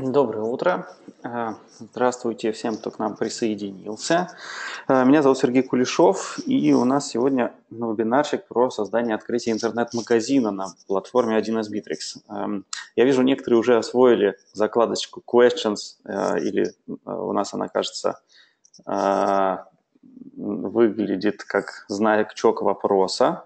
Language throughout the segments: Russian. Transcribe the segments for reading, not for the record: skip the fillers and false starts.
Доброе утро. Здравствуйте всем, кто к нам присоединился. Меня зовут Сергей Кулешов, и у нас сегодня вебинарчик про создание и открытие интернет-магазина на платформе 1С Bittrex. Я вижу, некоторые уже освоили закладочку Questions, или у нас она, кажется, выглядит как значок вопроса.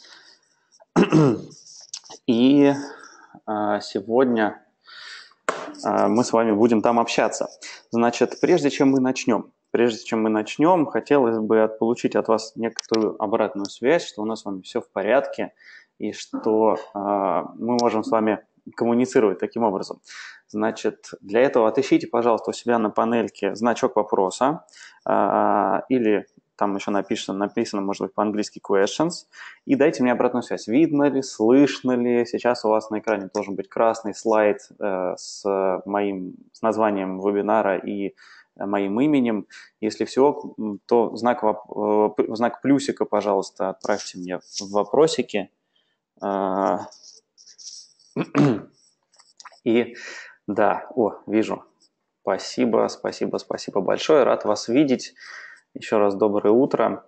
И сегодня мы с вами будем там общаться. Значит, прежде чем мы начнем, хотелось бы получить от вас некоторую обратную связь, что у нас с вами все в порядке, и что мы можем с вами коммуницировать таким образом. Значит, для этого отыщите, пожалуйста, у себя на панельке значок вопроса, или там еще написано, может быть, по-английски questions, и дайте мне обратную связь. Видно ли, слышно ли? Сейчас у вас на экране должен быть красный слайд с названием вебинара и моим именем. Если все, то знак плюсика, пожалуйста, отправьте мне в вопросики. И да, вижу. Спасибо большое. Рад вас видеть. Еще раз доброе утро.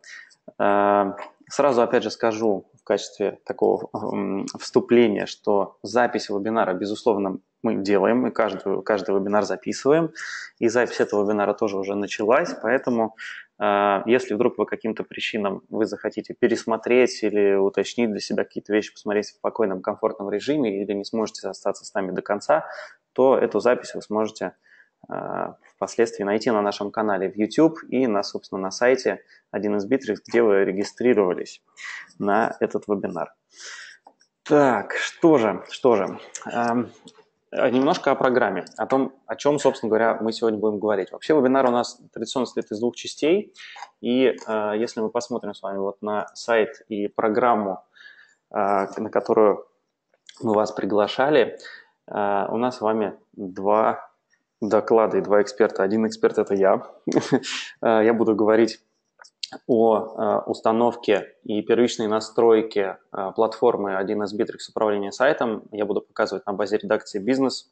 Сразу, опять же, скажу в качестве такого вступления, что запись вебинара, безусловно, мы делаем, мы каждый вебинар записываем, и запись этого вебинара тоже уже началась, поэтому если вдруг по каким-то причинам вы захотите пересмотреть или уточнить для себя какие-то вещи, посмотреть в спокойном, комфортном режиме или не сможете остаться с нами до конца, то эту запись вы сможете впоследствии найти на нашем канале в YouTube и, собственно, на сайте 1С Bittrex, где вы регистрировались на этот вебинар. Так, что же. Немножко о программе, о чем, собственно говоря, мы сегодня будем говорить. Вообще вебинар у нас традиционно состоит из двух частей, и если мы посмотрим с вами вот на сайт и программу, на которую мы вас приглашали, у нас с вами два доклады и два эксперта. Один эксперт – это я. Я буду говорить о установке и первичной настройке платформы 1С Bittrex управления сайтом. Я буду показывать на базе редакции «Бизнес».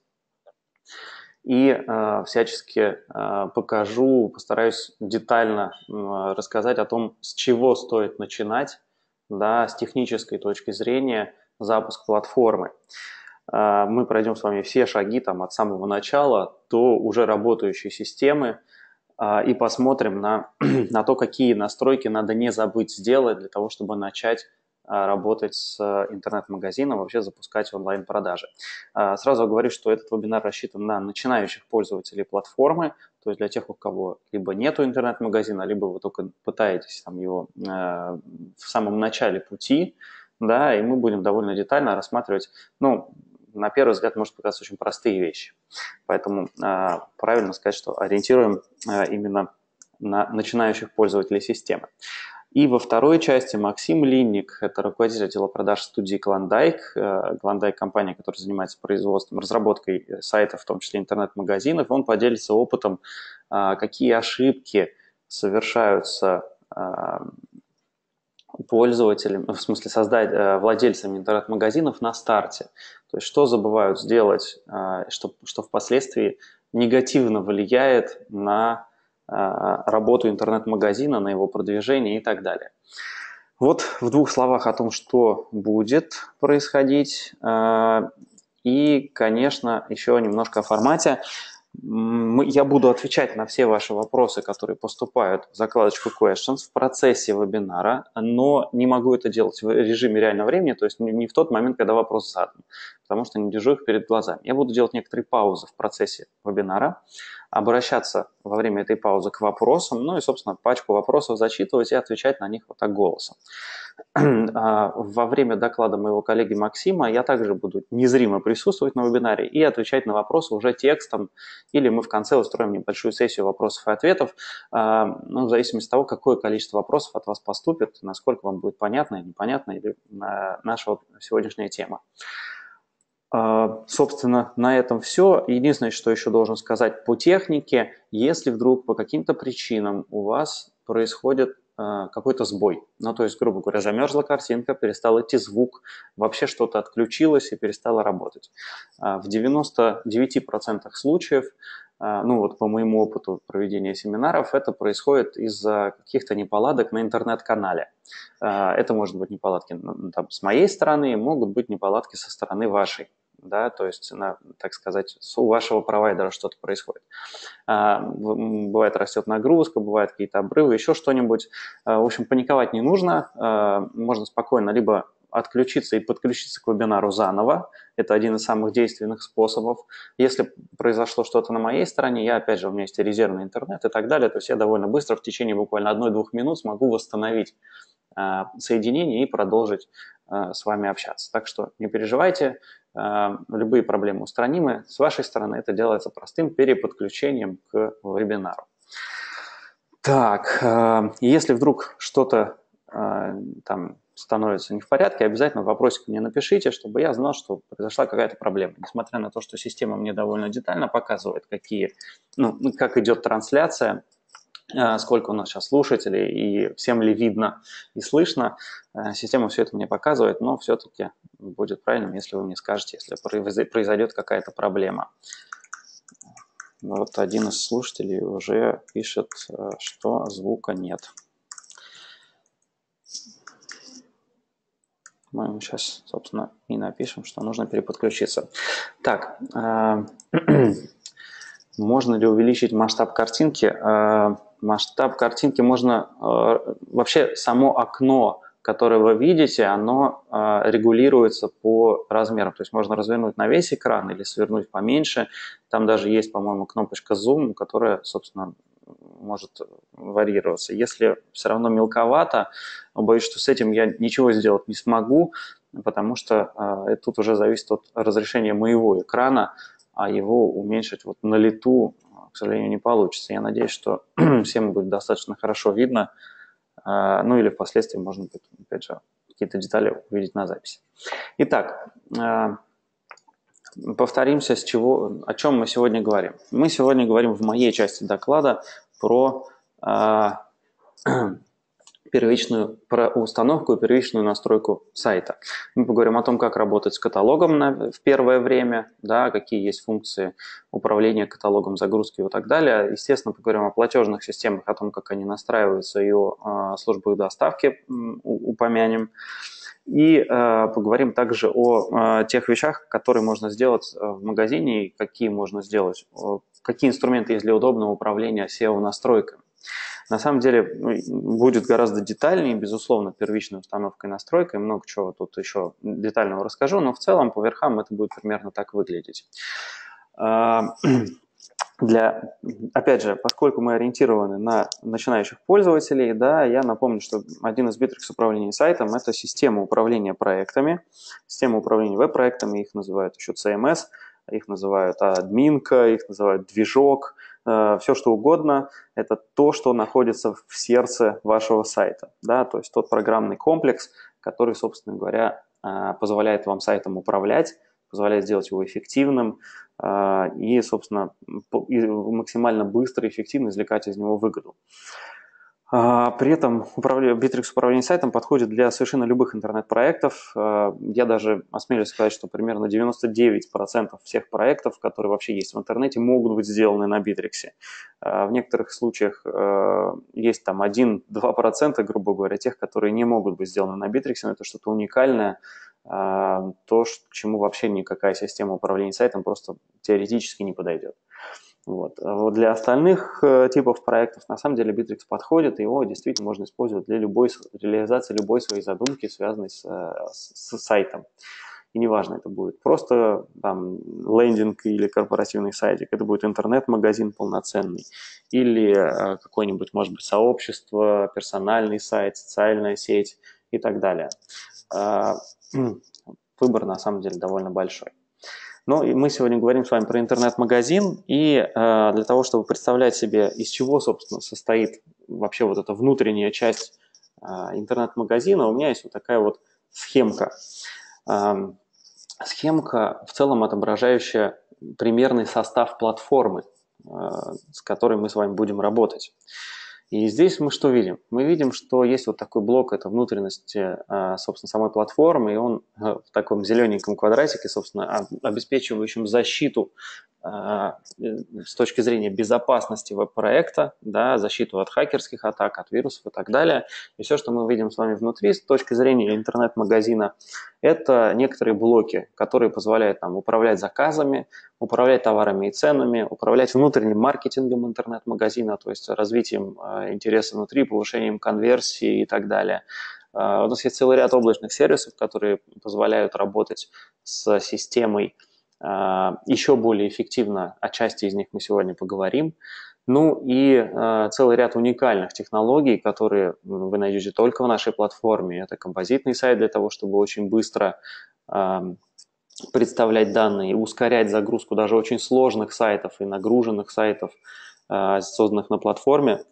И всячески постараюсь детально рассказать о том, с чего стоит начинать, с технической точки зрения, запуск платформы. Мы пройдем с вами все шаги от самого начала до уже работающей системы и посмотрим на то, какие настройки надо не забыть сделать для того, чтобы начать работать с интернет-магазином, вообще запускать онлайн-продажи. Сразу говорю, что этот вебинар рассчитан на начинающих пользователей платформы, то есть для тех, у кого либо нету интернет-магазина, либо вы только пытаетесь его в самом начале пути, и мы будем довольно детально рассматривать, на первый взгляд, может показаться очень простые вещи. Поэтому правильно сказать, что ориентируем именно на начинающих пользователей системы. И во второй части Максим Линник, это руководитель отдела продаж студии Klondike. Klondike – компания, которая занимается производством, разработкой сайтов, в том числе интернет-магазинов. Он поделится опытом, какие ошибки совершаются пользователям, в смысле владельцами интернет-магазинов на старте. То есть что забывают сделать, что впоследствии негативно влияет на работу интернет-магазина, на его продвижение и так далее. Вот в двух словах о том, что будет происходить. И, конечно, еще немножко о формате. Я буду отвечать на все ваши вопросы, которые поступают в закладочку Questions в процессе вебинара, но не могу это делать в режиме реального времени, то есть не в тот момент, когда вопрос задан, потому что не держу их перед глазами. Я буду делать некоторые паузы в процессе вебинара, обращаться во время этой паузы к вопросам, и, собственно, пачку вопросов зачитывать и отвечать на них вот так голосом. Во время доклада моего коллеги Максима я также буду незримо присутствовать на вебинаре и отвечать на вопросы уже текстом, или мы в конце устроим небольшую сессию вопросов и ответов, в зависимости от того, какое количество вопросов от вас поступит, насколько вам будет понятно или непонятно, или наша сегодняшняя тема. Собственно, на этом все. Единственное, что еще должен сказать по технике, если вдруг по каким-то причинам у вас происходит какой-то сбой. Ну, то есть, грубо говоря, замерзла картинка, перестал идти звук, вообще что-то отключилось и перестало работать. В 99% случаев, ну вот по моему опыту проведения семинаров, это происходит из-за каких-то неполадок на интернет-канале. Это может быть неполадки там, с моей стороны, могут быть неполадки со стороны вашей. Да, то есть, так сказать, у вашего провайдера что-то происходит. Бывает растет нагрузка, бывают какие-то обрывы, еще что-нибудь. В общем, паниковать не нужно, можно спокойно либо отключиться и подключиться к вебинару заново, это один из самых действенных способов. Если произошло что-то на моей стороне, я, опять же, у меня есть резервный интернет и так далее, то есть я довольно быстро, в течение буквально 1-2 минут смогу восстановить соединение и продолжить с вами общаться. Так что не переживайте, любые проблемы устранимы. С вашей стороны это делается простым переподключением к вебинару. Так, если вдруг что-то там становится не в порядке, обязательно вопросик мне напишите, чтобы я знал, что произошла какая-то проблема. Несмотря на то, что система мне довольно детально показывает, как идет трансляция, сколько у нас сейчас слушателей и всем ли видно и слышно. Система все это мне показывает, но все-таки будет правильным, если вы мне скажете, если произойдет какая-то проблема. Вот один из слушателей уже пишет, что звука нет. Мы ему сейчас, собственно, и напишем, что нужно переподключиться. Так, можно ли увеличить масштаб картинки? Масштаб картинки можно... Вообще само окно, которое вы видите, оно регулируется по размерам. То есть можно развернуть на весь экран или свернуть поменьше. Там даже есть, по-моему, кнопочка Zoom, которая, собственно, может варьироваться. Если все равно мелковато, боюсь, что с этим я ничего сделать не смогу, потому что тут уже зависит от разрешения моего экрана, а его уменьшить вот на лету, к сожалению, не получится. Я надеюсь, что всем будет достаточно хорошо видно, ну или впоследствии можно будет, опять же, какие-то детали увидеть на записи. Итак, повторимся, о чем мы сегодня говорим. Мы сегодня говорим в моей части доклада про установку и первичную настройку сайта. Мы поговорим о том, как работать с каталогом в первое время, да, какие есть функции управления каталогом, загрузки и так далее. Естественно, поговорим о платежных системах, о том, как они настраиваются, и о службах доставки упомянем. И поговорим также о тех вещах, которые можно сделать в магазине, и какие можно сделать, какие инструменты есть для удобного управления SEO-настройками. На самом деле будет гораздо детальнее, безусловно, первичной установкой и настройкой. Много чего тут еще детального расскажу, но в целом по верхам это будет примерно так выглядеть. Опять же, поскольку мы ориентированы на начинающих пользователей, да, я напомню, что один из Bittrex управления сайтом – это система управления проектами, система управления веб-проектами, их называют еще CMS, их называют админка, их называют движок, все что угодно. Это то, что находится в сердце вашего сайта, да, то есть тот программный комплекс, который, собственно говоря, позволяет вам сайтом управлять, позволяет сделать его эффективным и, собственно, максимально быстро и эффективно извлекать из него выгоду. При этом Bittrex управление сайтом подходит для совершенно любых интернет-проектов. Я даже осмелюсь сказать, что примерно 99% всех проектов, которые вообще есть в интернете, могут быть сделаны на Bittrex. В некоторых случаях есть там 1-2%, грубо говоря, тех, которые не могут быть сделаны на Bittrex, но это что-то уникальное, то, к чему вообще никакая система управления сайтом просто теоретически не подойдет. Вот. А вот для остальных типов проектов на самом деле Bittrex подходит, и его действительно можно использовать для реализации любой своей задумки, связанной с сайтом. И неважно, это будет просто там, лендинг или корпоративный сайтик, это будет интернет-магазин полноценный, или какое-нибудь, может быть, сообщество, персональный сайт, социальная сеть и так далее. Выбор на самом деле довольно большой. Но мы сегодня говорим с вами про интернет-магазин, и для того, чтобы представлять себе, из чего, собственно, состоит вообще вот эта внутренняя часть интернет-магазина, у меня есть вот такая вот схемка. Схемка в целом отображающая примерный состав платформы, с которой мы с вами будем работать. И здесь мы что видим? Мы видим, что есть вот такой блок, это внутренности, собственно, самой платформы, и он в таком зелененьком квадратике, собственно, обеспечивающем защиту с точки зрения безопасности веб-проекта, да, защиту от хакерских атак, от вирусов и так далее. И все, что мы видим с вами внутри, с точки зрения интернет-магазина, это некоторые блоки, которые позволяют нам управлять заказами, управлять товарами и ценами, управлять внутренним маркетингом интернет-магазина, то есть развитием интереса внутри, повышением конверсии и так далее. У нас есть целый ряд облачных сервисов, которые позволяют работать с системой еще более эффективно. О части из них мы сегодня поговорим. Ну и целый ряд уникальных технологий, которые вы найдете только в нашей платформе. Это композитный сайт для того, чтобы очень быстро представлять данные и ускорять загрузку даже очень сложных сайтов и нагруженных сайтов, созданных на платформе.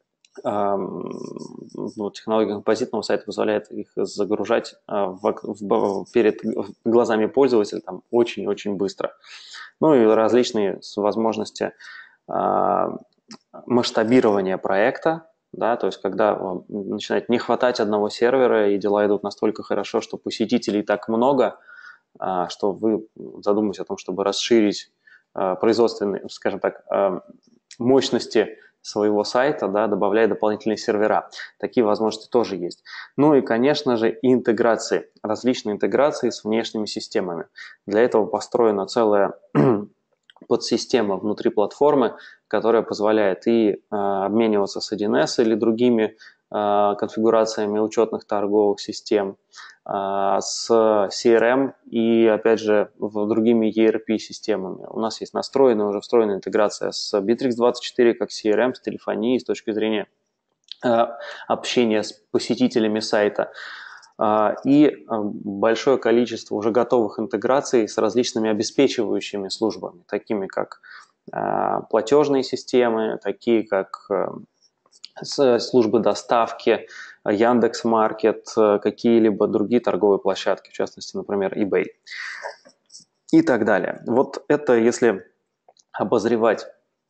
Технология композитного сайта позволяет их загружать перед глазами пользователя там очень-очень быстро. Ну и различные возможности масштабирования проекта, да, то есть когда начинает не хватать одного сервера и дела идут настолько хорошо, что посетителей так много, что вы задумаетесь о том, чтобы расширить производственные, скажем так, мощности своего сайта, да, добавляя дополнительные сервера. Такие возможности тоже есть. Ну и, конечно же, интеграции, различные интеграции с внешними системами. Для этого построена целая подсистема внутри платформы, которая позволяет и обмениваться с 1С или другими конфигурациями учетных торговых систем, с CRM и, опять же, другими ERP-системами. У нас есть настроенная, уже встроенная интеграция с Bittrex24 как CRM, с телефонией, с точки зрения общения с посетителями сайта. И большое количество уже готовых интеграций с различными обеспечивающими службами, такими как платежные системы, такие как службы доставки, Яндекс.Маркет, какие-либо другие торговые площадки, в частности, например, eBay и так далее. Вот это если обозревать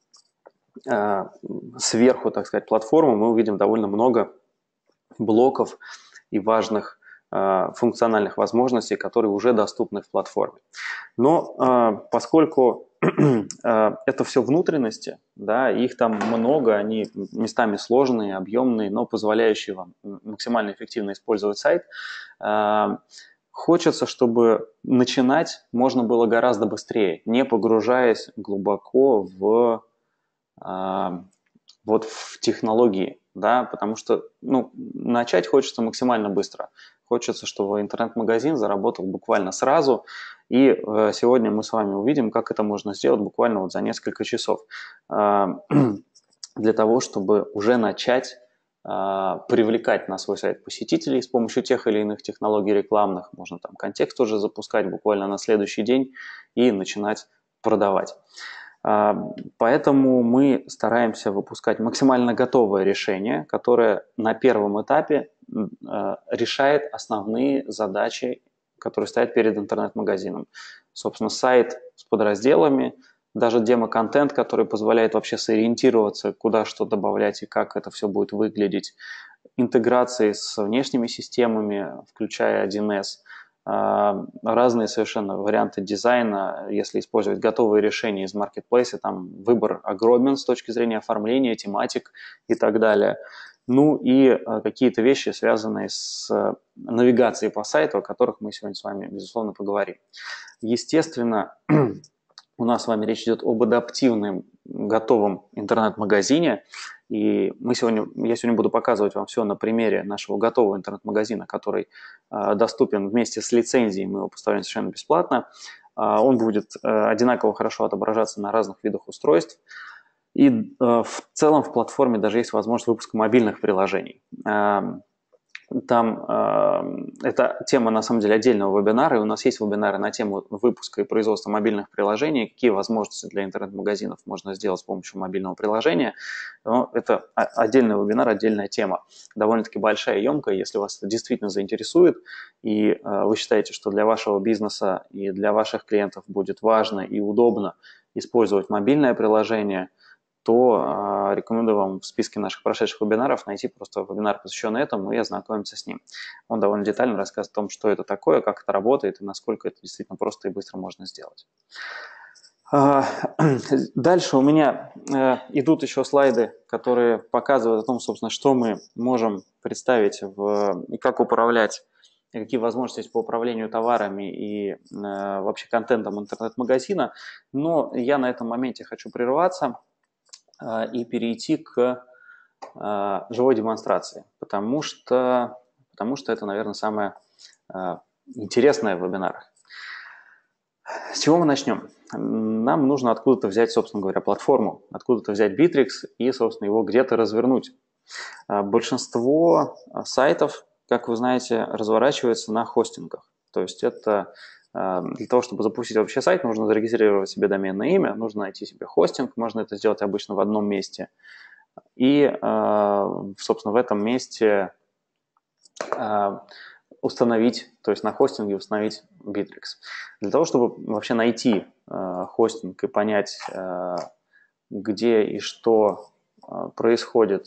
сверху, так сказать, платформу, мы увидим довольно много блоков и важных функциональных возможностей, которые уже доступны в платформе. Но поскольку это все внутренности, да, их там много, они местами сложные, объемные, но позволяющие вам максимально эффективно использовать сайт, хочется, чтобы начинать можно было гораздо быстрее, не погружаясь глубоко в технологии, да, потому что начать хочется максимально быстро. Хочется, чтобы интернет-магазин заработал буквально сразу, и сегодня мы с вами увидим, как это можно сделать буквально за несколько часов для того, чтобы уже начать привлекать на свой сайт посетителей с помощью тех или иных технологий рекламных. Можно там контекст уже запускать буквально на следующий день и начинать продавать. Поэтому мы стараемся выпускать максимально готовое решение, которое на первом этапе решает основные задачи, которые стоят перед интернет-магазином. Собственно, сайт с подразделами, даже демо-контент, который позволяет вообще сориентироваться, куда что добавлять и как это все будет выглядеть, интеграции с внешними системами, включая 1С, разные совершенно варианты дизайна. Если использовать готовые решения из маркетплейса, там выбор огромен с точки зрения оформления, тематик и так далее. Ну и какие-то вещи, связанные с навигацией по сайту, о которых мы сегодня с вами, безусловно, поговорим. Естественно, у нас с вами речь идет об адаптивном, готовом интернет-магазине, и я сегодня буду показывать вам все на примере нашего готового интернет-магазина, который доступен вместе с лицензией, мы его поставляем совершенно бесплатно. Он будет одинаково хорошо отображаться на разных видах устройств. И в целом в платформе даже есть возможность выпуска мобильных приложений. Там это тема, на самом деле, отдельного вебинара, и у нас есть вебинары на тему выпуска и производства мобильных приложений, какие возможности для интернет-магазинов можно сделать с помощью мобильного приложения. Но это отдельный вебинар, отдельная тема, довольно-таки большая и емкая. Если вас это действительно заинтересует, и вы считаете, что для вашего бизнеса и для ваших клиентов будет важно и удобно использовать мобильное приложение, то рекомендую вам в списке наших прошедших вебинаров найти просто вебинар, посвященный этому, и ознакомиться с ним. Он довольно детально рассказывает о том, что это такое, как это работает и насколько это действительно просто и быстро можно сделать. Дальше у меня идут еще слайды, которые показывают о том, собственно, что мы можем представить и как управлять, и какие возможности есть по управлению товарами и вообще контентом интернет-магазина. Но я на этом моменте хочу прерваться и перейти к живой демонстрации, потому что это, наверное, самое интересное в вебинарах. С чего мы начнем? Нам нужно откуда-то взять, собственно говоря, платформу, откуда-то взять Bittrex и, собственно, его где-то развернуть. Большинство сайтов, как вы знаете, разворачивается на хостингах. То есть это для того, чтобы запустить вообще сайт, нужно зарегистрировать себе доменное имя, нужно найти себе хостинг, можно это сделать обычно в одном месте. И, собственно, в этом месте установить, то есть на хостинге установить Bittrex. Для того, чтобы вообще найти хостинг и понять, где и что происходит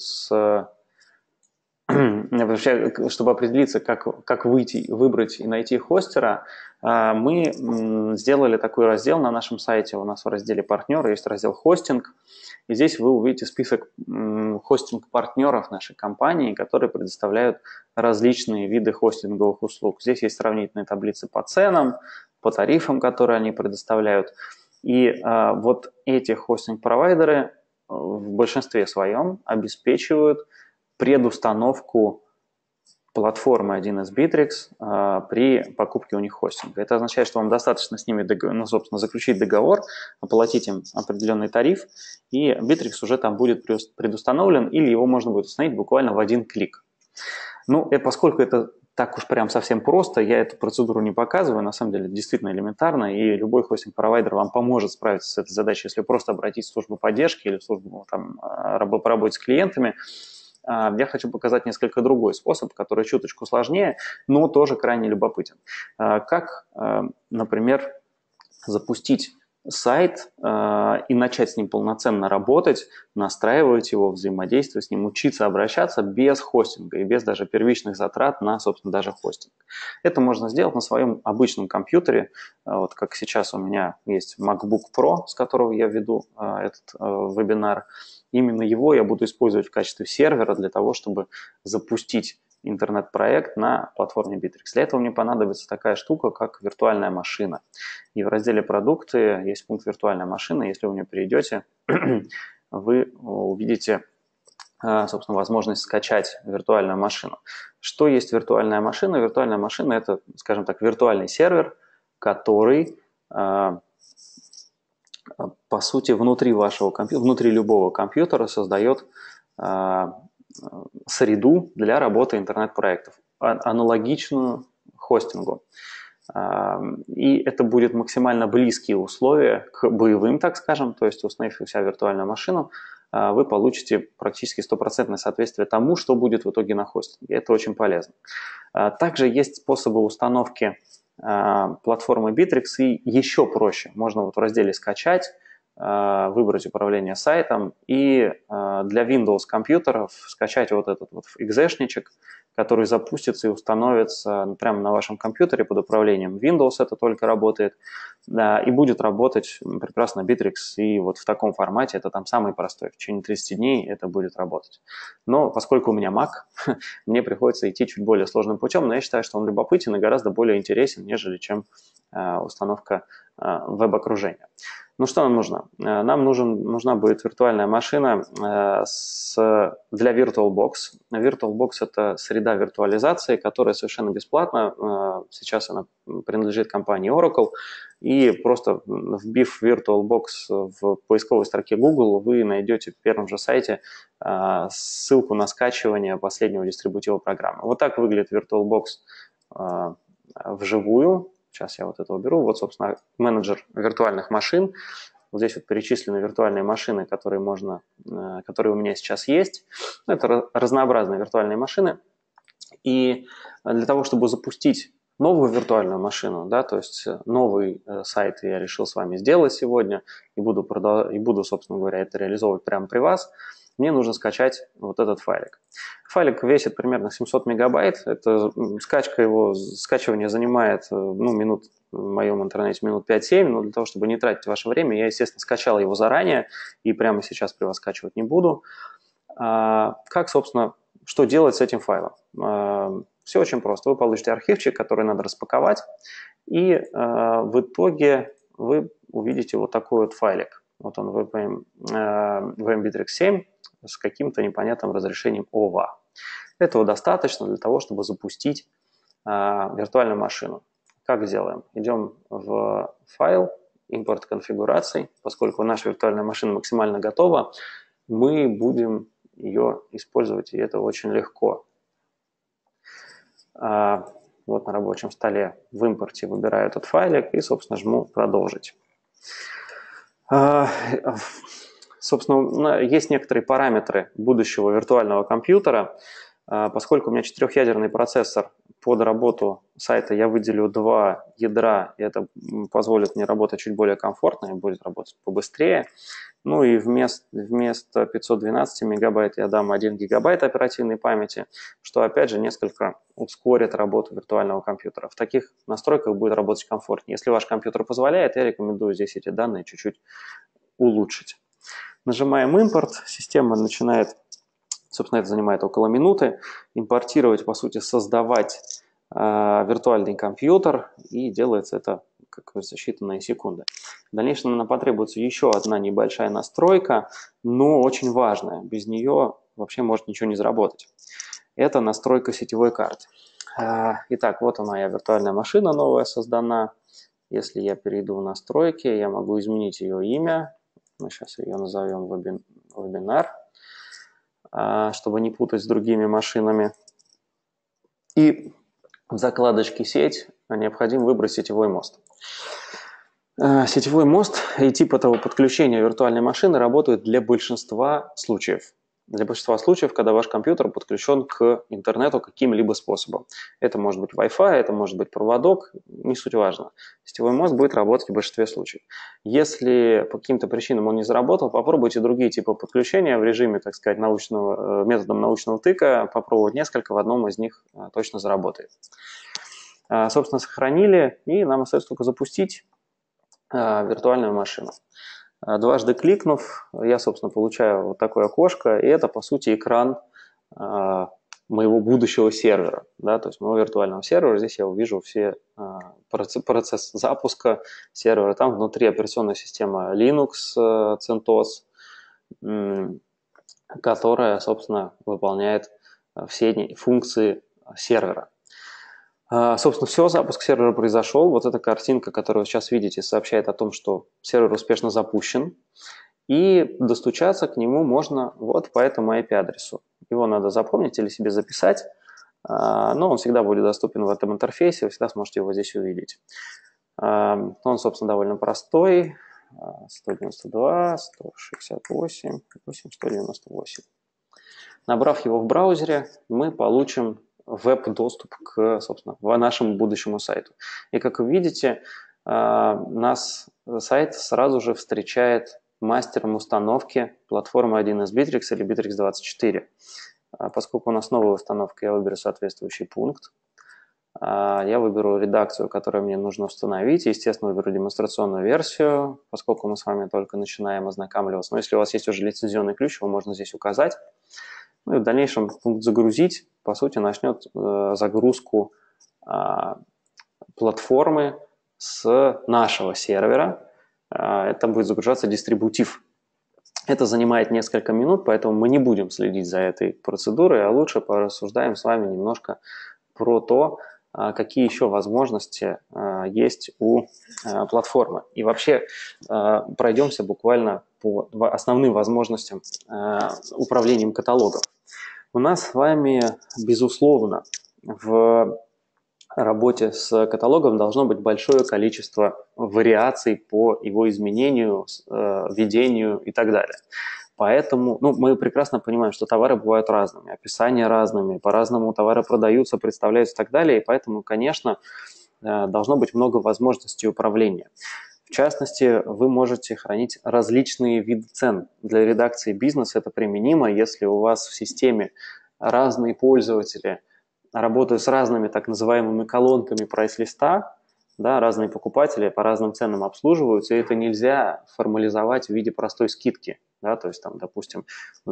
вообще, чтобы определиться, как выбрать и найти хостера, мы сделали такой раздел на нашем сайте. У нас в разделе «Партнеры» есть раздел «Хостинг». И здесь вы увидите список хостинг-партнеров нашей компании, которые предоставляют различные виды хостинговых услуг. Здесь есть сравнительные таблицы по ценам, по тарифам, которые они предоставляют. И вот эти хостинг-провайдеры в большинстве своем обеспечивают предустановку платформы 1С Bittrex при покупке у них хостинга. Это означает, что вам достаточно с ними, собственно, заключить договор, оплатить им определенный тариф, и Bittrex уже там будет предустановлен, или его можно будет установить буквально в один клик. Ну, поскольку это так уж прям совсем просто, я эту процедуру не показываю, на самом деле действительно элементарно, и любой хостинг-провайдер вам поможет справиться с этой задачей, если просто обратиться в службу поддержки или в службу по работе с клиентами. Я хочу показать несколько другой способ, который чуточку сложнее, но тоже крайне любопытен. Как, например, запустить сайт и начать с ним полноценно работать, настраивать его, взаимодействовать с ним, учиться обращаться без хостинга и без даже первичных затрат на, собственно, даже хостинг. Это можно сделать на своем обычном компьютере, вот как сейчас у меня есть MacBook Pro, с которого я веду этот вебинар. Именно его я буду использовать в качестве сервера для того, чтобы запустить интернет-проект на платформе Bittrex. Для этого мне понадобится такая штука, как виртуальная машина. И в разделе «Продукты» есть пункт «Виртуальная машина». Если вы в нее перейдете, вы увидите, собственно, возможность скачать виртуальную машину. Что есть виртуальная машина? Виртуальная машина – это, скажем так, виртуальный сервер, который, по сути, внутри любого компьютера создает среду для работы интернет-проектов, аналогичную хостингу. И это будет максимально близкие условия к боевым, так скажем, то есть установив у себя виртуальную машину, вы получите практически стопроцентное соответствие тому, что будет в итоге на хостинге. Это очень полезно. Также есть способы установки платформы Bittrex и еще проще. Можно вот в разделе «Скачать», выбрать управление сайтом и для Windows компьютеров скачать вот этот вот экзешничек, который запустится и установится прямо на вашем компьютере под управлением Windows, это только работает, и будет работать прекрасно Bittrex, и вот в таком формате, это там самый простой, в течение 30 дней это будет работать. Но поскольку у меня Mac, мне приходится идти чуть более сложным путем, но я считаю, что он любопытен и гораздо более интересен, нежели чем установка веб-окружения. Ну, что нам нужно? Нам нужна будет виртуальная машина для VirtualBox. VirtualBox – это среда виртуализации, которая совершенно бесплатна. Сейчас она принадлежит компании Oracle. И просто вбив VirtualBox в поисковой строке Google, вы найдете в первом же сайте ссылку на скачивание последнего дистрибутива программы. Вот так выглядит VirtualBox вживую. Сейчас я вот это уберу. Вот, собственно, менеджер виртуальных машин. Вот здесь вот перечислены виртуальные машины, которые у меня сейчас есть. Это разнообразные виртуальные машины. И для того, чтобы запустить новую виртуальную машину, да, то есть новый сайт я решил с вами сделать сегодня и буду, собственно говоря, это реализовывать прямо при вас, мне нужно скачать вот этот файлик. Файлик весит примерно 700 мегабайт. Это скачивание занимает, ну, минут в моем интернете минут 5-7, но для того, чтобы не тратить ваше время, я, естественно, скачал его заранее и прямо сейчас при вас скачивать не буду. Как, собственно, что делать с этим файлом? Все очень просто. Вы получите архивчик, который надо распаковать, и в итоге вы увидите вот такой вот файлик. Вот он, VMBittrex 7 с каким-то непонятным разрешением OVA. Этого достаточно для того, чтобы запустить виртуальную машину. Как сделаем? Идем в файл, импорт конфигураций. Поскольку наша виртуальная машина максимально готова, мы будем ее использовать, и это очень легко. Вот на рабочем столе в импорте выбираю этот файлик и, собственно, жму «Продолжить». Собственно, есть некоторые параметры будущего виртуального компьютера. Поскольку у меня 4-ядерный процессор, под работу сайта я выделю 2 ядра, и это позволит мне работать чуть более комфортно и будет работать побыстрее. Ну и вместо 512 мегабайт я дам 1 гигабайт оперативной памяти, что опять же несколько ускорит работу виртуального компьютера. В таких настройках будет работать комфортнее. Если ваш компьютер позволяет, я рекомендую здесь эти данные чуть-чуть улучшить. Нажимаем импорт, система начинает, собственно, это занимает около минуты, импортировать, по сути, создавать виртуальный компьютер, и делается это как за считанные секунды. В дальнейшем нам потребуется еще одна небольшая настройка, но очень важная. Без нее вообще может ничего не заработать. Это настройка сетевой карты. Итак, вот она, моя виртуальная машина новая создана. Если я перейду в настройки, я могу изменить ее имя. Мы сейчас ее назовем вебинар, чтобы не путать с другими машинами. И в закладочке «Сеть» необходимо выбрать сетевой мост. Сетевой мост и тип этого подключения виртуальной машины работают для большинства случаев. Для большинства случаев, когда ваш компьютер подключен к интернету каким-либо способом. Это может быть Wi-Fi, это может быть проводок, не суть важно. Сетевой мост будет работать в большинстве случаев. Если по каким-то причинам он не заработал, попробуйте другие типы подключения в режиме, так сказать, методом научного тыка, попробовать несколько, в одном из них точно заработает. Собственно, сохранили, и нам остается только запустить виртуальную машину. Дважды кликнув, я, собственно, получаю вот такое окошко, и это, по сути, экран моего будущего сервера, да, то есть моего виртуального сервера. Здесь я увижу все процесс запуска сервера. Там внутри операционная система Linux, CentOS, которая, собственно, выполняет все функции сервера. Собственно, все, запуск сервера произошел. Вот эта картинка, которую вы сейчас видите, сообщает о том, что сервер успешно запущен. И достучаться к нему можно вот по этому IP-адресу. Его надо запомнить или себе записать, но он всегда будет доступен в этом интерфейсе, вы всегда сможете его здесь увидеть. Он, собственно, довольно простой. 192, 168, 198. Набрав его в браузере, мы получим веб-доступ к, собственно, нашему будущему сайту. И, как вы видите, нас сайт сразу же встречает мастером установки платформы 1С Bittrex или Bittrex 24. Поскольку у нас новая установка, я выберу соответствующий пункт. Я выберу редакцию, которую мне нужно установить. Естественно, выберу демонстрационную версию, поскольку мы с вами только начинаем ознакомливаться. Но если у вас есть уже лицензионный ключ, его можно здесь указать. Ну и в дальнейшем пункт «Загрузить», по сути, начнет загрузку платформы с нашего сервера. Это будет загружаться дистрибутив. Это занимает несколько минут, поэтому мы не будем следить за этой процедурой, а лучше порассуждаем с вами немножко про то, какие еще возможности есть у платформы. И вообще пройдемся буквально по основным возможностям управлением каталогом. У нас с вами, безусловно, в работе с каталогом должно быть большое количество вариаций по его изменению, введению и так далее. Поэтому мы прекрасно понимаем, что товары бывают разными, описания разными, по-разному товары продаются, представляются и так далее. И поэтому, конечно, должно быть много возможностей управления. В частности, вы можете хранить различные виды цен. Для редакции бизнеса это применимо, если у вас в системе разные пользователи работают с разными так называемыми колонками прайс-листа, да, разные покупатели по разным ценам обслуживаются, и это нельзя формализовать в виде простой скидки. Да, то есть, там, допустим,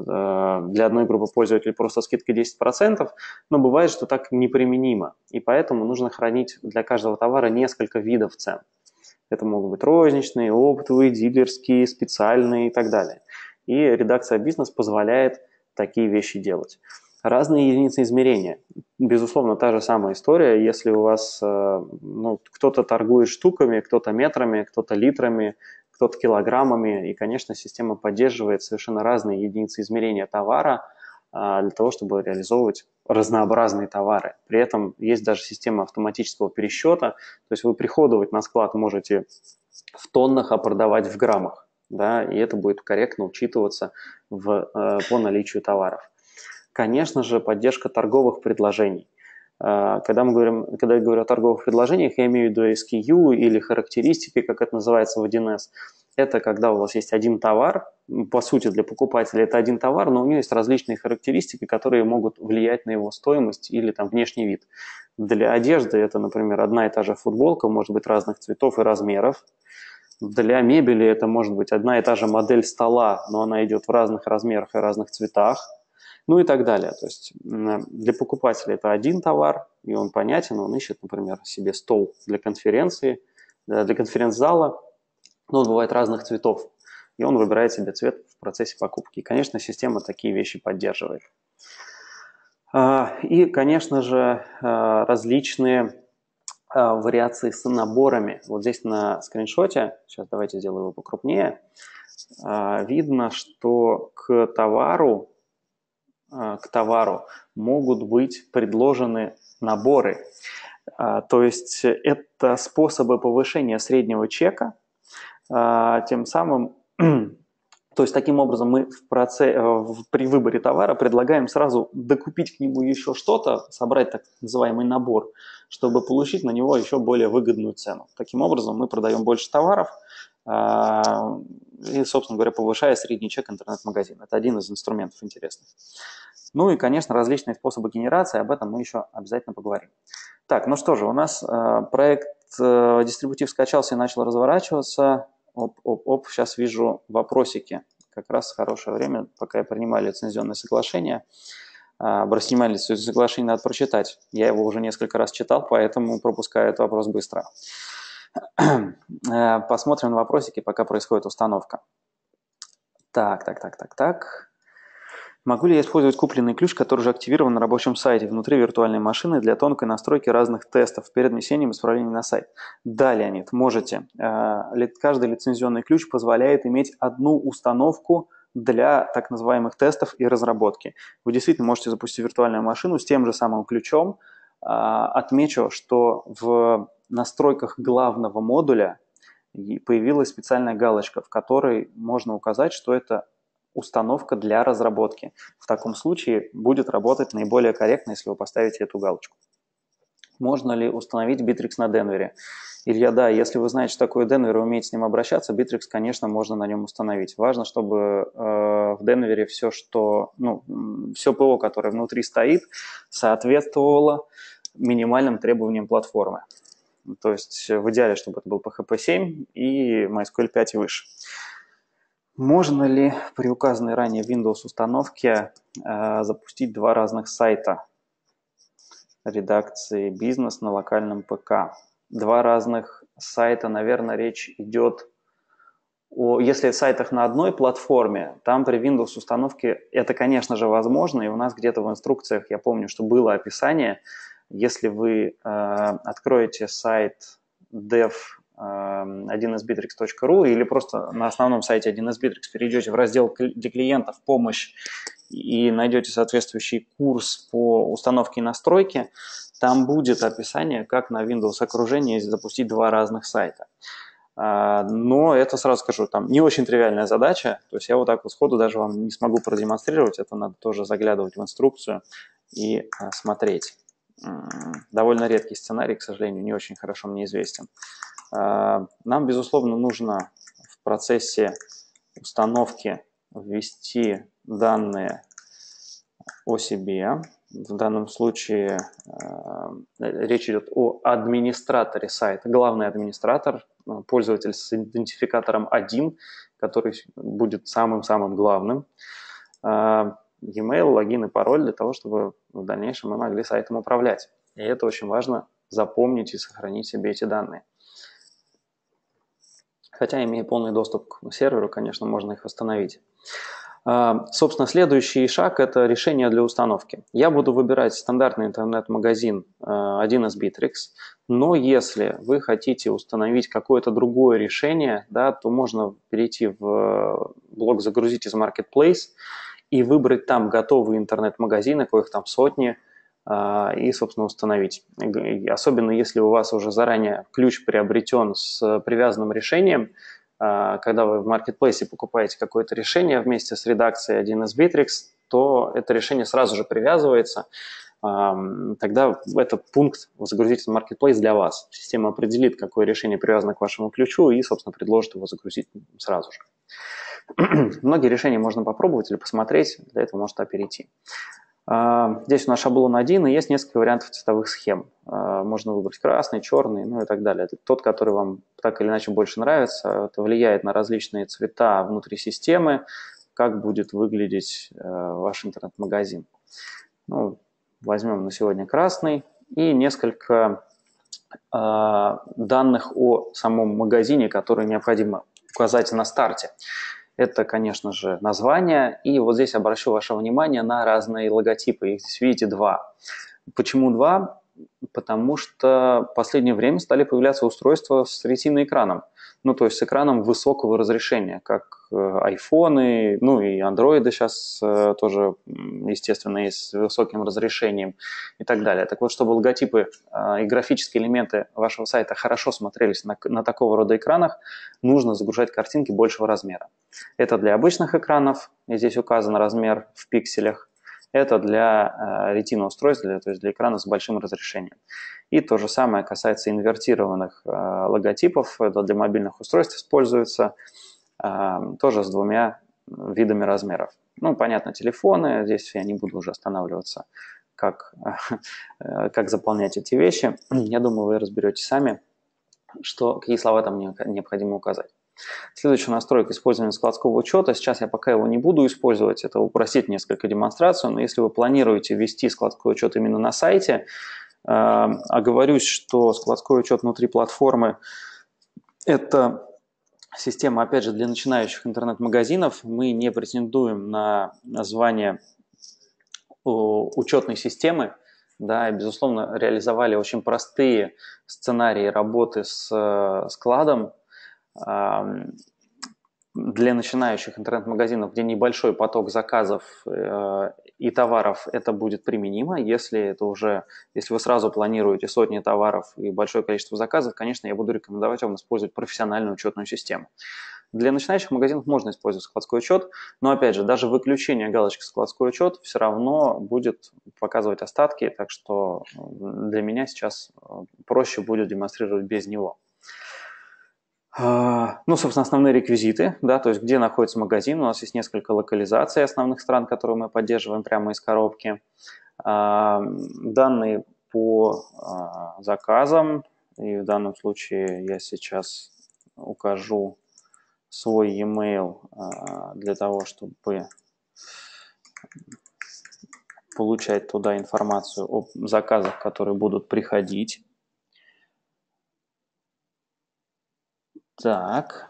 для одной группы пользователей просто скидка 10%, но бывает, что так неприменимо. И поэтому нужно хранить для каждого товара несколько видов цен. Это могут быть розничные, оптовые, дилерские, специальные и так далее. И редакция «Бизнес» позволяет такие вещи делать. Разные единицы измерения. Безусловно, та же самая история, если у вас кто-то торгует штуками, кто-то метрами, кто-то литрами, кто-то килограммами, и, конечно, система поддерживает совершенно разные единицы измерения товара для того, чтобы реализовывать разнообразные товары. При этом есть даже система автоматического пересчета, то есть вы приходовать на склад можете в тоннах, а продавать в граммах, да, и это будет корректно учитываться по наличию товаров. Конечно же, поддержка торговых предложений. Когда я говорю о торговых предложениях, я имею в виду SKU или характеристики, как это называется в 1С. Это когда у вас есть один товар, по сути для покупателя это один товар, но у него есть различные характеристики, которые могут влиять на его стоимость или там внешний вид. Для одежды это, например, одна и та же футболка, может быть разных цветов и размеров. Для мебели это может быть одна и та же модель стола, но она идет в разных размерах и разных цветах. Ну и так далее. То есть для покупателя это один товар, и он понятен, он ищет, например, себе стол для конференции, для конференц-зала, но он бывает разных цветов, и он выбирает себе цвет в процессе покупки. И, конечно, система такие вещи поддерживает. И, конечно же, различные вариации с наборами. Вот здесь на скриншоте, сейчас давайте сделаю его покрупнее, видно, что к товару могут быть предложены наборы. То есть это способы повышения среднего чека. Тем самым, то есть таким образом мы при выборе товара предлагаем сразу докупить к нему еще что-то, собрать так называемый набор, чтобы получить на него еще более выгодную цену. Таким образом мы продаем больше товаров и, собственно говоря, повышая средний чек интернет-магазина. Это один из инструментов интересных. Ну и, конечно, различные способы генерации, об этом мы еще обязательно поговорим. Так, ну что же, у нас проект «Дистрибутив» скачался и начал разворачиваться. Сейчас вижу вопросики. Как раз хорошее время, пока я принимаю лицензионное соглашение. Принимаю лицензионное соглашение надо прочитать. Я его уже несколько раз читал, поэтому пропускаю этот вопрос быстро. Посмотрим на вопросики, пока происходит установка. Так. Могу ли я использовать купленный ключ, который уже активирован на рабочем сайте внутри виртуальной машины для тонкой настройки разных тестов перед внесением и исправлением на сайт? Да, Леонид, можете. Каждый лицензионный ключ позволяет иметь одну установку для так называемых тестов и разработки. Вы действительно можете запустить виртуальную машину с тем же самым ключом. Отмечу, что в настройках главного модуля появилась специальная галочка, в которой можно указать, что это установка для разработки. В таком случае будет работать наиболее корректно, если вы поставите эту галочку. Можно ли установить Bittrex на Denver? Илья, да, если вы знаете, что такое Denver и умеете с ним обращаться, Bittrex, конечно, можно на нем установить. Важно, чтобы в Denver все ПО, которое внутри стоит, соответствовало минимальным требованиям платформы. То есть в идеале, чтобы это был PHP 7 и MySQL 5 и выше. Можно ли при указанной ранее Windows установке запустить два разных сайта редакции «Бизнес» на локальном ПК? Два разных сайта, наверное, речь идет если в сайтах на одной платформе, там при Windows установке это, конечно же, возможно, и у нас где-то в инструкциях, я помню, что было описание, если вы откроете сайт dev1sbittrex.ru или просто на основном сайте 1sbittrex перейдете в раздел для клиентов «Помощь» и найдете соответствующий курс по установке и настройке, там будет описание, как на Windows окружении запустить два разных сайта. Но это, сразу скажу, там не очень тривиальная задача. То есть я вот так вот сходу даже вам не смогу продемонстрировать. Это надо тоже заглядывать в инструкцию и смотреть. Довольно редкий сценарий, к сожалению, не очень хорошо мне известен. Нам, безусловно, нужно в процессе установки ввести данные о себе. В данном случае речь идет о администраторе сайта. Главный администратор, пользователь с идентификатором 1, который будет самым-самым главным. E-mail, логин и пароль для того, чтобы в дальнейшем мы могли сайтом управлять. И это очень важно запомнить и сохранить себе эти данные. Хотя, имея полный доступ к серверу, конечно, можно их восстановить. Собственно, следующий шаг – это решение для установки. Я буду выбирать стандартный интернет-магазин 1С Bittrex, но если вы хотите установить какое-то другое решение, да, то можно перейти в блок «Загрузить из Marketplace» и выбрать там готовые интернет-магазины, коих там сотни, и, собственно, установить. Особенно если у вас уже заранее ключ приобретен с привязанным решением, когда вы в маркетплейсе покупаете какое-то решение вместе с редакцией 1С Bittrex, то это решение сразу же привязывается. Тогда этот пункт загрузить в маркетплейс для вас. Система определит, какое решение привязано к вашему ключу и, собственно, предложит его загрузить сразу же. Многие решения можно попробовать или посмотреть, для этого можете перейти. Здесь у нас шаблон 1, и есть несколько вариантов цветовых схем. Можно выбрать красный, черный, ну и так далее. Это тот, который вам так или иначе больше нравится. Это влияет на различные цвета внутри системы, как будет выглядеть ваш интернет-магазин. Ну, возьмем на сегодня красный и несколько данных о самом магазине, которые необходимо указать на старте. Это, конечно же, название, и вот здесь обращу ваше внимание на разные логотипы. Их здесь видите два. Почему два? Потому что в последнее время стали появляться устройства с ретиноэкраном. Ну, то есть с экраном высокого разрешения, как айфоны, ну и андроиды сейчас тоже, естественно, есть с высоким разрешением и так далее. Так вот, чтобы логотипы и графические элементы вашего сайта хорошо смотрелись на такого рода экранах, нужно загружать картинки большего размера. Это для обычных экранов, и здесь указан размер в пикселях. Это для ретиноустройств, то есть для экрана с большим разрешением. И то же самое касается инвертированных логотипов. Это для мобильных устройств используется, тоже с двумя видами размеров. Ну, понятно, телефоны. Здесь я не буду уже останавливаться, как заполнять эти вещи. Я думаю, вы разберете сами, какие слова там необходимо указать. Следующая настройка использования складского учета. Сейчас я пока его не буду использовать, это упростит несколько демонстрацию, но если вы планируете ввести складской учет именно на сайте, оговорюсь, что складской учет внутри платформы – это система, опять же, для начинающих интернет-магазинов. Мы не претендуем на название учетной системы, да, и, безусловно, реализовали очень простые сценарии работы с складом. Для начинающих интернет-магазинов, где небольшой поток заказов и товаров, это будет применимо. Если вы сразу планируете сотни товаров и большое количество заказов, конечно, я буду рекомендовать вам использовать профессиональную учетную систему. Для начинающих магазинов можно использовать складской учет, но, опять же, даже выключение галочки «складской учет» все равно будет показывать остатки, так что для меня сейчас проще будет демонстрировать без него. Ну, собственно, основные реквизиты, да, то есть где находится магазин. У нас есть несколько локализаций основных стран, которые мы поддерживаем прямо из коробки. Данные по заказам, и в данном случае я сейчас укажу свой e-mail для того, чтобы получать туда информацию о заказах, которые будут приходить. Так,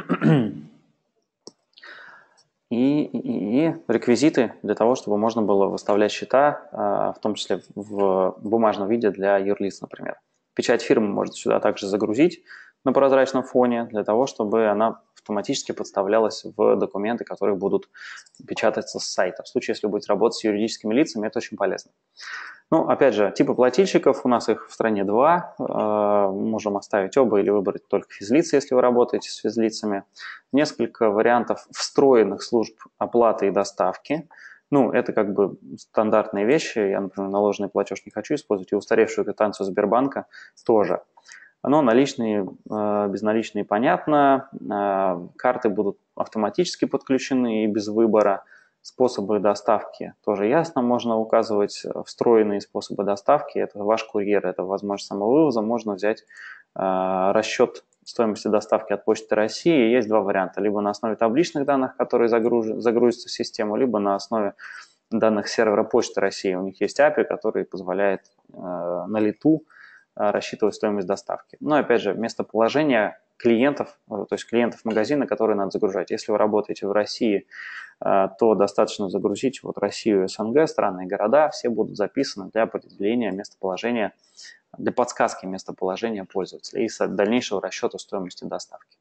и реквизиты для того, чтобы можно было выставлять счета, в том числе в бумажном виде для юрлиц, например. Печать фирмы можно сюда также загрузить на прозрачном фоне, для того, чтобы она автоматически подставлялась в документы, которые будут печататься с сайта. В случае, если будете работать с юридическими лицами, это очень полезно. Ну, опять же, типы плательщиков, у нас их в стране два. Можем оставить оба или выбрать только физлиц, если вы работаете с физлицами. Несколько вариантов встроенных служб оплаты и доставки. Ну, это как бы стандартные вещи. Я, например, наложенный платеж не хочу использовать, и устаревшую квитанцию Сбербанка тоже. Но наличные, безналичные понятно. Карты будут автоматически подключены и без выбора. Способы доставки тоже ясно, можно указывать встроенные способы доставки. Это ваш курьер, это возможность самовывоза. Можно взять расчет стоимости доставки от Почты России. Есть два варианта. Либо на основе табличных данных, которые загрузятся в систему, либо на основе данных сервера Почты России. У них есть API, который позволяет на лету рассчитывать стоимость доставки. Но опять же, местоположение клиентов, то есть клиентов магазина, которые надо загружать. Если вы работаете в России, то достаточно загрузить вот Россию, СНГ, страны и города, все будут записаны для определения местоположения, для подсказки местоположения пользователя и дальнейшего расчета стоимости доставки.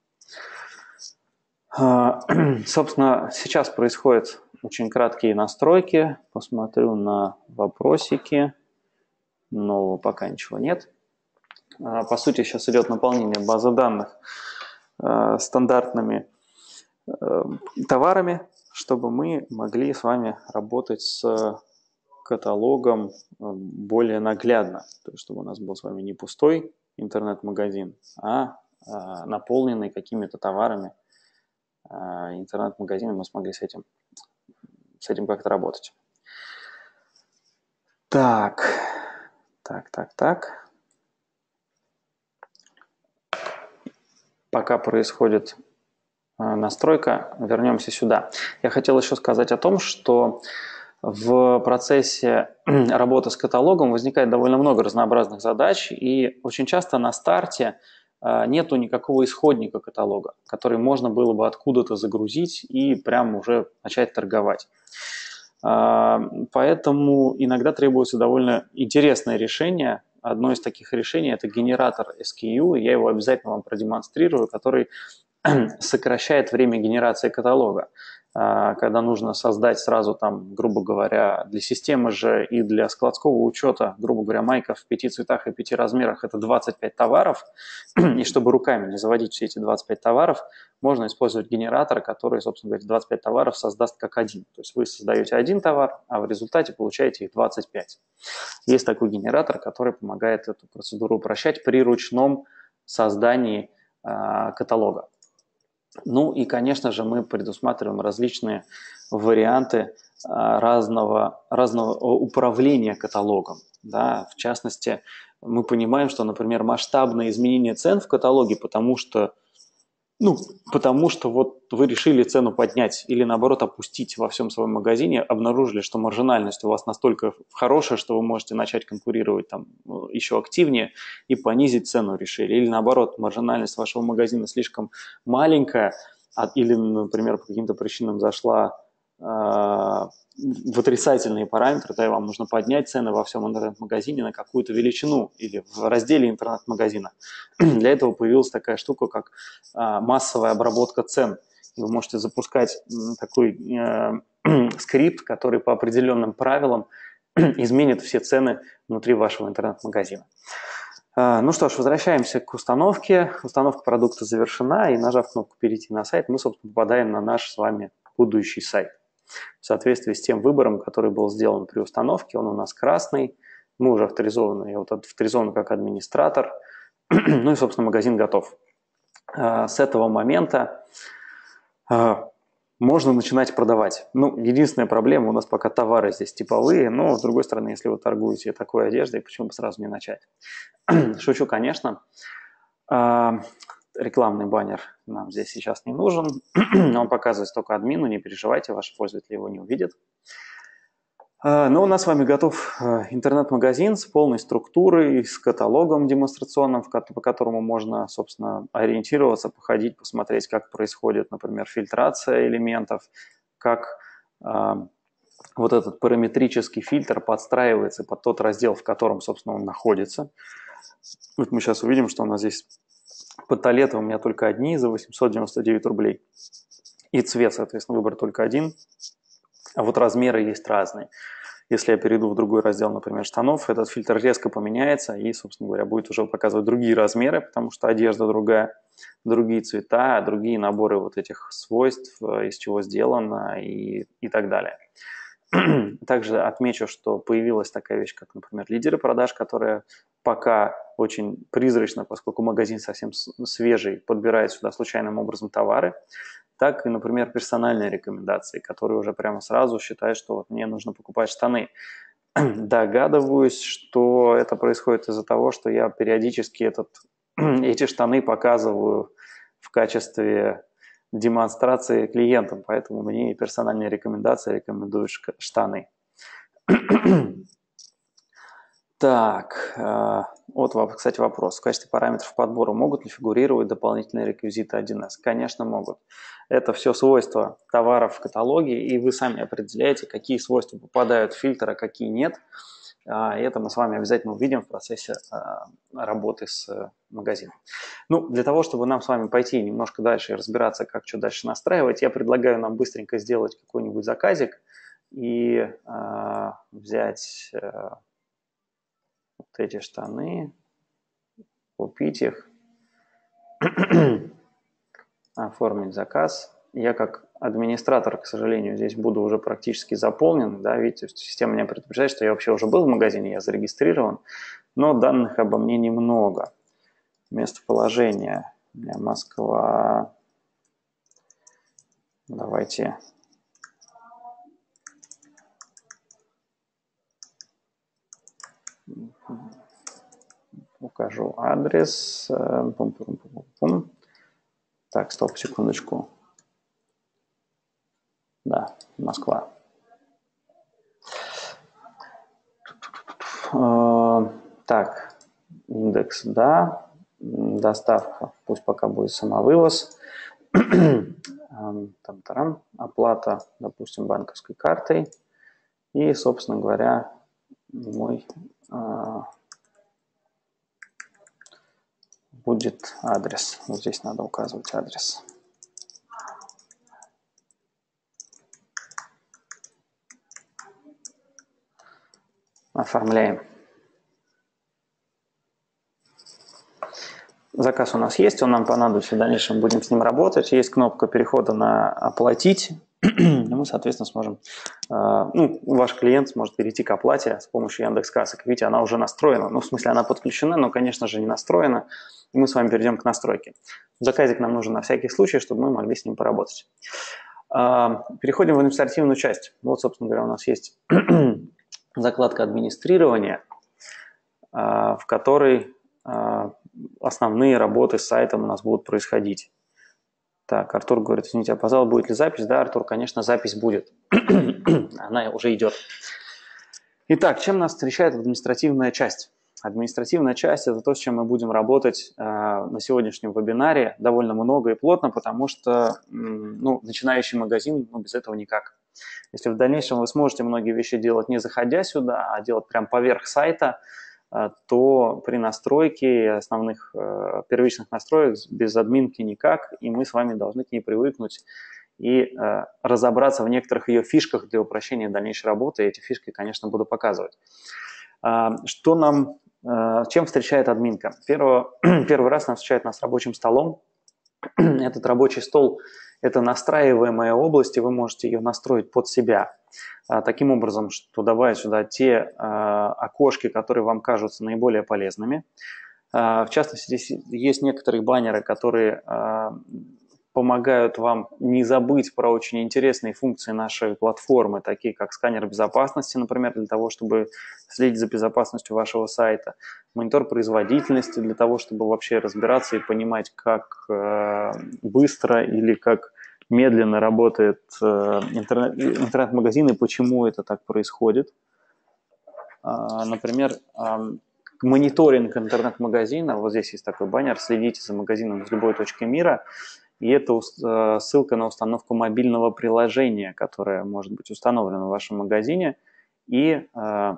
Собственно, сейчас происходят очень краткие настройки. Посмотрю на вопросики. Нового пока ничего нет. По сути, сейчас идет наполнение базы данных стандартными товарами, чтобы мы могли с вами работать с каталогом более наглядно. То есть, чтобы у нас был с вами не пустой интернет-магазин, а наполненный какими-то товарами интернет-магазин, мы смогли с этим как-то работать. Так. Пока происходит настройка, вернемся сюда. Я хотел еще сказать о том, что в процессе работы с каталогом возникает довольно много разнообразных задач, и очень часто на старте нету никакого исходника каталога, который можно было бы откуда-то загрузить и прям уже начать торговать. Поэтому иногда требуется довольно интересное решение. Одно из таких решений – это генератор SKU, я его обязательно вам продемонстрирую, который сокращает время генерации каталога. Когда нужно создать сразу там, грубо говоря, для системы же и для складского учета, грубо говоря, майка в 5 цветах и 5 размерах, это 25 товаров, и чтобы руками не заводить все эти 25 товаров, можно использовать генератор, который, собственно говоря, 25 товаров создаст как один. То есть вы создаете один товар, а в результате получаете их 25. Есть такой генератор, который помогает эту процедуру упрощать при ручном создании каталога. Ну и, конечно же, мы предусматриваем различные варианты разного управления каталогом. Да? В частности, мы понимаем, что, например, масштабное изменение цен в каталоге, потому что вот вы решили цену поднять или, наоборот, опустить во всем своем магазине, обнаружили, что маржинальность у вас настолько хорошая, что вы можете начать конкурировать там еще активнее и понизить цену решили. Или, наоборот, маржинальность вашего магазина слишком маленькая, или, например, по каким-то причинам зашла в отрицательные параметры, да, и вам нужно поднять цены во всем интернет-магазине на какую-то величину или в разделе интернет-магазина. Для этого появилась такая штука, как массовая обработка цен. И вы можете запускать такой скрипт, который по определенным правилам изменит все цены внутри вашего интернет-магазина. Ну что ж, возвращаемся к установке. Установка продукта завершена, и нажав кнопку «Перейти на сайт», мы, собственно, попадаем на наш с вами будущий сайт. В соответствии с тем выбором, который был сделан при установке, он у нас красный, мы уже авторизованы, я вот авторизован как администратор, ну и, собственно, магазин готов. С этого момента можно начинать продавать. Ну, единственная проблема, у нас пока товары здесь типовые, но, с другой стороны, если вы торгуете такой одеждой, почему бы сразу не начать? Шучу, конечно. Рекламный баннер нам здесь сейчас не нужен, но он показывает только админу, не переживайте, ваши пользователи его не увидят. Но у нас с вами готов интернет-магазин с полной структурой, с каталогом демонстрационным, по которому можно, собственно, ориентироваться, походить, посмотреть, как происходит, например, фильтрация элементов, как вот этот параметрический фильтр подстраивается под тот раздел, в котором, собственно, он находится. Вот мы сейчас увидим, что у нас здесь панталеты у меня только одни за 899 рублей. И цвет, соответственно, выбор только один. А вот размеры есть разные. Если я перейду в другой раздел, например, штанов, этот фильтр резко поменяется и, собственно говоря, будет уже показывать другие размеры, потому что одежда другая, другие цвета, другие наборы вот этих свойств, из чего сделано и так далее. Также отмечу, что появилась такая вещь, как, например, лидеры продаж, которые пока очень призрачно, поскольку магазин совсем свежий, подбирает сюда случайным образом товары, так и, например, персональные рекомендации, которые уже прямо сразу считают, что вот мне нужно покупать штаны. Догадываюсь, что это происходит из-за того, что я периодически эти штаны показываю в качестве демонстрации клиентам, поэтому мне и персональные рекомендации рекомендуют штаны. Так, вот, кстати, вопрос. В качестве параметров подбора могут ли фигурировать дополнительные реквизиты 1С? Конечно, могут. Это все свойства товаров в каталоге, и вы сами определяете, какие свойства попадают в фильтр, а какие нет. И это мы с вами обязательно увидим в процессе работы с магазином. Ну, для того, чтобы нам с вами пойти немножко дальше и разбираться, как что дальше настраивать, я предлагаю нам быстренько сделать какой-нибудь заказик и взять вот эти штаны, купить их, оформить заказ. Я как администратор, к сожалению, здесь буду уже практически заполнен. Да, видите, система меня предупреждает, что я вообще уже был в магазине, я зарегистрирован, но данных обо мне немного. Местоположение у меня Москва. Давайте укажу адрес. Так, стоп, секундочку. Да, Москва. Так, индекс, да. Доставка, пусть пока будет самовывоз. Там-тарам. Оплата, допустим, банковской картой. И, собственно говоря, мой будет адрес. Вот здесь надо указывать адрес. Оформляем. Заказ у нас есть, он нам понадобится, в дальнейшем будем с ним работать. Есть кнопка перехода на «Оплатить», и мы, соответственно, сможем... ваш клиент сможет перейти к оплате с помощью Яндекс.Кассы. Как видите, она уже настроена. Ну, в смысле, она подключена, но, конечно же, не настроена. И мы с вами перейдем к настройке. Заказик нам нужен на всякий случай, чтобы мы могли с ним поработать. Переходим в административную часть. Вот, собственно говоря, у нас есть закладка администрирования, в которой основные работы с сайтом у нас будут происходить. Так, Артур говорит, извините, опоздал, будет ли запись? Да, Артур, конечно, запись будет. Она уже идет. Итак, чем нас встречает административная часть? Административная часть – это то, с чем мы будем работать на сегодняшнем вебинаре довольно много и плотно, потому что начинающий магазин, без этого никак. Если в дальнейшем вы сможете многие вещи делать не заходя сюда, а делать прямо поверх сайта, то при настройке основных первичных настроек без админки никак, и мы с вами должны к ней привыкнуть и разобраться в некоторых ее фишках для упрощения дальнейшей работы. И эти фишки, конечно, буду показывать. Чем встречает админка? Первый раз нас встречает с рабочим столом. Этот рабочий стол – это настраиваемая область, и вы можете ее настроить под себя. Таким образом, что добавить сюда те окошки, которые вам кажутся наиболее полезными. В частности, здесь есть некоторые баннеры, которые помогают вам не забыть про очень интересные функции нашей платформы, такие как сканер безопасности, например, для того, чтобы следить за безопасностью вашего сайта, монитор производительности для того, чтобы вообще разбираться и понимать, как быстро или как медленно работает интернет-магазин и почему это так происходит. Например, мониторинг интернет-магазина, вот здесь есть такой баннер, следите за магазином с любой точки мира, и это ссылка на установку мобильного приложения, которое может быть установлено в вашем магазине и,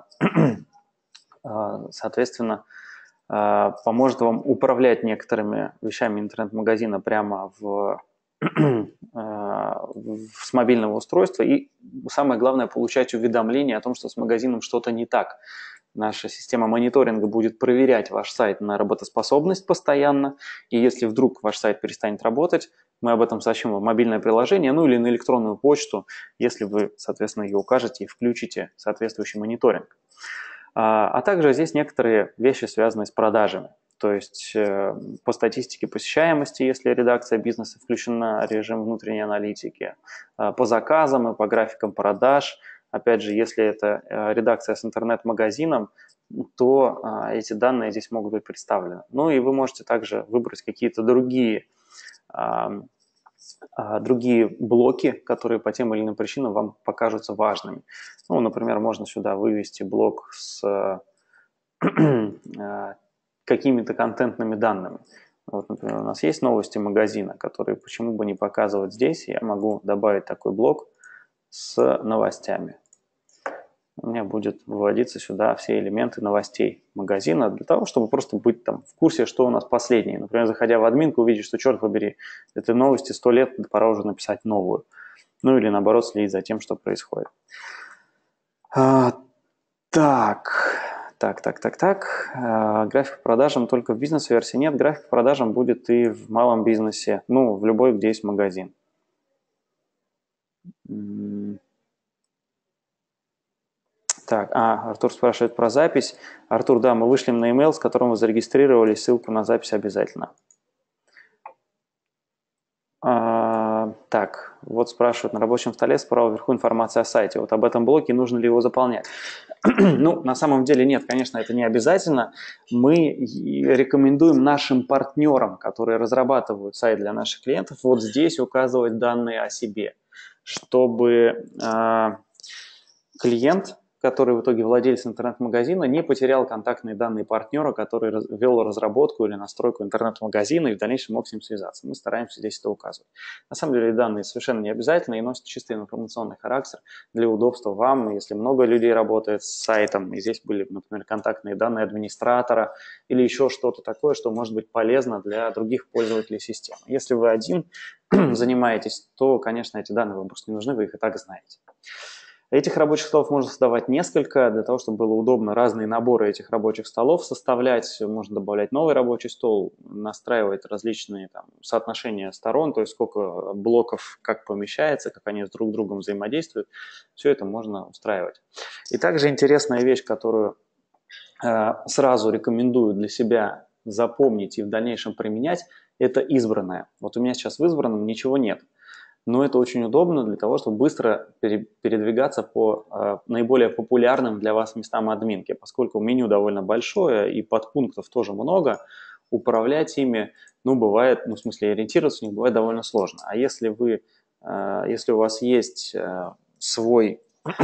соответственно, поможет вам управлять некоторыми вещами интернет-магазина прямо в с мобильного устройства. И самое главное, получать уведомления о том, что с магазином что-то не так. Наша система мониторинга будет проверять ваш сайт на работоспособность постоянно. И если вдруг ваш сайт перестанет работать, мы об этом сообщим в мобильное приложение, ну или на электронную почту, если вы, соответственно, ее укажете и включите соответствующий мониторинг. А также здесь некоторые вещи, связанные с продажами. То есть по статистике посещаемости, если редакция бизнеса включена в режим внутренней аналитики, по заказам и по графикам продаж. Опять же, если это редакция с интернет-магазином, то эти данные здесь могут быть представлены. Ну и вы можете также выбрать какие-то другие блоки, которые по тем или иным причинам вам покажутся важными. Ну, например, можно сюда вывести блок с какими-то контентными данными. Вот, например, у нас есть новости магазина, которые почему бы не показывать здесь. Я могу добавить такой блок с новостями. У меня будет выводиться сюда все элементы новостей магазина для того, чтобы просто быть там в курсе, что у нас последнее. Например, заходя в админку, увидеть, что, черт побери, этой новости 100 лет, пора уже написать новую. Ну или наоборот, следить за тем, что происходит. График по продажам только в бизнес-версии нет. График по продажам будет и в малом бизнесе, ну, в любой, где есть магазин. Так, Артур спрашивает про запись. Артур, да, мы вышлем на email, с которым вы зарегистрировались, ссылку на запись обязательно. Так, вот спрашивают на рабочем столе справа вверху информация о сайте. Вот об этом блоке, нужно ли его заполнять? Ну, на самом деле нет, конечно, это не обязательно. Мы рекомендуем нашим партнерам, которые разрабатывают сайт для наших клиентов, вот здесь указывать данные о себе, чтобы клиент, который в итоге владелец интернет-магазина, не потерял контактные данные партнера, который вел разработку или настройку интернет-магазина и в дальнейшем мог с ним связаться. Мы стараемся здесь это указывать. На самом деле данные совершенно не обязательны и носят чисто информационный характер для удобства вам. Если много людей работает с сайтом, и здесь были, например, контактные данные администратора или еще что-то такое, что может быть полезно для других пользователей системы. Если вы один занимаетесь, то, конечно, эти данные вам просто не нужны, вы их и так знаете. Этих рабочих столов можно создавать несколько, для того, чтобы было удобно разные наборы этих рабочих столов составлять. Можно добавлять новый рабочий стол, настраивать различные там соотношения сторон, то есть сколько блоков как помещается, как они друг с другом взаимодействуют. Все это можно устраивать. И также интересная вещь, которую сразу рекомендую для себя запомнить и в дальнейшем применять, это избранное. Вот у меня сейчас в избранном ничего нет. Но это очень удобно для того, чтобы быстро передвигаться по наиболее популярным для вас местам админки. Поскольку меню довольно большое и подпунктов тоже много, управлять ими, ну, бывает, ну, в смысле, ориентироваться в них бывает довольно сложно. А если у вас есть свои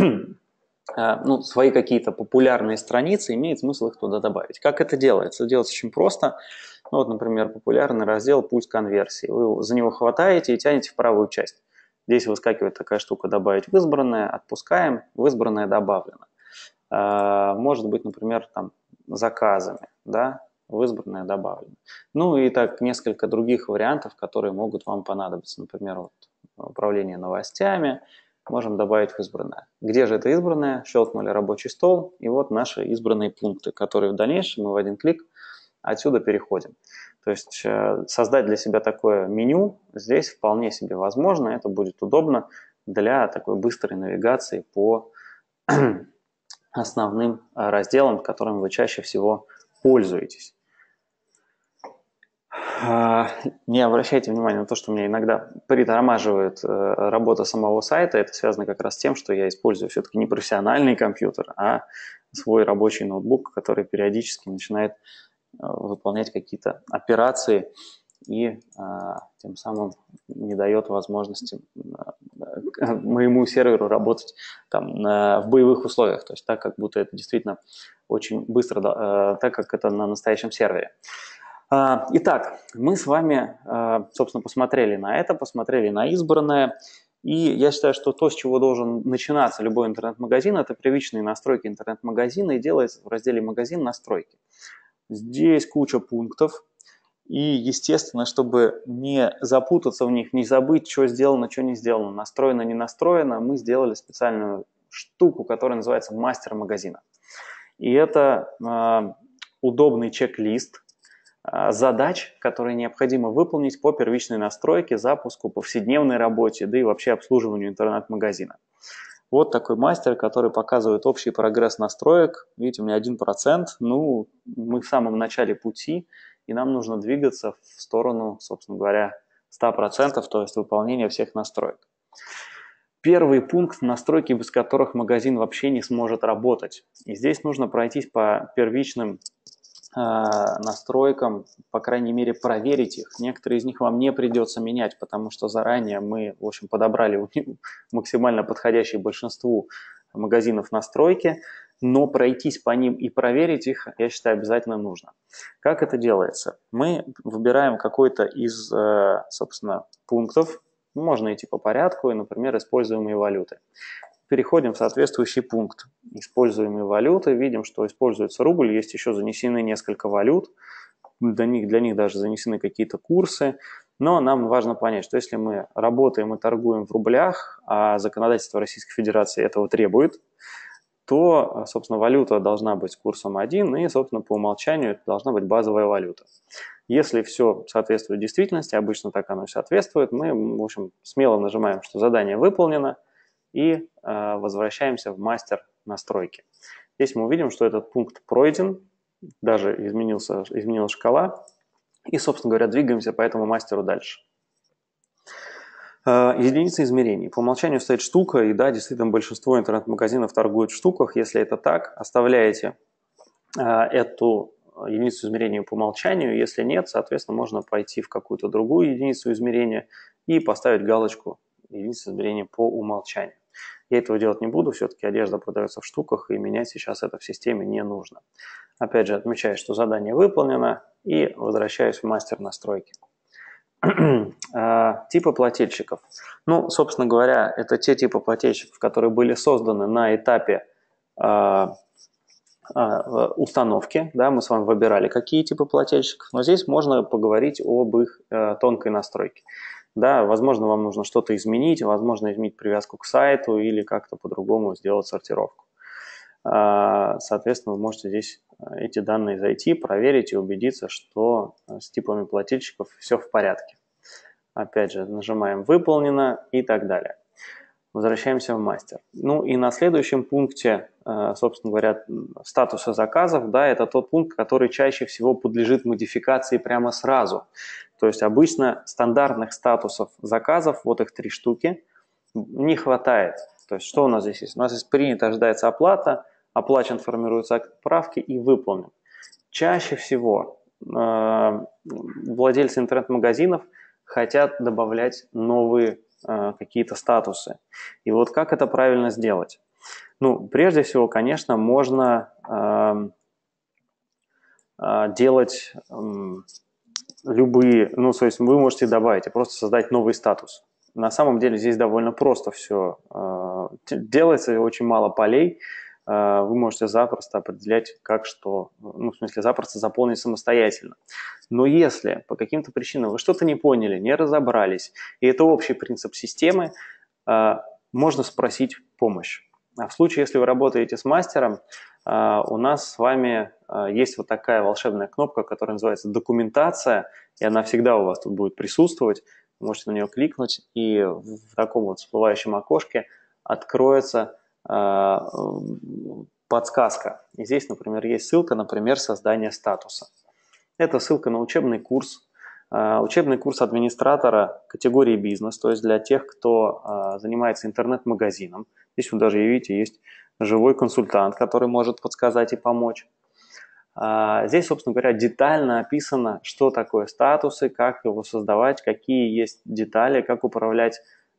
какие-то популярные страницы, имеет смысл их туда добавить. Как это делается? Это делается очень просто. Ну, вот, например, популярный раздел «Пульс конверсии». Вы за него хватаете и тянете в правую часть. Здесь выскакивает такая штука «Добавить в избранное», отпускаем, в избранное добавлено. Может быть, например, там заказами, да, в избранное добавлено. Ну и так несколько других вариантов, которые могут вам понадобиться. Например, вот, управление новостями можем добавить в избранное. Где же это избранное? Щелкнули рабочий стол, и вот наши избранные пункты, которые в дальнейшем мы в один клик отсюда переходим. То есть создать для себя такое меню здесь вполне себе возможно. Это будет удобно для такой быстрой навигации по основным разделам, которыми вы чаще всего пользуетесь. Не обращайте внимания на то, что меня иногда притормаживает работа самого сайта. Это связано как раз с тем, что я использую все-таки не профессиональный компьютер, а свой рабочий ноутбук, который периодически начинает выполнять какие-то операции и тем самым не дает возможности моему серверу работать там, в боевых условиях, то есть так, как будто это действительно очень быстро, так как это на настоящем сервере. Итак, мы с вами, собственно, посмотрели на это, посмотрели на избранное, и я считаю, что то, с чего должен начинаться любой интернет-магазин, это первичные настройки интернет-магазина, и делается в разделе «Магазин. Настройки». Здесь куча пунктов, И, естественно, чтобы не запутаться в них, не забыть, что сделано, что не сделано, настроено, не настроено, мы сделали специальную штуку, которая называется мастер магазина. И это удобный чек-лист задач, которые необходимо выполнить по первичной настройке, запуску, повседневной работе, да и вообще обслуживанию интернет-магазина. Вот такой мастер, который показывает общий прогресс настроек. Видите, у меня 1%. Ну, мы в самом начале пути, и нам нужно двигаться в сторону, собственно говоря, 100%, то есть выполнения всех настроек. Первый пункт – настройки, без которых магазин вообще не сможет работать. И здесь нужно пройтись по первичным настройкам, по крайней мере, проверить их. Некоторые из них вам не придется менять, потому что заранее мы, в общем, подобрали максимально подходящие большинству магазинов настройки, но пройтись по ним и проверить их, я считаю, обязательно нужно. Как это делается? Мы выбираем какой-то из, собственно, пунктов, можно идти по порядку, и, например, используемые валюты. Переходим в соответствующий пункт используемые валюты, видим, что используется рубль, есть еще занесены несколько валют, для них даже занесены какие-то курсы, но нам важно понять, что если мы работаем и торгуем в рублях, а законодательство Российской Федерации этого требует, то, собственно, валюта должна быть с курсом 1, и, собственно, по умолчанию это должна быть базовая валюта. Если все соответствует действительности, обычно так оно и соответствует, мы, в общем, смело нажимаем, что задание выполнено, и возвращаемся в мастер настройки. Здесь мы увидим, что этот пункт пройден, даже изменилась шкала, и, собственно говоря, двигаемся по этому мастеру дальше. Единица измерений. По умолчанию стоит штука, и да, действительно большинство интернет-магазинов торгуют в штуках. Если это так, оставляете эту единицу измерения по умолчанию. Если нет, соответственно, можно пойти в какую-то другую единицу измерения и поставить галочку единица измерения по умолчанию. Я этого делать не буду, все-таки одежда продается в штуках, и менять сейчас это в системе не нужно. Опять же, отмечаю, что задание выполнено, и возвращаюсь в мастер настройки. Типы плательщиков. Ну, собственно говоря, это те типы плательщиков, которые были созданы на этапе установки. Да, мы с вами выбирали, какие типы плательщиков, но здесь можно поговорить об их тонкой настройке. Да, возможно, вам нужно что-то изменить, возможно, изменить привязку к сайту или как-то по-другому сделать сортировку. Соответственно, вы можете здесь эти данные зайти, проверить и убедиться, что с типами плательщиков все в порядке. Опять же, нажимаем «Выполнено» и так далее. Возвращаемся в мастер. Ну и на следующем пункте, собственно говоря, статуса заказов, да, это тот пункт, который чаще всего подлежит модификации прямо сразу. То есть обычно стандартных статусов заказов, вот их 3 штуки, не хватает. То есть что у нас здесь есть? У нас есть принято, ожидается оплата, оплачен, формируются отправки и выполнен. Чаще всего владельцы интернет-магазинов хотят добавлять новые какие-то статусы. И вот как это правильно сделать? Ну, прежде всего, конечно, можно делать любые, ну, то есть вы можете добавить и просто создать новый статус. На самом деле здесь довольно просто все делается, очень мало полей. Вы можете запросто определять, как что, ну, в смысле, запросто заполнить самостоятельно. Но если по каким-то причинам вы что-то не поняли, не разобрались, и это общий принцип системы, можно спросить помощь. А в случае, если вы работаете с мастером, у нас с вами есть вот такая волшебная кнопка, которая называется «Документация», и она всегда у вас тут будет присутствовать. Вы можете на нее кликнуть, и в таком вот всплывающем окошке откроется подсказка. И здесь, например, есть ссылка, например, «Создание статуса». Это ссылка на учебный курс администратора категории бизнес, то есть для тех, кто занимается интернет-магазином. Здесь вы даже видите, есть живой консультант, который может подсказать и помочь. Здесь, собственно говоря, детально описано, что такое статусы, как его создавать, какие есть детали, как управлять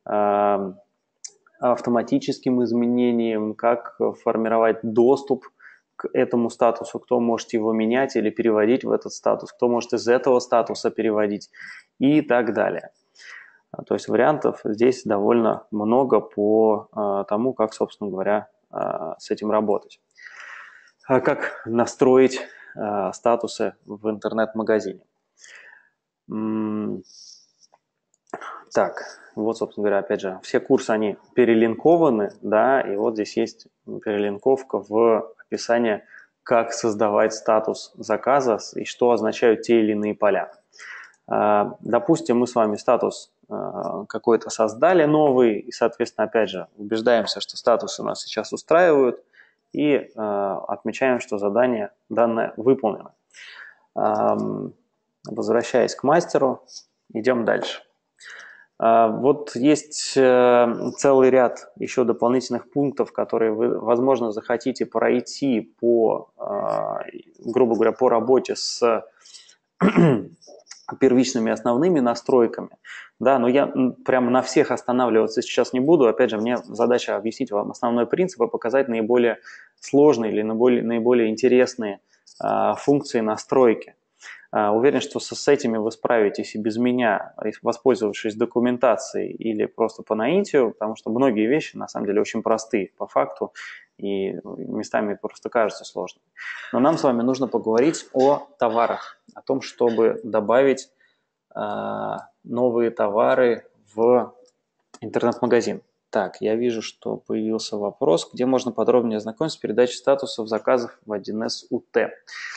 автоматическим изменением, как формировать доступ к этому статусу, кто может его менять или переводить в этот статус, кто может из этого статуса переводить и так далее. То есть вариантов здесь довольно много по тому, как, собственно говоря, с этим работать. Как настроить статусы в интернет-магазине. Так, вот, собственно говоря, опять же, все курсы, они перелинкованы, да, и вот здесь есть перелинковка в описании, как создавать статус заказа и что означают те или иные поля. Допустим, мы с вами статус какой-то создали новый, и, соответственно, опять же, убеждаемся, что статусы нас сейчас устраивают, и отмечаем, что задание данное выполнено. Возвращаясь к мастеру, идем дальше. Вот есть целый ряд еще дополнительных пунктов, которые вы, возможно, захотите пройти по, грубо говоря, по работе с первичными основными настройками. Да, но я прямо на всех останавливаться сейчас не буду. Опять же, мне задача объяснить вам основной принцип и показать наиболее сложные или наиболее интересные функции настройки. Уверен, что с этими вы справитесь и без меня, воспользовавшись документацией или просто по наитию, потому что многие вещи, на самом деле, очень простые по факту и местами просто кажутся сложными. Но нам с вами нужно поговорить о товарах, о том, чтобы добавить новые товары в интернет-магазин. Так, я вижу, что появился вопрос, где можно подробнее ознакомиться с передачей статусов заказов в 1С УТ.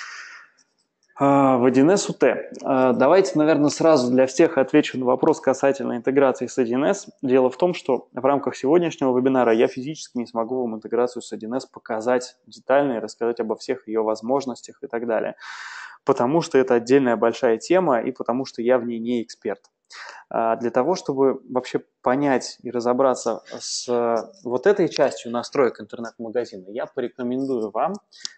В 1С УТ. Давайте, наверное, сразу для всех отвечу на вопрос касательно интеграции с 1С. Дело в том, что в рамках сегодняшнего вебинара я физически не смогу вам интеграцию с 1С показать детально и рассказать обо всех ее возможностях и так далее, потому что это отдельная большая тема и потому что я в ней не эксперт. Для того, чтобы вообще понять и разобраться с вот этой частью настроек интернет-магазина, я порекомендую вам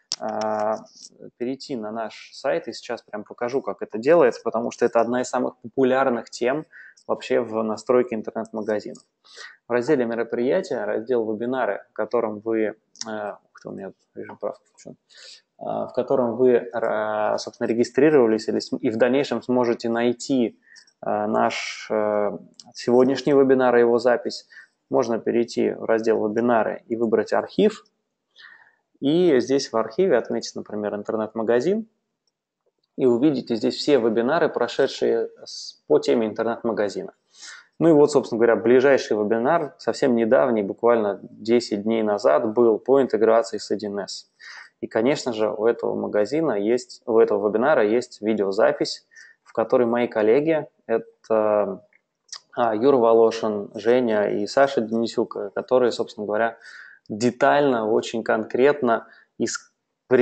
перейти на наш сайт, и сейчас прям покажу, как это делается, потому что это одна из самых популярных тем вообще в настройке интернет-магазинов. В разделе «Мероприятия», раздел «Вебинары», в котором вы... у меня режим прав включен. В котором вы, собственно, регистрировались и в дальнейшем сможете найти наш сегодняшний вебинар и его запись. Можно перейти в раздел «Вебинары» и выбрать архив. И здесь в архиве отметить, например, интернет-магазин, и увидите здесь все вебинары, прошедшие по теме интернет-магазина. Ну и вот, собственно говоря, ближайший вебинар, совсем недавний, буквально 10 дней назад, был по интеграции с 1С. И, конечно же, у этого вебинара есть видеозапись, в которой мои коллеги, это Юра Волошин, Женя и Саша Денисюк, которые, собственно говоря, детально, очень конкретно и с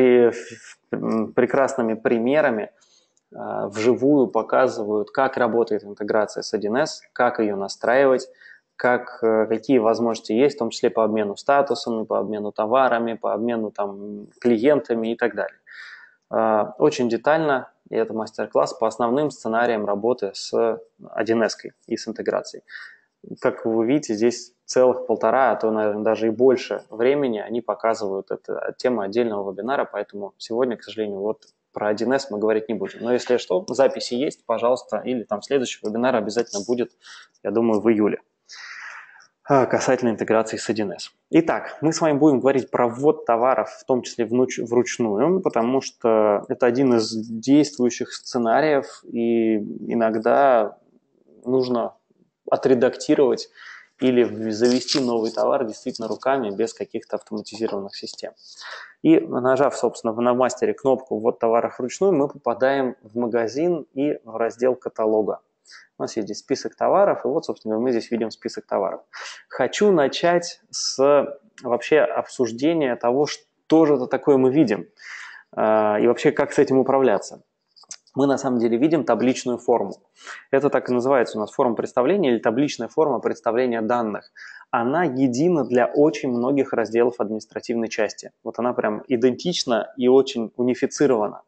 прекрасными примерами вживую показывают, как работает интеграция с 1С, как ее настраивать, какие возможности есть, в том числе по обмену статусами, по обмену товарами, по обмену клиентами и так далее. Очень детально, и это мастер-класс по основным сценариям работы с 1С и с интеграцией. Как вы видите, здесь целых 1,5, а то, наверное, даже и больше времени они показывают эту тему отдельного вебинара, поэтому сегодня, к сожалению, вот про 1С мы говорить не будем. Но если что, записи есть, пожалуйста, или следующий вебинар обязательно будет, я думаю, в июле, касательно интеграции с 1С. Итак, мы с вами будем говорить про ввод товаров, в том числе вручную, потому что это один из действующих сценариев, и иногда нужно отредактировать или завести новый товар действительно руками, без каких-то автоматизированных систем. И нажав, собственно, на мастере кнопку «Ввод товаров вручную», мы попадаем в магазин и в раздел каталога. У нас есть здесь список товаров, и вот, собственно, мы здесь видим список товаров. Хочу начать с вообще обсуждения того, что же это такое мы видим, и вообще как с этим управляться. Мы на самом деле видим табличную форму. Это так и называется у нас форма представления или табличная форма представления данных. Она едина для очень многих разделов административной части. Вот она прям идентична и очень унифицирована.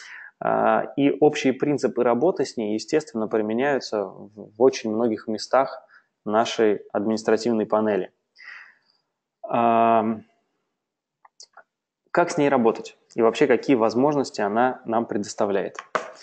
И общие принципы работы с ней, естественно, применяются в очень многих местах нашей административной панели. Как с ней работать? И вообще, какие возможности она нам предоставляет?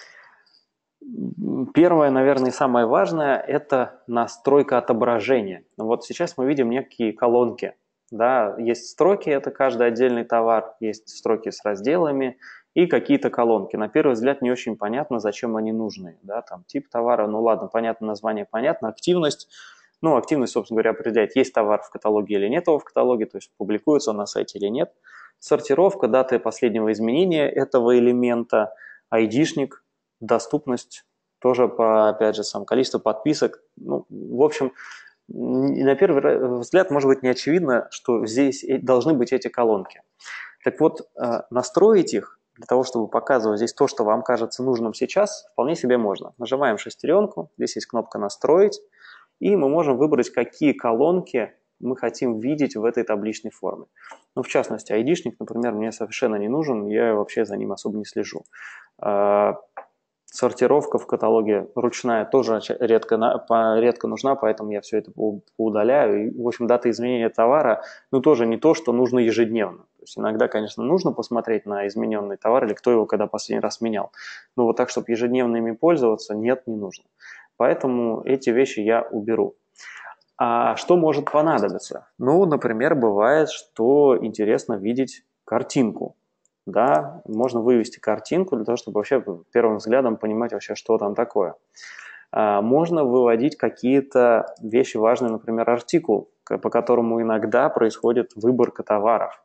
Первое, наверное, и самое важное – это настройка отображения. Вот сейчас мы видим некие колонки. Да? Есть строки – это каждый отдельный товар, есть строки с разделами, и какие-то колонки. На первый взгляд не очень понятно, зачем они нужны. Да? Там тип товара, ну ладно, понятно, название понятно, активность. Ну, активность, собственно говоря, определяет, есть товар в каталоге или нет его в каталоге, то есть публикуется он на сайте или нет. Сортировка, дата последнего изменения этого элемента, айдишник, доступность, тоже по, опять же, количество подписок. Ну, в общем, на первый взгляд может быть не очевидно, что здесь должны быть эти колонки. Так вот, настроить их для того, чтобы показывать здесь то, что вам кажется нужным сейчас, вполне себе можно. Нажимаем шестеренку, здесь есть кнопка «Настроить», и мы можем выбрать, какие колонки мы хотим видеть в этой табличной форме. Ну, в частности, айдишник, например, мне совершенно не нужен, я вообще за ним особо не слежу. Сортировка в каталоге ручная тоже редко нужна, поэтому я все это поудаляю. И, в общем, дата изменения товара, ну, тоже не то, что нужно ежедневно. То есть иногда, конечно, нужно посмотреть на измененный товар или кто его когда последний раз менял. Но вот так, чтобы ежедневно ими пользоваться, нет, не нужно. Поэтому эти вещи я уберу. А что может понадобиться? Ну, например, бывает, что интересно видеть картинку. Да, можно вывести картинку для того, чтобы вообще первым взглядом понимать вообще, что там такое. Можно выводить какие-то вещи важные, например, артикул, по которому иногда происходит выборка товаров.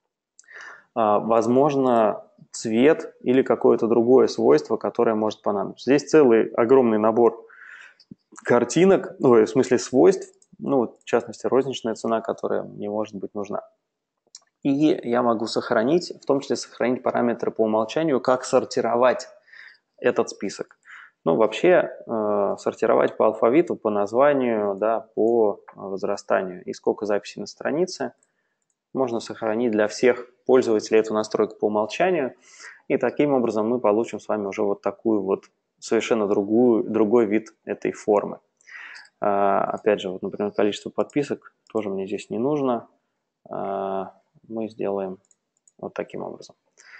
Возможно, цвет или какое-то другое свойство, которое может понадобиться. Здесь целый огромный набор картинок, в смысле свойств, ну, в частности, розничная цена, которая мне может быть нужна. И я могу сохранить, в том числе сохранить параметры по умолчанию, как сортировать этот список. Ну, вообще, сортировать по алфавиту, по названию, да, по возрастанию и сколько записей на странице. Можно сохранить для всех пользователей эту настройку по умолчанию. И таким образом мы получим с вами уже вот такую вот совершенно другой вид этой формы. Опять же, вот, например, количество подписок тоже мне здесь не нужно. Мы сделаем вот таким образом.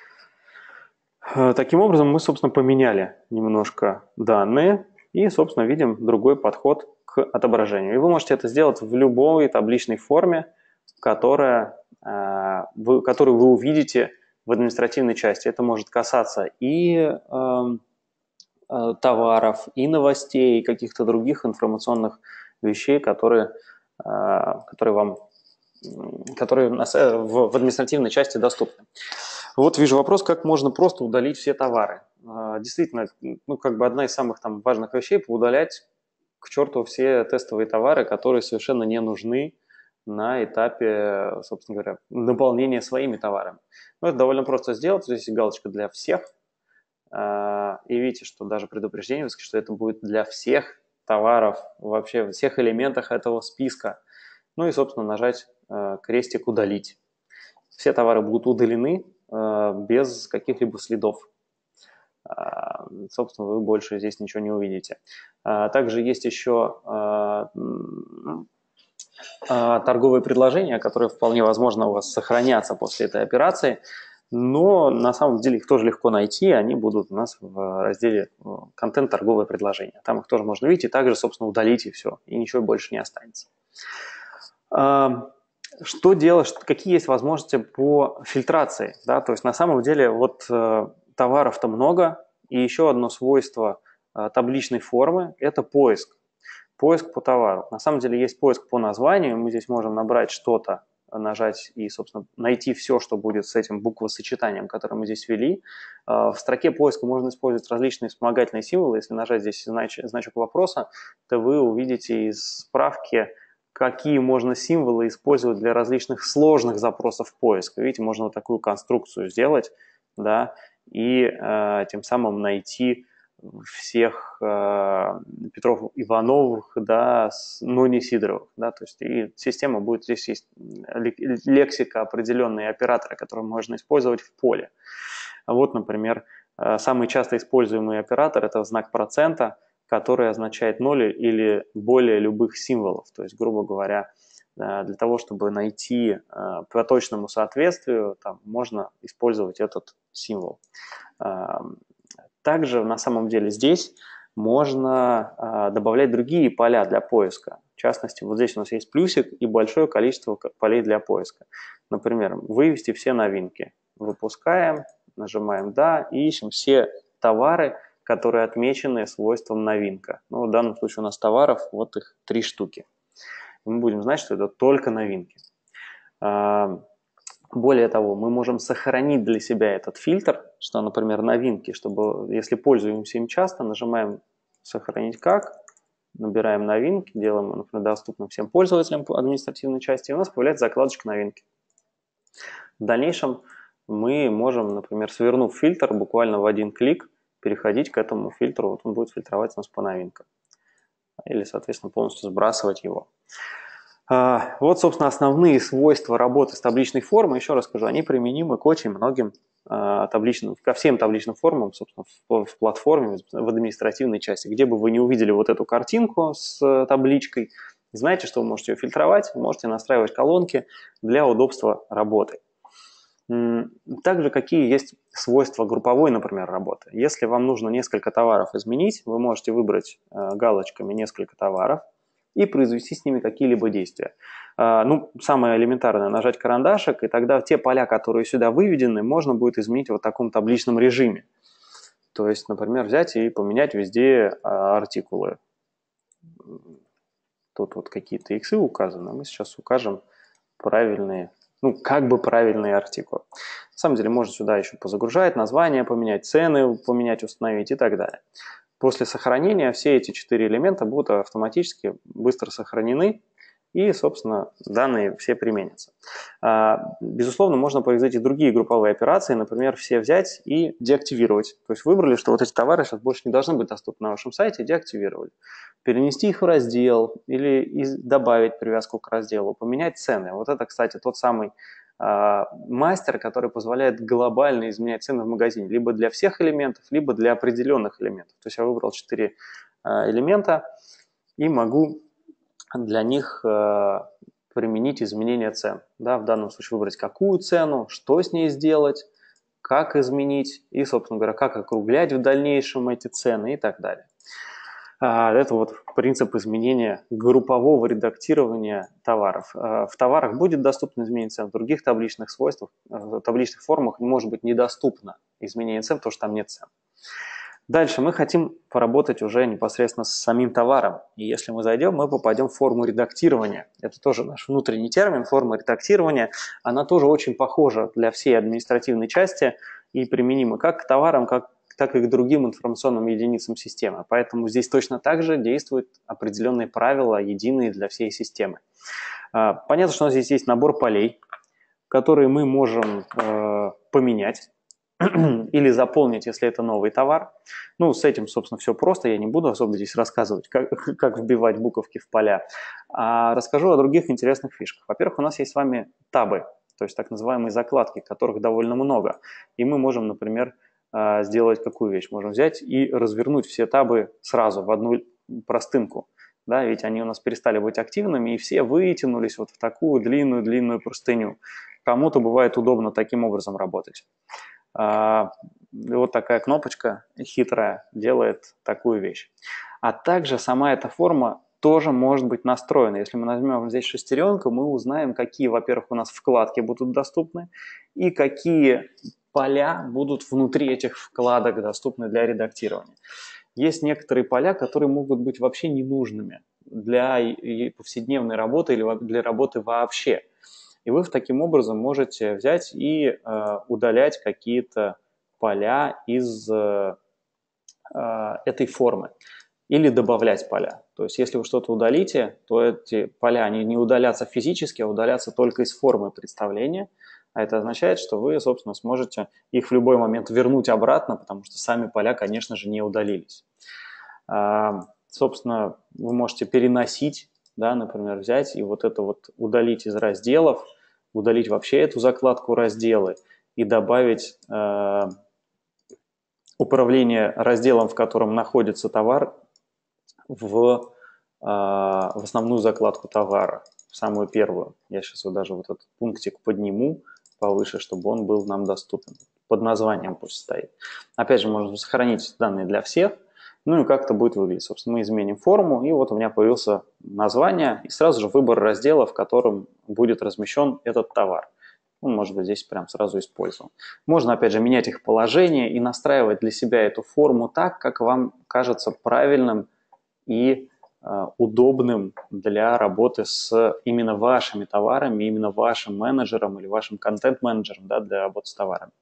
Таким образом мы, собственно, поменяли немножко данные и, собственно, видим другой подход к отображению. И вы можете это сделать в любой табличной форме, которую вы увидите в административной части. Это может касаться и товаров, и новостей, и каких-то других информационных вещей, которые в административной части доступны. Вот вижу вопрос, как можно просто удалить все товары. Действительно, ну, как бы одна из самых там важных вещей – поудалять к черту все тестовые товары, которые совершенно не нужны на этапе, собственно говоря, наполнения своими товарами. Но это довольно просто сделать. Здесь есть галочка «Для всех». И видите, что даже предупреждение, что это будет для всех товаров, вообще всех элементах этого списка. Ну и, собственно, нажать крестик «Удалить». Все товары будут удалены без каких-либо следов. Собственно, вы больше здесь ничего не увидите. Также есть еще торговые предложения, которые вполне возможно у вас сохранятся после этой операции, но на самом деле их тоже легко найти, они будут у нас в разделе «Контент. Торговые предложения». Там их тоже можно видеть, и также, собственно, удалить, и все, и ничего больше не останется. Что делать, какие есть возможности по фильтрации? Да? То есть на самом деле вот товаров-то много, и еще одно свойство табличной формы – это поиск. Поиск по товару. На самом деле есть поиск по названию, мы здесь можем набрать что-то, нажать и, собственно, найти все, что будет с этим буквосочетанием, которое мы здесь ввели. В строке поиска можно использовать различные вспомогательные символы. Если нажать здесь значок вопроса, то вы увидите из справки, какие можно символы использовать для различных сложных запросов поиска. Видите, можно вот такую конструкцию сделать, да, и тем самым найти всех Петров Ивановых, да, но не Сидоровых, да, то есть и система будет, здесь есть лексика, определенные операторы, которые можно использовать в поле. Вот, например, самый часто используемый оператор – это знак процента, который означает 0 или более любых символов. То есть, грубо говоря, для того, чтобы найти по точному соответствию, там, можно использовать этот символ. Также на самом деле здесь можно добавлять другие поля для поиска. В частности, вот здесь у нас есть плюсик и большое количество полей для поиска. Например, вывести все новинки. Выпускаем, нажимаем «Да» и ищем все товары, которые отмечены свойством новинка. Ну, в данном случае у нас товаров, вот их 3 штуки. Мы будем знать, что это только новинки. Более того, мы можем сохранить для себя этот фильтр, что, например, новинки, чтобы, если пользуемся им часто, нажимаем «Сохранить как», набираем новинки, делаем, например, доступным всем пользователям административной части, и у нас появляется закладочка новинки. В дальнейшем мы можем, например, свернув фильтр, буквально в один клик переходить к этому фильтру, вот он будет фильтровать нас по новинкам. Или, соответственно, полностью сбрасывать его. Вот, собственно, основные свойства работы с табличной формой. Еще раз скажу, они применимы к очень многим табличным, ко всем табличным формам, собственно, в платформе, в административной части. Где бы вы не увидели вот эту картинку с табличкой, знаете, что вы можете ее фильтровать, можете настраивать колонки для удобства работы. Также какие есть свойства групповой, например, работы. Если вам нужно несколько товаров изменить, вы можете выбрать галочками несколько товаров и произвести с ними какие-либо действия. Ну, самое элементарное – нажать карандашик, и тогда те поля, которые сюда выведены, можно будет изменить в вот таком табличном режиме. То есть, например, взять и поменять везде артикулы. Тут вот какие-то иксы указаны, мы сейчас укажем правильные, ну, как бы правильные артикулы. На самом деле можно сюда еще позагружать, название поменять, цены поменять, установить и так далее. После сохранения все эти 4 элемента будут автоматически быстро сохранены, и, собственно, данные все применятся. Безусловно, можно произвести другие групповые операции, например, все взять и деактивировать. То есть выбрали, что вот эти товары сейчас больше не должны быть доступны на вашем сайте, и деактивировали. Перенести их в раздел или добавить привязку к разделу, поменять цены. Вот это, кстати, тот самый мастер, который позволяет глобально изменять цены в магазине, либо для всех элементов, либо для определенных элементов. То есть я выбрал 4 элемента и могу для них применить изменение цен. Да, в данном случае выбрать какую цену, что с ней сделать, как изменить и, собственно говоря, как округлять в дальнейшем эти цены и так далее. Это вот принцип изменения группового редактирования товаров. В товарах будет доступно изменение цен, в других табличных свойствах, в табличных формах может быть недоступно изменение цен, потому что там нет цен. Дальше мы хотим поработать уже непосредственно с самим товаром. И если мы зайдем, мы попадем в форму редактирования. Это тоже наш внутренний термин, форма редактирования. Она тоже очень похожа для всей административной части и применима как к товарам, так и к другим информационным единицам системы. Поэтому здесь точно так же действуют определенные правила, единые для всей системы. Понятно, что у нас здесь есть набор полей, которые мы можем поменять или заполнить, если это новый товар. Ну, с этим, собственно, все просто. Я не буду особо здесь рассказывать, как вбивать буковки в поля. А расскажу о других интересных фишках. Во-первых, у нас есть с вами табы, то есть так называемые закладки, которых довольно много. И мы можем, например, сделать какую вещь? Можем взять и развернуть все табы сразу в одну простынку. Да, ведь они у нас перестали быть активными, и все вытянулись вот в такую длинную-длинную простыню. Кому-то бывает удобно таким образом работать. Вот такая кнопочка хитрая делает такую вещь. А также сама эта форма тоже может быть настроена. Если мы нажмем здесь шестеренку, мы узнаем, какие, во-первых, у нас вкладки будут доступны и какие поля будут внутри этих вкладок доступны для редактирования. Есть некоторые поля, которые могут быть вообще ненужными для повседневной работы или для работы вообще. И вы таким образом можете взять и удалять какие-то поля из этой формы или добавлять поля. То есть если вы что-то удалите, то эти поля они не удалятся физически, а удалятся только из формы представления. А это означает, что вы, собственно, сможете их в любой момент вернуть обратно, потому что сами поля, конечно же, не удалились. Собственно, вы можете переносить, да, например, взять и вот это вот удалить из разделов, удалить вообще эту закладку разделы и добавить управление разделом, в котором находится товар, в основную закладку товара, в самую первую. Я сейчас вот даже вот этот пунктик подниму повыше, чтобы он был нам доступен. Под названием пусть стоит. Опять же, можно сохранить данные для всех. Ну и как это будет выглядеть. Собственно, мы изменим форму, и вот у меня появился название, и сразу же выбор раздела, в котором будет размещен этот товар. он может быть здесь прям сразу использован. Можно, опять же, менять их положение и настраивать для себя эту форму так, как вам кажется правильным и удобным для работы с именно вашими товарами, именно вашим менеджером или вашим контент-менеджером, да, для работы с товарами.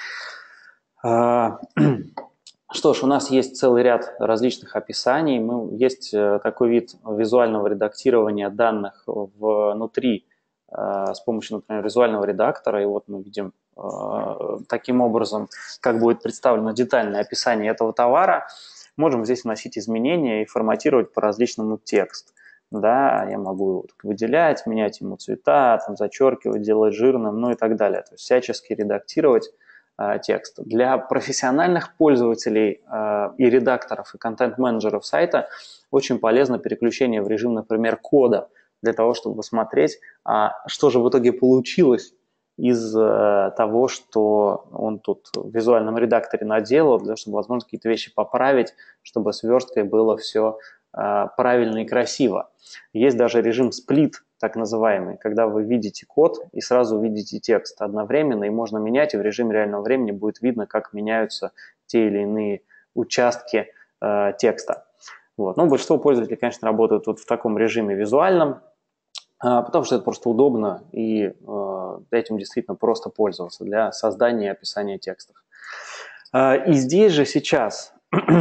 Что ж, у нас есть целый ряд различных описаний. Есть такой вид визуального редактирования данных внутри с помощью, например, визуального редактора. И вот мы видим таким образом, как будет представлено детальное описание этого товара. Можем здесь вносить изменения и форматировать по различному текст. Да, я могу его выделять, менять ему цвета, там, зачеркивать, делать жирным, ну и так далее. То есть всячески редактировать текст. Для профессиональных пользователей и редакторов, и контент-менеджеров сайта очень полезно переключение в режим, например, кода, для того, чтобы посмотреть, что же в итоге получилось из того, что он тут в визуальном редакторе наделал, для того, чтобы, возможно, какие-то вещи поправить, чтобы с версткой было все правильно и красиво. Есть даже режим сплит, так называемый, когда вы видите код и сразу видите текст одновременно, и можно менять, и в режиме реального времени будет видно, как меняются те или иные участки текста. Вот. Но большинство пользователей, конечно, работают вот в таком режиме визуальном, потому что это просто удобно, и этим действительно просто пользоваться для создания и описания текстов. И здесь же сейчас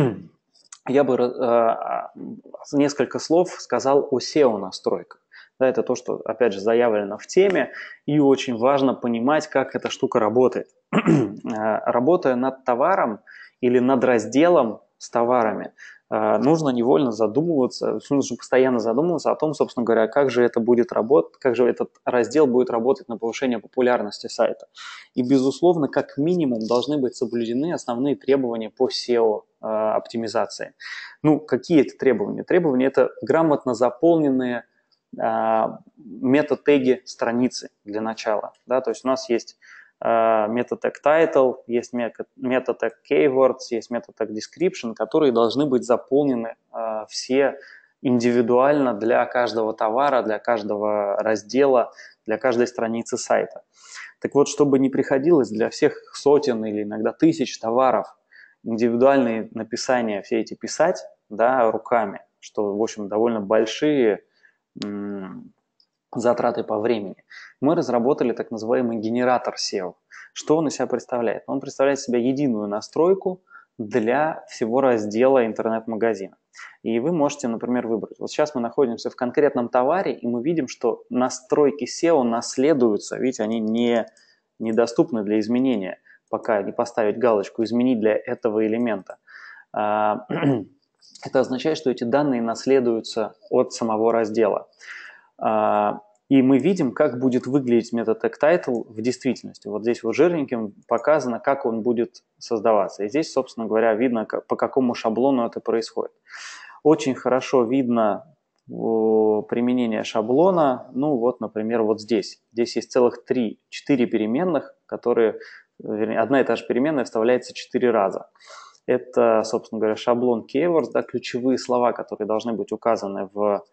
я бы несколько слов сказал о SEO-настройках. Да, это то, что, опять же, заявлено в теме, и очень важно понимать, как эта штука работает. Работая над товаром или над разделом с товарами, нужно невольно задумываться, нужно постоянно задумываться о том, собственно говоря, как же это будет работать, как же этот раздел будет работать на повышение популярности сайта. И, безусловно, как минимум должны быть соблюдены основные требования по SEO-оптимизации. Ну, какие это требования? Требования – это грамотно заполненные мета-теги страницы для начала. Да? То есть у нас есть мета-тег title, есть мета-тег keywords, есть мета-тег description, которые должны быть заполнены все индивидуально для каждого товара, для каждого раздела, для каждой страницы сайта. Так вот, чтобы не приходилось для всех сотен или иногда тысяч товаров индивидуальные написания все эти писать, да, руками, что, в общем, довольно большие затраты по времени, мы разработали так называемый генератор SEO. Что он из себя представляет? Он представляет из себя единую настройку для всего раздела интернет-магазина. И вы можете, например, выбрать. Вот сейчас мы находимся в конкретном товаре, и мы видим, что настройки SEO наследуются. Видите, они недоступны для изменения, пока не поставить галочку «Изменить для этого элемента». Это означает, что эти данные наследуются от самого раздела. И мы видим, как будет выглядеть метод TagTitle в действительности. Вот здесь вот жирненьким показано, как он будет создаваться. И здесь, собственно говоря, видно, по какому шаблону это происходит. Очень хорошо видно применение шаблона. Ну вот, например, вот здесь. Здесь есть целых 4 переменных, которые, вернее, одна и та же переменная вставляется 4 раза. Это, собственно говоря, шаблон keywords, да, ключевые слова, которые должны быть указаны в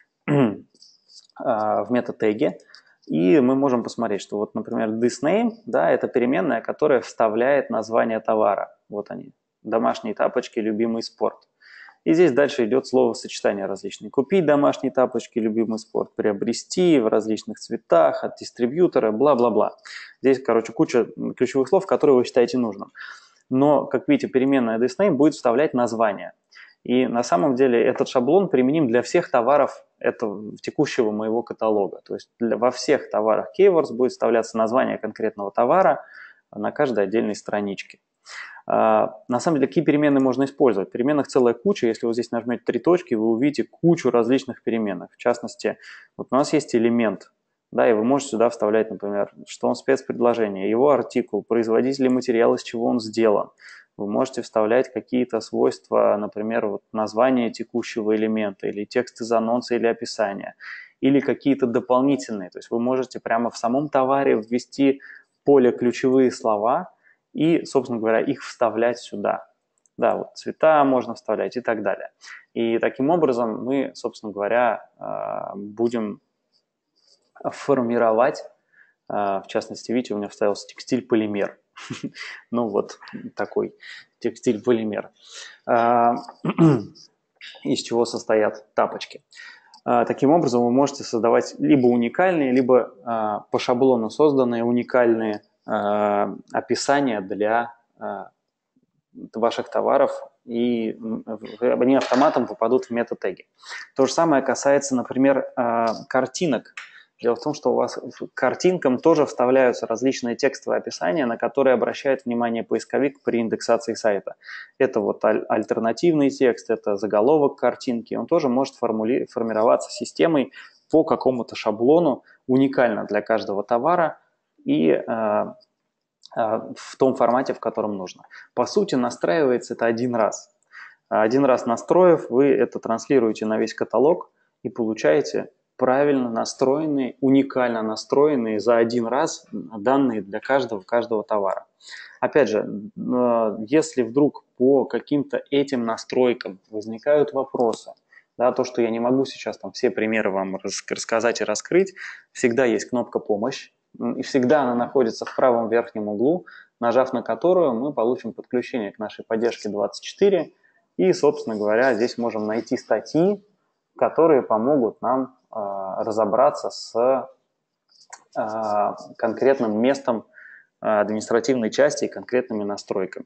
мета-теге. И мы можем посмотреть, что вот, например, thisName, да, это переменная, которая вставляет название товара. Вот они, домашние тапочки, любимый спорт. И здесь дальше идет словосочетание различные. Купить домашние тапочки, любимый спорт, приобрести в различных цветах, от дистрибьютора, бла-бла-бла. Здесь, короче, куча ключевых слов, которые вы считаете нужным. Но, как видите, переменная thisName будет вставлять название. И на самом деле этот шаблон применим для всех товаров текущего моего каталога. То есть во всех товарах Keywords будет вставляться название конкретного товара на каждой отдельной страничке. На самом деле, какие переменные можно использовать? Переменных целая куча. Если вы здесь нажмете 3 точки, вы увидите кучу различных переменных. В частности, вот у нас есть элемент, да, и вы можете сюда вставлять, например, что он спецпредложение, его артикул, производитель материала, из чего он сделан. Вы можете вставлять какие-то свойства, например, вот название текущего элемента, или текст из анонса или описания, или какие-то дополнительные. То есть вы можете прямо в самом товаре ввести поле ключевые слова и, собственно говоря, их вставлять сюда. Да, вот цвета можно вставлять и так далее. И таким образом мы, собственно говоря, будем формировать В частности, видите, у меня вставился текстиль-полимер. Ну вот такой текстиль-полимер. Из чего состоят тапочки. Таким образом, вы можете создавать либо уникальные, либо по шаблону созданные уникальные описания для ваших товаров, и они автоматом попадут в мета-теги. То же самое касается, например, картинок. Дело в том, что у вас к картинкам тоже вставляются различные текстовые описания, на которые обращает внимание поисковик при индексации сайта. Это вот альтернативный текст, это заголовок картинки. Он тоже может формироваться системой по какому-то шаблону, уникально для каждого товара и в том формате, в котором нужно. По сути, настраивается это один раз. Один раз настроив, вы это транслируете на весь каталог и получаете правильно настроенные, уникально настроенные за один раз данные для каждого товара. Опять же, если вдруг по каким-то этим настройкам возникают вопросы, да, то, что я не могу сейчас там все примеры вам рассказать и раскрыть, всегда есть кнопка «Помощь», и всегда она находится в правом верхнем углу, нажав на которую мы получим подключение к нашей поддержке 24, и, собственно говоря, здесь можем найти статьи, которые помогут нам разобраться с конкретным местом административной части и конкретными настройками.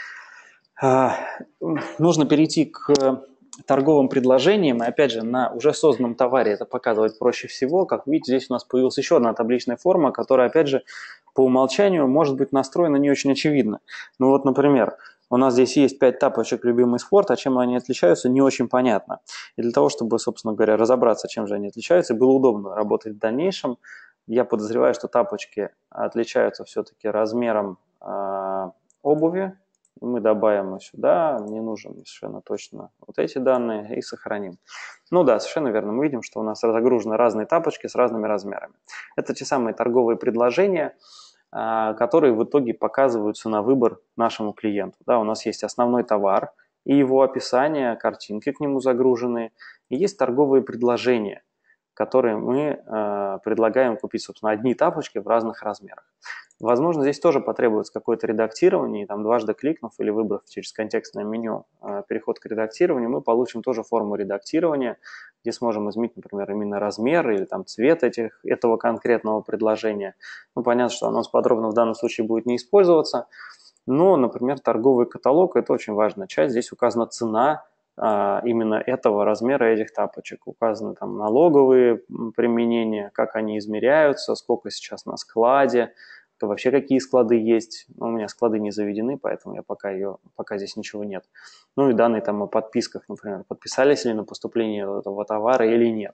Нужно перейти к торговым предложениям, и опять же на уже созданном товаре это показывать проще всего. Как видите, здесь у нас появилась еще одна табличная форма, которая опять же по умолчанию может быть настроена не очень очевидно. Ну вот, например, у нас здесь есть 5 тапочек «Любимый спорт», а чем они отличаются, не очень понятно. И для того, чтобы, собственно говоря, разобраться, чем же они отличаются, было удобно работать в дальнейшем, я подозреваю, что тапочки отличаются все-таки размером обуви. Мы добавим его сюда, мне нужен совершенно точно вот эти данные, и сохраним. Ну да, совершенно верно, мы видим, что у нас загружены разные тапочки с разными размерами. Это те самые торговые предложения, которые в итоге показываются на выбор нашему клиенту. Да, у нас есть основной товар и его описание, картинки к нему загружены, и есть торговые предложения, которые мы предлагаем купить, собственно, одни тапочки в разных размерах. Возможно, здесь тоже потребуется какое-то редактирование, и там дважды кликнув или выбрав через контекстное меню переход к редактированию, мы получим тоже форму редактирования, где сможем изменить, например, именно размер или там цвет этого конкретного предложения. Ну, понятно, что анонс подробно в данном случае будет не использоваться, но, например, торговый каталог – это очень важная часть. Здесь указана цена именно этого размера этих тапочек. Указаны там налоговые применения, как они измеряются, сколько сейчас на складе, вообще какие склады есть. У меня склады не заведены, поэтому я пока здесь ничего нет. Ну и данные там о подписках, например, подписались ли на поступление этого товара или нет.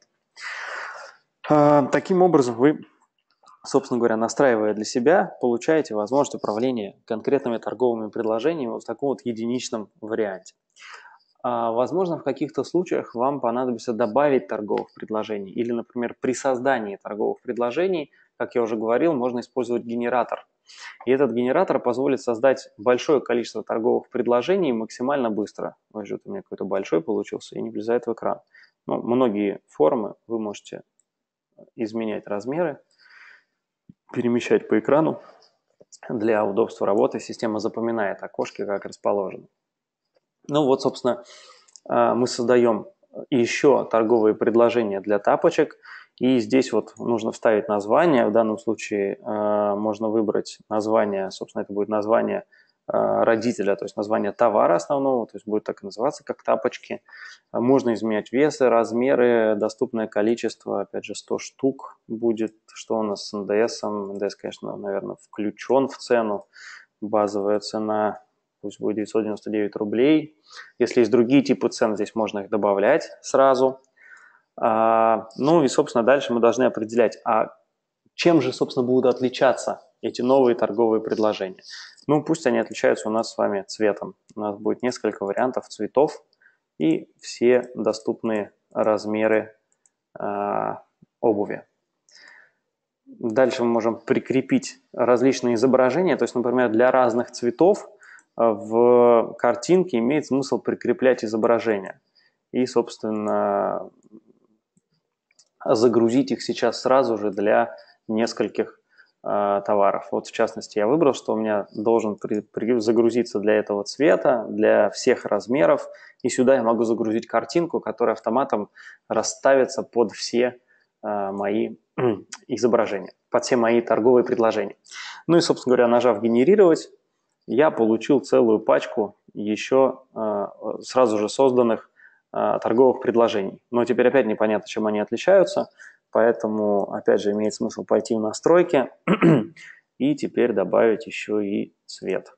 Таким образом, вы, собственно говоря, настраивая для себя, получаете возможность управления конкретными торговыми предложениями в таком вот единичном варианте. Возможно, в каких-то случаях вам понадобится добавить торговых предложений или, например, при создании торговых предложений, как я уже говорил, можно использовать генератор. И этот генератор позволит создать большое количество торговых предложений максимально быстро. Ой, у меня какой-то большой получился и не влезает в экран. Ну, многие формы вы можете изменять размеры, перемещать по экрану. Для удобства работы система запоминает окошки, как расположены. Ну вот, собственно, мы создаем еще торговые предложения для тапочек. И здесь вот нужно вставить название. В данном случае можно выбрать название, собственно, это будет название родителя, то есть название товара основного, то есть будет так и называться, как тапочки. Можно изменять весы, размеры, доступное количество, опять же, 100 штук будет. Что у нас с НДС? НДС, конечно, наверное, включен в цену. Базовая цена пусть будет 999 рублей. Если есть другие типы цен, здесь можно их добавлять сразу. Ну и, собственно, дальше мы должны определять, чем же, собственно, будут отличаться эти новые торговые предложения. Ну, пусть они отличаются у нас с вами цветом. У нас будет несколько вариантов цветов и все доступные размеры обуви. Дальше мы можем прикрепить различные изображения. То есть, например, для разных цветов в картинке имеет смысл прикреплять изображения. И, собственно, загрузить их сейчас сразу же для нескольких товаров. Вот в частности я выбрал, что у меня должен загрузиться для этого цвета, для всех размеров, и сюда я могу загрузить картинку, которая автоматом расставится под все мои изображения, под все мои торговые предложения. Ну и, собственно говоря, нажав «Генерировать», я получил целую пачку еще сразу же созданных торговых предложений. Но теперь опять непонятно, чем они отличаются, поэтому, опять же, имеет смысл пойти в настройки и теперь добавить еще и цвет.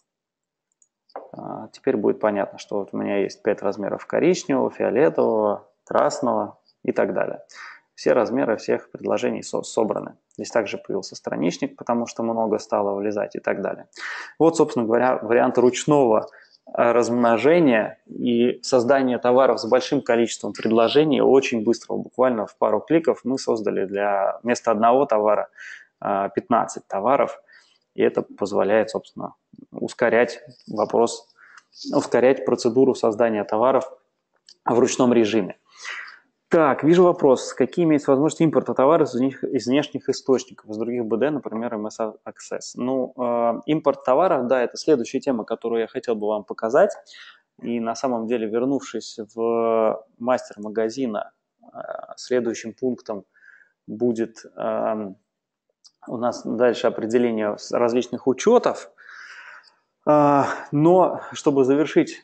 Теперь будет понятно, что вот у меня есть 5 размеров коричневого, фиолетового, красного и так далее. Все размеры всех предложений собраны. Здесь также появился страничник, потому что много стало влезать и так далее. Вот, собственно говоря, вариант ручного размножения и создания товаров с большим количеством предложений очень быстро, буквально в пару кликов мы создали вместо одного товара 15 товаров, и это позволяет, собственно, ускорять процедуру создания товаров в ручном режиме. Так, вижу вопрос. Какие имеются возможности импорта товаров из внешних источников, из других БД, например, MS Access? Ну, импорт товаров, да, это следующая тема, которую я хотел бы вам показать. И на самом деле, вернувшись в мастер магазина, следующим пунктом будет у нас дальше определение различных учетов. Но чтобы завершить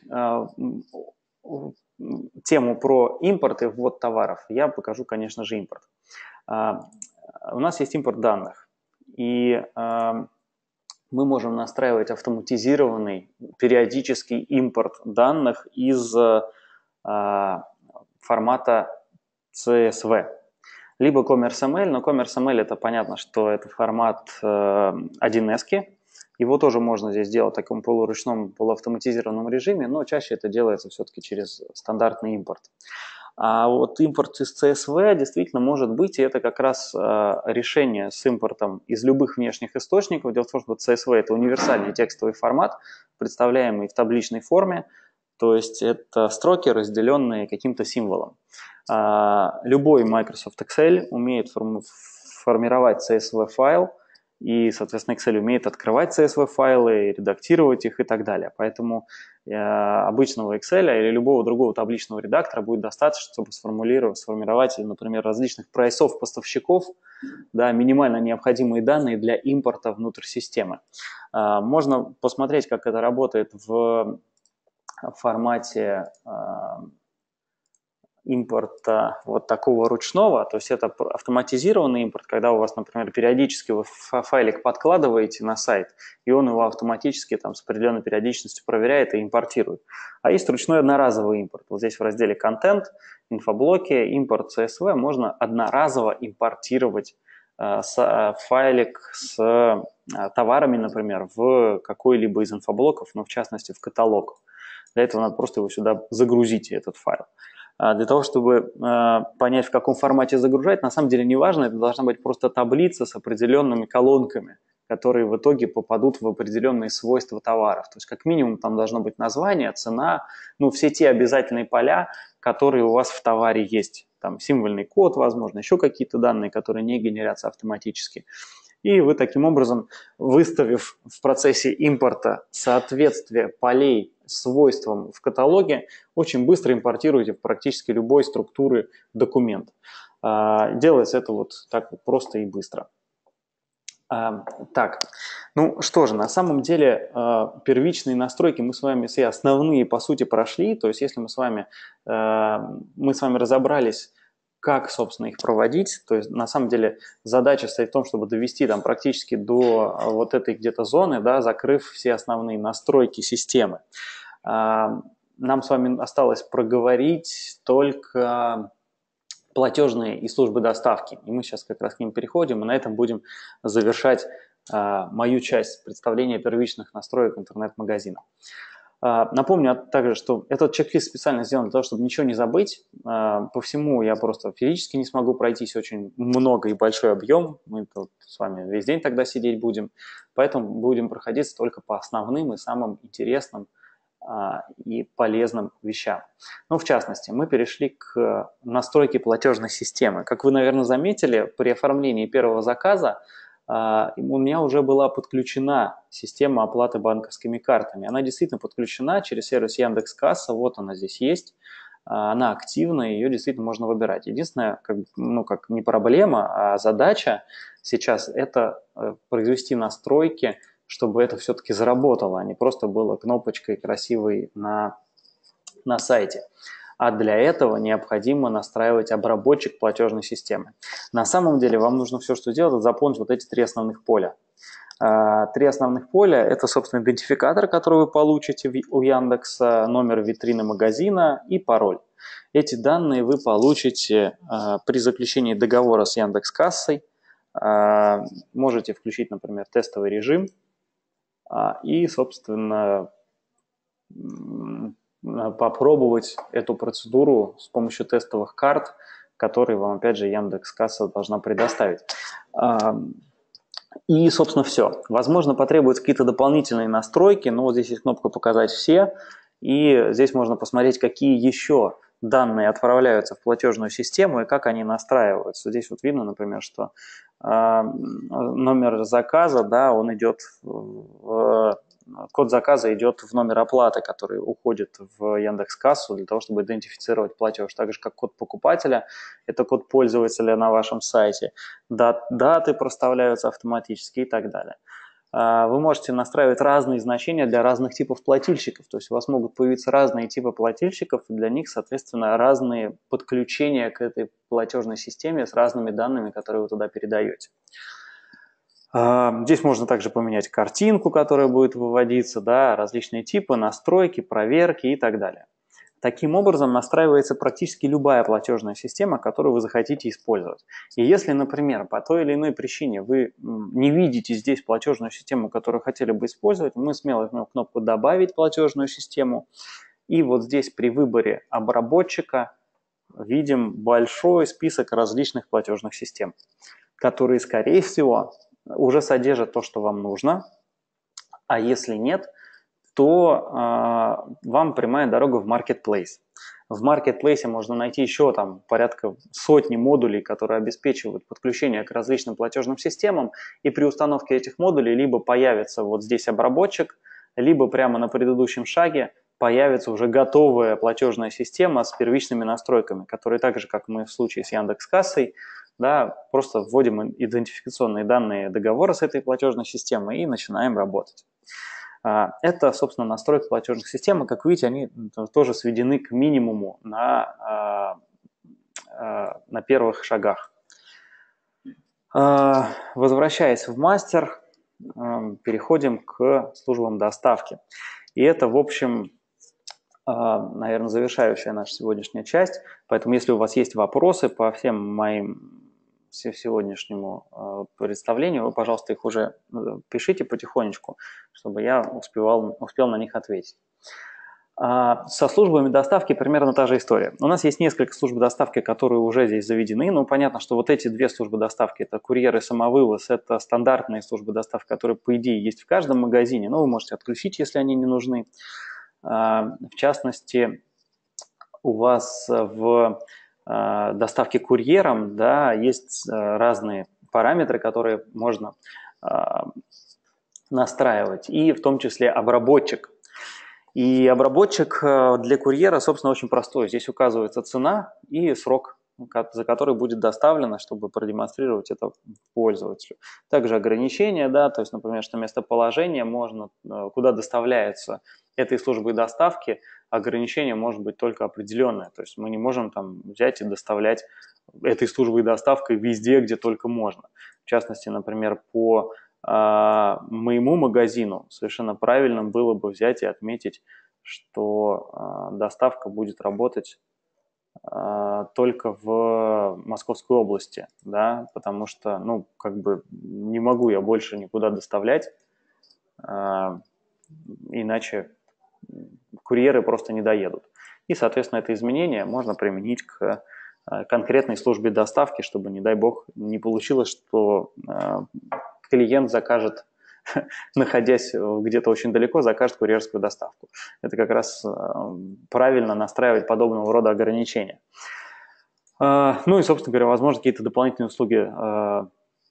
тему про импорт и ввод товаров, я покажу, конечно же, импорт. У нас есть импорт данных, и мы можем настраивать автоматизированный периодический импорт данных из формата CSV. Либо CommerceML, но CommerceML это понятно, что это формат 1С. Его тоже можно здесь делать в таком полуручном, полуавтоматизированном режиме, но чаще это делается все-таки через стандартный импорт. А вот импорт из CSV действительно может быть, и это как раз решение с импортом из любых внешних источников. Дело в том, что CSV – это универсальный текстовый формат, представляемый в табличной форме, то есть это строки, разделенные каким-то символом. Любой Microsoft Excel умеет формировать CSV-файл, и, соответственно, Excel умеет открывать CSV-файлы, редактировать их и так далее. Поэтому обычного Excel или любого другого табличного редактора будет достаточно, чтобы сформировать, например, различных прайсов поставщиков, да, минимально необходимые данные для импорта внутрь системы. Можно посмотреть, как это работает в формате импорта вот такого ручного, то есть это автоматизированный импорт, когда у вас, например, периодически вы файлик подкладываете на сайт, и он его автоматически там с определенной периодичностью проверяет и импортирует. А есть ручной одноразовый импорт. Вот здесь в разделе «Контент», «Инфоблоки», «Импорт CSV» можно одноразово импортировать файлик с товарами, например, в какой-либо из инфоблоков, но в частности в каталог. Для этого надо просто его сюда загрузить, этот файл. Для того, чтобы понять, в каком формате загружать, на самом деле не важно, это должна быть просто таблица с определенными колонками, которые в итоге попадут в определенные свойства товаров. То есть как минимум там должно быть название, цена, ну все те обязательные поля, которые у вас в товаре есть. Там символьный код, возможно, еще какие-то данные, которые не генерятся автоматически. И вы таким образом, выставив в процессе импорта соответствие полей свойствам в каталоге, очень быстро импортируете в практически любой структуры документ. Делается это вот так вот просто и быстро. Так, ну что же, на самом деле первичные настройки мы с вами все основные по сути прошли. То есть если мы с вами разобрались, как, собственно, их проводить. То есть, на самом деле, задача стоит в том, чтобы довести там практически до вот этой где-то зоны, да, закрыв все основные настройки системы. Нам с вами осталось проговорить только платежные и службы доставки. И мы сейчас как раз к ним переходим, и на этом будем завершать мою часть представления первичных настроек интернет-магазина. Напомню также, что этот чек-лист специально сделан для того, чтобы ничего не забыть. По всему я просто физически не смогу пройтись, очень много и большой объем. Мы тут с вами весь день тогда сидеть будем. Поэтому будем проходиться только по основным и самым интересным и полезным вещам. Ну, в частности, мы перешли к настройке платежной системы. Как вы, наверное, заметили, при оформлении первого заказа у меня уже была подключена система оплаты банковскими картами. Она действительно подключена через сервис Яндекс.Касса, вот она здесь есть. Она активна, ее действительно можно выбирать. Единственное, как не проблема, а задача сейчас – это произвести настройки, чтобы это все-таки заработало, а не просто было кнопочкой красивой на сайте. А для этого необходимо настраивать обработчик платежной системы. На самом деле вам нужно все, что сделать, это заполнить вот эти 3 основных поля. 3 основных поля – это, собственно, идентификатор, который вы получите у Яндекса, номер витрины магазина и пароль. Эти данные вы получите при заключении договора с Яндекс.Кассой. Можете включить, например, тестовый режим и, собственно, попробовать эту процедуру с помощью тестовых карт, которые вам, опять же, Яндекс.Касса должна предоставить. И, собственно, все. Возможно, потребуются какие-то дополнительные настройки, но вот здесь есть кнопка «Показать все», и здесь можно посмотреть, какие еще данные отправляются в платежную систему и как они настраиваются. Здесь вот видно, например, что номер заказа, да, он идет код заказа идет в номер оплаты, который уходит в Яндекс.Кассу для того, чтобы идентифицировать платеж. Так же, как код покупателя, это код пользователя на вашем сайте. Даты проставляются автоматически и так далее. Вы можете настраивать разные значения для разных типов плательщиков. То есть у вас могут появиться разные типы плательщиков, и для них, соответственно, разные подключения к этой платежной системе с разными данными, которые вы туда передаете. Здесь можно также поменять картинку, которая будет выводиться, да, различные типы, настройки, проверки и так далее. Таким образом настраивается практически любая платежная система, которую вы захотите использовать. И если, например, по той или иной причине вы не видите здесь платежную систему, которую хотели бы использовать, мы смело жмем кнопку «Добавить платежную систему». И вот здесь при выборе обработчика видим большой список различных платежных систем, которые, скорее всего, уже содержат то, что вам нужно, а если нет, то вам прямая дорога в Marketplace. В Marketplace можно найти еще там порядка сотни модулей, которые обеспечивают подключение к различным платежным системам, и при установке этих модулей либо появится вот здесь обработчик, либо прямо на предыдущем шаге появится уже готовая платежная система с первичными настройками, которые так же, как мы в случае с Яндекс.Кассой, да, просто вводим идентификационные данные договора с этой платежной системой и начинаем работать. Это, собственно, настройка платежных систем. Как вы видите, они тоже сведены к минимуму на первых шагах. Возвращаясь в мастер, переходим к службам доставки. И это, в общем, наверное, завершающая наша сегодняшняя часть. Поэтому, если у вас есть вопросы по всем моим сегодняшнему представлению, вы, пожалуйста, их уже пишите потихонечку, чтобы я успел на них ответить. Со службами доставки примерно та же история. У нас есть несколько служб доставки, которые уже здесь заведены. Но понятно, что вот эти 2 службы доставки, это курьер и самовывоз, это стандартные службы доставки, которые, по идее, есть в каждом магазине, но вы можете отключить, если они не нужны. В частности, у вас в доставки курьером, да, есть разные параметры, которые можно настраивать, и в том числе обработчик. И обработчик для курьера, собственно, очень простой. Здесь указывается цена и срок, за который будет доставлено, чтобы продемонстрировать это пользователю. Также ограничения, да, то есть, например, что местоположение можно, куда доставляется этой службой доставки, ограничение может быть только определенное. То есть мы не можем там взять и доставлять этой службой доставкой везде, где только можно. В частности, например, по моему магазину совершенно правильным было бы взять и отметить, что доставка будет работать только в Московской области, да, потому что, ну, как бы не могу я больше никуда доставлять, иначе курьеры просто не доедут. И, соответственно, это изменение можно применить к конкретной службе доставки, чтобы, не дай бог, не получилось, что клиент закажет, находясь где-то очень далеко, закажет курьерскую доставку. Это как раз правильно настраивать подобного рода ограничения. Ну и, собственно говоря, возможно, какие-то дополнительные услуги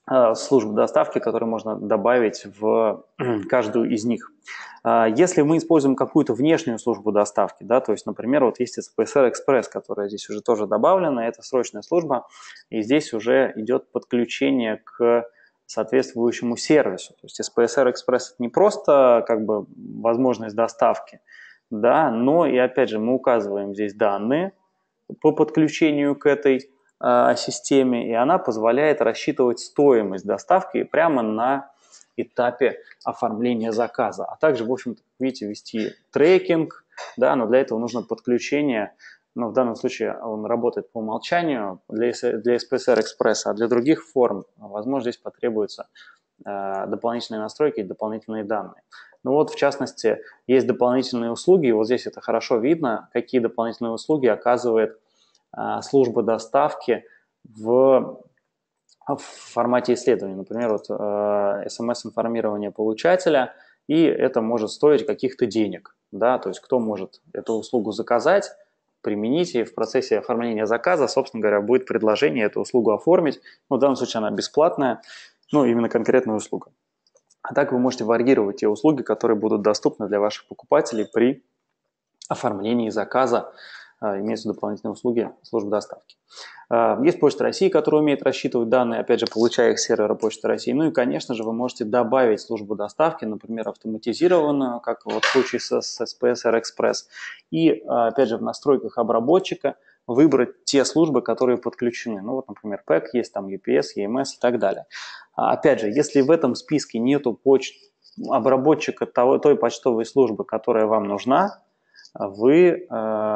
служб доставки, которые можно добавить в каждую из них. Если мы используем какую-то внешнюю службу доставки, да, то есть, например, вот есть SPSR Express, которая здесь уже тоже добавлена, это срочная служба, и здесь уже идет подключение к соответствующему сервису. То есть SPSR Express – это не просто как бы возможность доставки, да, но и опять же мы указываем здесь данные по подключению к этой системе, и она позволяет рассчитывать стоимость доставки прямо на этапе оформления заказа. А также, в общем-то, видите, вести трекинг, да, но для этого нужно подключение, ну, в данном случае он работает по умолчанию для SPSR Express, а для других форм, возможно, здесь потребуются дополнительные настройки и дополнительные данные. Ну вот, в частности, есть дополнительные услуги, и вот здесь это хорошо видно, какие дополнительные услуги оказывает служба доставки в формате исследования. Например, вот смс-информирование получателя, и это может стоить каких-то денег. Да? То есть кто может эту услугу заказать, применить, и в процессе оформления заказа, собственно говоря, будет предложение эту услугу оформить. Ну, в данном случае она бесплатная, ну, именно конкретная услуга. А так вы можете варьировать те услуги, которые будут доступны для ваших покупателей при оформлении заказа, имеются дополнительные услуги службы доставки. Есть Почта России, которая умеет рассчитывать данные, опять же, получая их с сервера Почты России. Ну и, конечно же, вы можете добавить службу доставки, например, автоматизированную, как вот в случае с SPSR Express. И, опять же, в настройках обработчика выбрать те службы, которые подключены. Ну вот, например, PAC, есть там UPS, EMS и так далее. Опять же, если в этом списке нету обработчика той почтовой службы, которая вам нужна, вы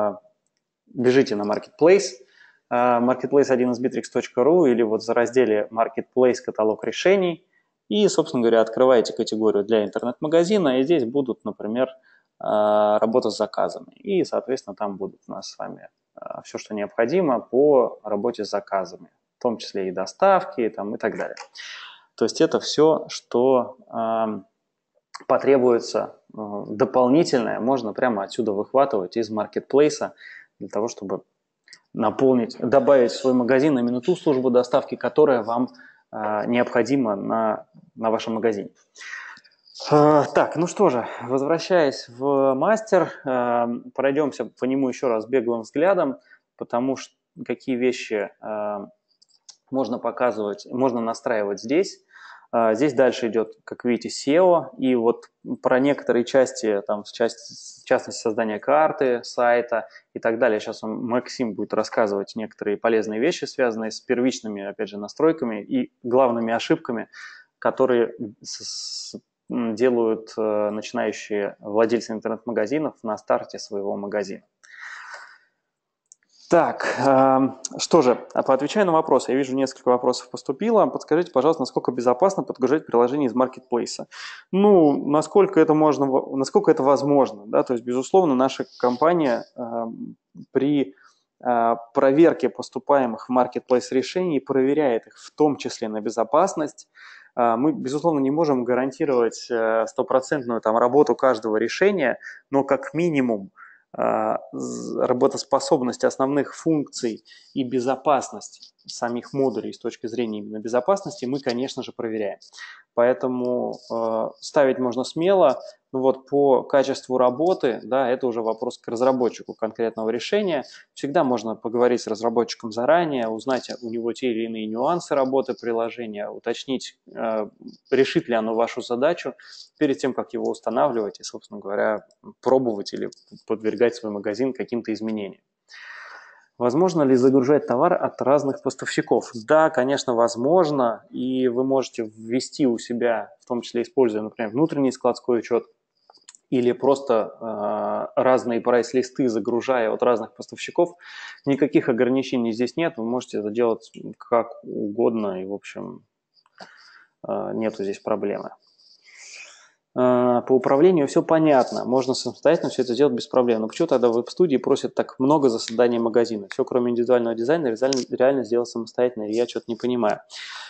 бежите на Marketplace, marketplace1sbittrex.ru или вот в разделе Marketplace каталог решений и, собственно говоря, открываете категорию для интернет-магазина, и здесь будут, например, работа с заказами. И, соответственно, там будут у нас с вами все, что необходимо по работе с заказами, в том числе и доставки там, и так далее. То есть это все, что потребуется дополнительное, можно прямо отсюда выхватывать из маркетплейса для того, чтобы добавить в свой магазин именно ту службу доставки, которая вам необходима на вашем магазине. Так, ну что же, возвращаясь в мастер, пройдемся по нему еще раз беглым взглядом, потому что какие вещи можно показывать, можно настраивать здесь. Здесь дальше идет, как видите, SEO, и вот про некоторые части, там, в частности, создания карты, сайта и так далее. Сейчас Максим будет рассказывать некоторые полезные вещи, связанные с первичными, опять же, настройками и главными ошибками, которые делают начинающие владельцы интернет-магазинов на старте своего магазина. Так, что же, поотвечаю на вопросы. Я вижу, несколько вопросов поступило. Подскажите, пожалуйста, насколько безопасно подгружать приложение из маркетплейса? Ну, насколько это возможно, да, то есть, безусловно, наша компания при проверке поступаемых в маркетплейс решений проверяет их в том числе на безопасность. Мы, безусловно, не можем гарантировать стопроцентную там работу каждого решения, но как минимум работоспособность основных функций и безопасность самих модулей с точки зрения именно безопасности мы, конечно же, проверяем. Поэтому ставить можно смело, но вот по качеству работы, да, это уже вопрос к разработчику конкретного решения. Всегда можно поговорить с разработчиком заранее, узнать у него те или иные нюансы работы приложения, уточнить, решит ли оно вашу задачу перед тем, как его устанавливать и, собственно говоря, пробовать или подвергать свой магазин каким-то изменениям. Возможно ли загружать товар от разных поставщиков? Да, конечно, возможно, и вы можете ввести у себя, в том числе используя, например, внутренний складской учет или просто разные прайс-листы загружая от разных поставщиков. Никаких ограничений здесь нет, вы можете это делать как угодно, и, в общем, нету здесь проблемы. По управлению все понятно, можно самостоятельно все это сделать без проблем. Но почему тогда в веб-студии просят так много за создание магазина? Все, кроме индивидуального дизайна, реально сделать самостоятельно, и я что-то не понимаю.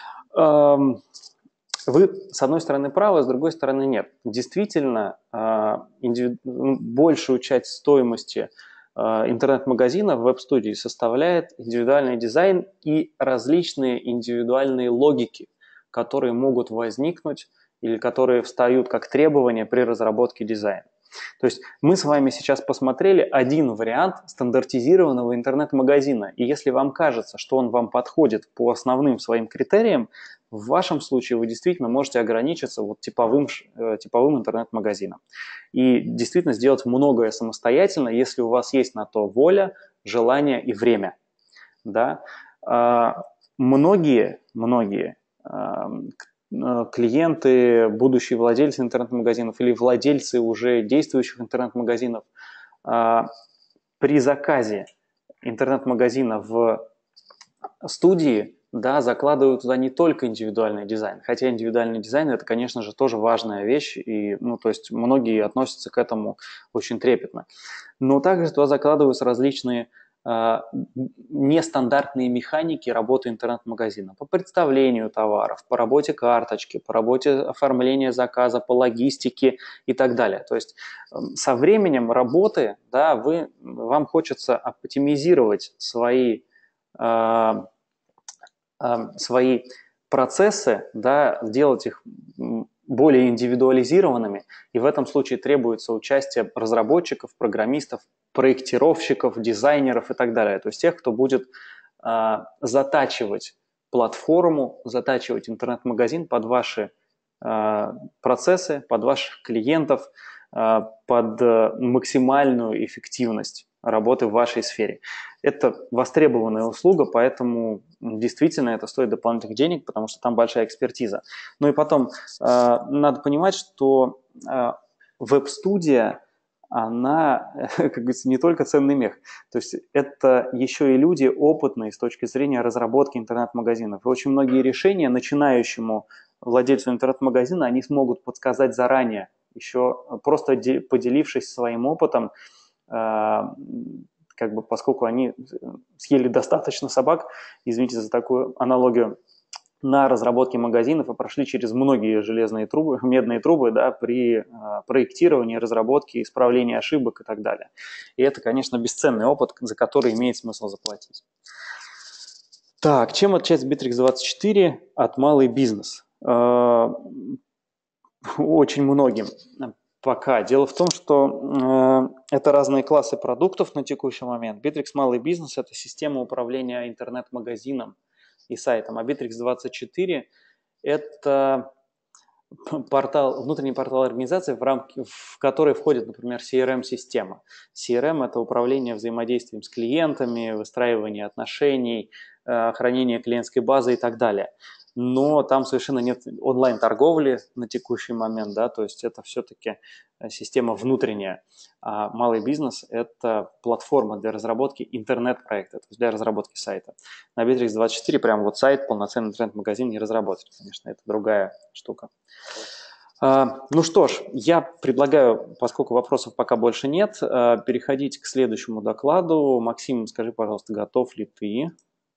Вы, с одной стороны, правы, с другой стороны, нет. Действительно, большую часть стоимости интернет-магазина в веб-студии составляет индивидуальный дизайн и различные индивидуальные логики, которые могут возникнуть или которые встают как требования при разработке дизайна. То есть мы с вами сейчас посмотрели один вариант стандартизированного интернет-магазина, и если вам кажется, что он вам подходит по основным своим критериям, в вашем случае вы действительно можете ограничиться вот типовым интернет-магазином. И действительно сделать многое самостоятельно, если у вас есть на то воля, желание и время. Да? Многие клиенты, будущие владельцы интернет-магазинов или владельцы уже действующих интернет-магазинов при заказе интернет-магазина в студии, да, закладывают туда не только индивидуальный дизайн, хотя индивидуальный дизайн – это, конечно же, тоже важная вещь, и, то есть многие относятся к этому очень трепетно. Но также туда закладываются различные нестандартные механики работы интернет-магазина по представлению товаров, по работе карточки, по работе оформления заказа, по логистике и так далее. То есть со временем работы, да, вам хочется оптимизировать свои процессы, да, сделать их более индивидуализированными, и в этом случае требуется участие разработчиков, программистов, проектировщиков, дизайнеров и так далее. То есть тех, кто будет затачивать платформу, затачивать интернет-магазин под ваши процессы, под ваших клиентов, под максимальную эффективность работы в вашей сфере. Это востребованная услуга, поэтому действительно это стоит дополнительных денег, потому что там большая экспертиза. Ну и потом надо понимать, что веб-студия, она, как говорится, не только ценный мех. То есть это еще и люди опытные с точки зрения разработки интернет-магазинов. И очень многие решения начинающему владельцу интернет-магазина они смогут подсказать заранее, еще просто поделившись своим опытом, как бы поскольку они съели достаточно собак, извините за такую аналогию, на разработке магазинов и прошли через многие железные трубы, медные трубы, да, при проектировании, разработке, исправлении ошибок и так далее. И это, конечно, бесценный опыт, за который имеет смысл заплатить. Так, чем отличается Bittrex24 от малый бизнес? Очень многим пока. Дело в том, что это разные классы продуктов на текущий момент. Bittrex малый бизнес – это система управления интернет-магазином и сайтом, а Bittrex24 – это внутренний портал организации, в который входит, например, CRM-система. CRM – это управление взаимодействием с клиентами, выстраивание отношений, хранение клиентской базы и так далее. Но там совершенно нет онлайн-торговли на текущий момент, да, то есть это все-таки система внутренняя. А малый бизнес – это платформа для разработки интернет-проекта, то есть для разработки сайта. На Bittrex24 прям вот сайт, полноценный интернет-магазин не разработать, конечно, это другая штука. Ну что ж, я предлагаю, поскольку вопросов пока больше нет, переходить к следующему докладу. Максим, скажи, пожалуйста, готов ли ты?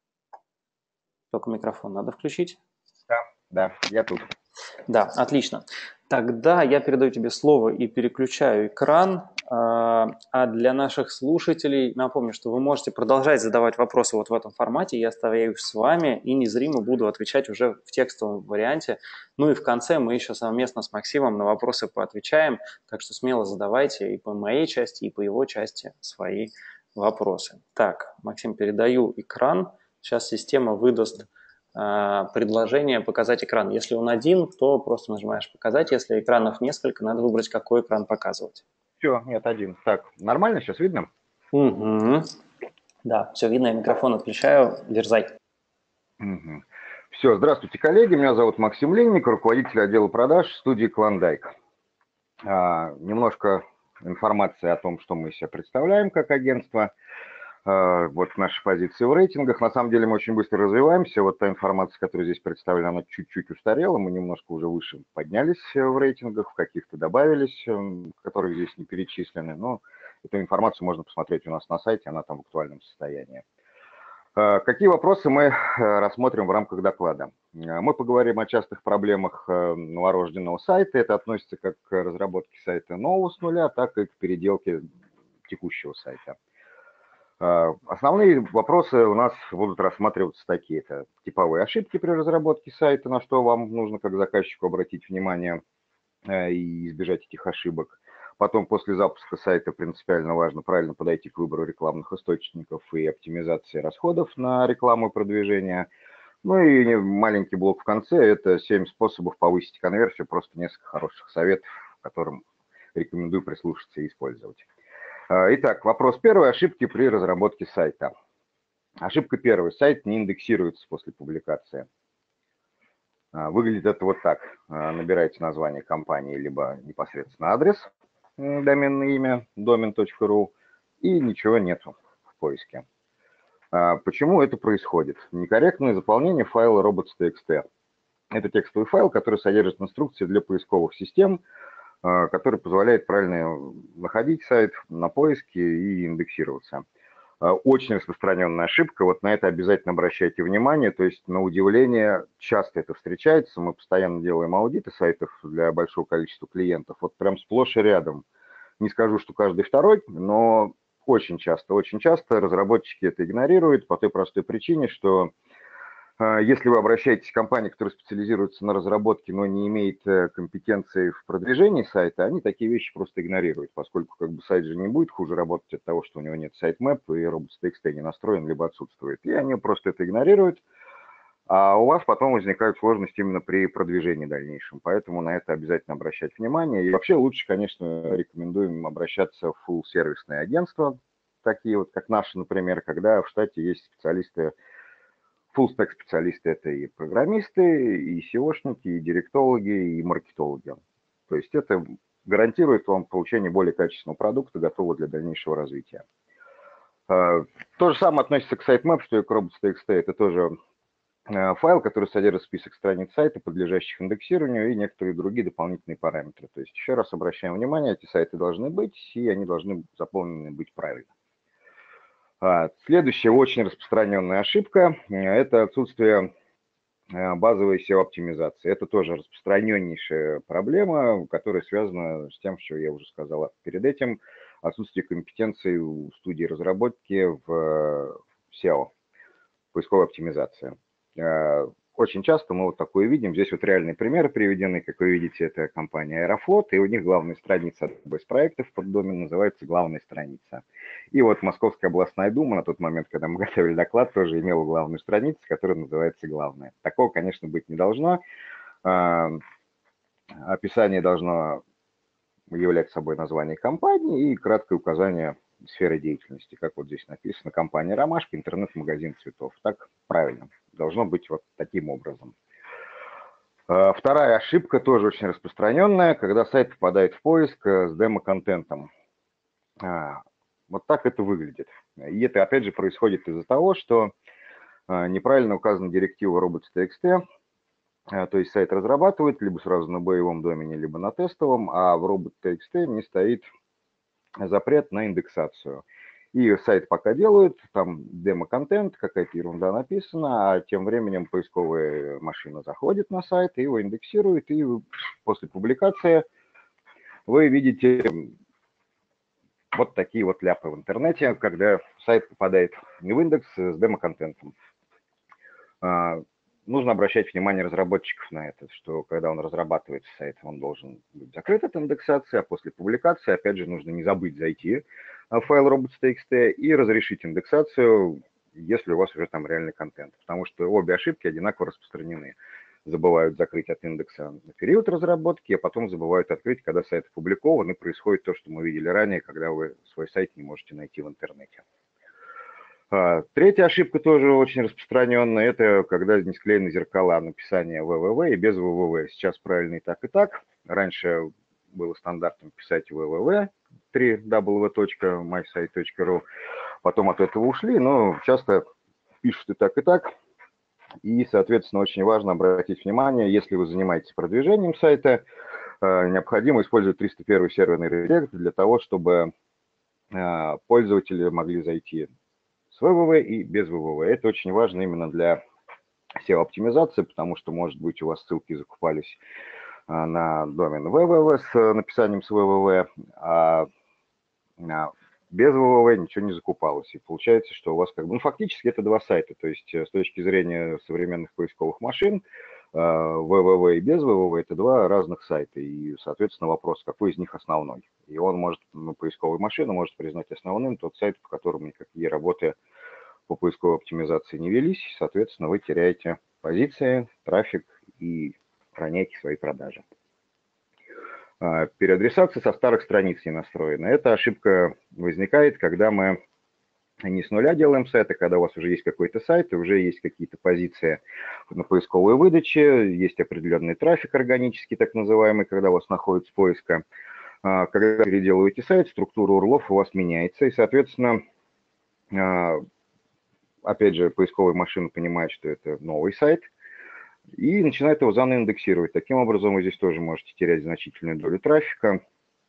Только микрофон надо включить. Да, я тут. Да, отлично. Тогда я передаю тебе слово и переключаю экран. А для наших слушателей напомню, что вы можете продолжать задавать вопросы вот в этом формате. Я оставляюсь с вами и незримо буду отвечать уже в текстовом варианте. Ну и в конце мы еще совместно с Максимом на вопросы поотвечаем. Так что смело задавайте и по моей части, и по его части свои вопросы. Так, Максим, передаю экран. Сейчас система выдаст предложение показать экран. Если он один, то просто нажимаешь «Показать». Если экранов несколько, надо выбрать, какой экран показывать. Все, нет, один. Так, нормально сейчас видно? Угу. Да, все видно, я микрофон отключаю. Дерзай. Угу. Все, здравствуйте, коллеги. Меня зовут Максим Линник, руководитель отдела продаж студии «Клондайк». Немножко информации о том, что мы себя представляем как агентство. Вот наши позиции в рейтингах. На самом деле мы очень быстро развиваемся. Вот та информация, которая здесь представлена, она чуть-чуть устарела. Мы немножко уже выше поднялись в рейтингах, в каких-то добавились, которые здесь не перечислены. Но эту информацию можно посмотреть у нас на сайте, она там в актуальном состоянии. Какие вопросы мы рассмотрим в рамках доклада? Мы поговорим о частых проблемах новорожденного сайта. Это относится как к разработке сайта нового с нуля, так и к переделке текущего сайта. Основные вопросы у нас будут рассматриваться такие. Это типовые ошибки при разработке сайта, на что вам нужно как заказчику обратить внимание и избежать этих ошибок. Потом после запуска сайта принципиально важно правильно подойти к выбору рекламных источников и оптимизации расходов на рекламу и продвижение. Ну и маленький блок в конце – это 7 способов повысить конверсию, просто несколько хороших советов, которым рекомендую прислушаться и использовать. Итак, вопрос первый. Ошибки при разработке сайта. Ошибка первая. Сайт не индексируется после публикации. Выглядит это вот так. Набираете название компании, либо непосредственно адрес, доменное имя, domain.ru, и ничего нету в поиске. Почему это происходит? Некорректное заполнение файла robots.txt. Это текстовый файл, который содержит инструкции для поисковых систем, который позволяет правильно находить сайт на поиске и индексироваться. Очень распространенная ошибка, вот на это обязательно обращайте внимание, то есть на удивление часто это встречается, мы постоянно делаем аудиты сайтов для большого количества клиентов, вот прям сплошь и рядом. Не скажу, что каждый второй, но очень часто разработчики это игнорируют по той простой причине, что если вы обращаетесь к компании, которая специализируется на разработке, но не имеет компетенции в продвижении сайта, они такие вещи просто игнорируют, поскольку как бы сайт же не будет хуже работать от того, что у него нет сайт-мэп и robots.txt не настроен, либо отсутствует. И они просто это игнорируют, а у вас потом возникают сложности именно при продвижении дальнейшем. Поэтому на это обязательно обращать внимание. И вообще лучше, конечно, рекомендуем обращаться в full-сервисные агентства, такие вот, как наши, например, когда в штате есть специалисты, full-stack специалисты – это и программисты, и SEOшники, и директологи, и маркетологи. То есть это гарантирует вам получение более качественного продукта, готового для дальнейшего развития. То же самое относится к sitemap, что и к robots.txt. Это тоже файл, который содержит список страниц сайта, подлежащих индексированию, и некоторые другие дополнительные параметры. То есть еще раз обращаем внимание, эти сайты должны быть, и они должны заполнены быть правильно. Следующая очень распространенная ошибка – это отсутствие базовой SEO-оптимизации. Это тоже распространеннейшая проблема, которая связана с тем, что я уже сказал перед этим, отсутствие компетенции у студии разработки в SEO, поисковой оптимизации. Очень часто мы вот такое видим. Здесь вот реальные примеры приведены. Как вы видите, это компания Аэрофлот, и у них главная страница одного из проектов под домен называется «Главная страница». И вот Московская областная дума на тот момент, когда мы готовили доклад, тоже имела главную страницу, которая называется «Главная». Такого, конечно, быть не должно. Описание должно являть собой название компании и краткое указание сферы деятельности, как вот здесь написано, компания «Ромашка», интернет-магазин цветов. Так правильно. Должно быть вот таким образом. Вторая ошибка, тоже очень распространенная, когда сайт попадает в поиск с демо-контентом. Вот так это выглядит. И это, опять же, происходит из-за того, что неправильно указана директива robots.txt, то есть сайт разрабатывает либо сразу на боевом домене, либо на тестовом, а в robots.txt не стоит запрет на индексацию. И сайт пока делают, там демо-контент, какая-то ерунда написана, а тем временем поисковая машина заходит на сайт, и его индексирует, и после публикации вы видите вот такие вот ляпы в интернете, когда сайт попадает не в индекс с демо-контентом. Нужно обращать внимание разработчиков на это, что когда он разрабатывает сайт, он должен быть закрыт от индексации, а после публикации, опять же, нужно не забыть зайти в файл robots.txt и разрешить индексацию, если у вас уже там реальный контент. Потому что обе ошибки одинаково распространены. Забывают закрыть от индекса на период разработки, а потом забывают открыть, когда сайт опубликован, и происходит то, что мы видели ранее, когда вы свой сайт не можете найти в интернете. Третья ошибка тоже очень распространенная, это когда не склеены зеркала написания www и без www. Сейчас правильно и так. Раньше было стандартом писать www, 3w.mysite.ru, потом от этого ушли, но часто пишут и так. И, соответственно, очень важно обратить внимание, если вы занимаетесь продвижением сайта, необходимо использовать 301 серверный редирект для того, чтобы пользователи могли зайти с www и без www. Это очень важно именно для SEO-оптимизации, потому что, может быть, у вас ссылки закупались на домен www с написанием с www, а без www ничего не закупалось. И получается, что у вас как бы, ну, фактически это два сайта. То есть с точки зрения современных поисковых машин, www и без www – это два разных сайта. И, соответственно, вопрос, какой из них основной. И он может, ну, поисковая машина может признать основным тот сайт, по которому никакие работы по поисковой оптимизации не велись. Соответственно, вы теряете позиции, трафик и роняете свои продажи. Переадресация со старых страниц не настроена. Эта ошибка возникает, когда мы не с нуля делаем сайт, а когда у вас уже есть какой-то сайт, и уже есть какие-то позиции на поисковой выдаче, есть определенный трафик органический, так называемый, когда у вас находит с поиска. Когда переделываете сайт, структура URL у вас меняется, и, соответственно, опять же, поисковая машина понимает, что это новый сайт, и начинает его заново индексировать. Таким образом, вы здесь тоже можете терять значительную долю трафика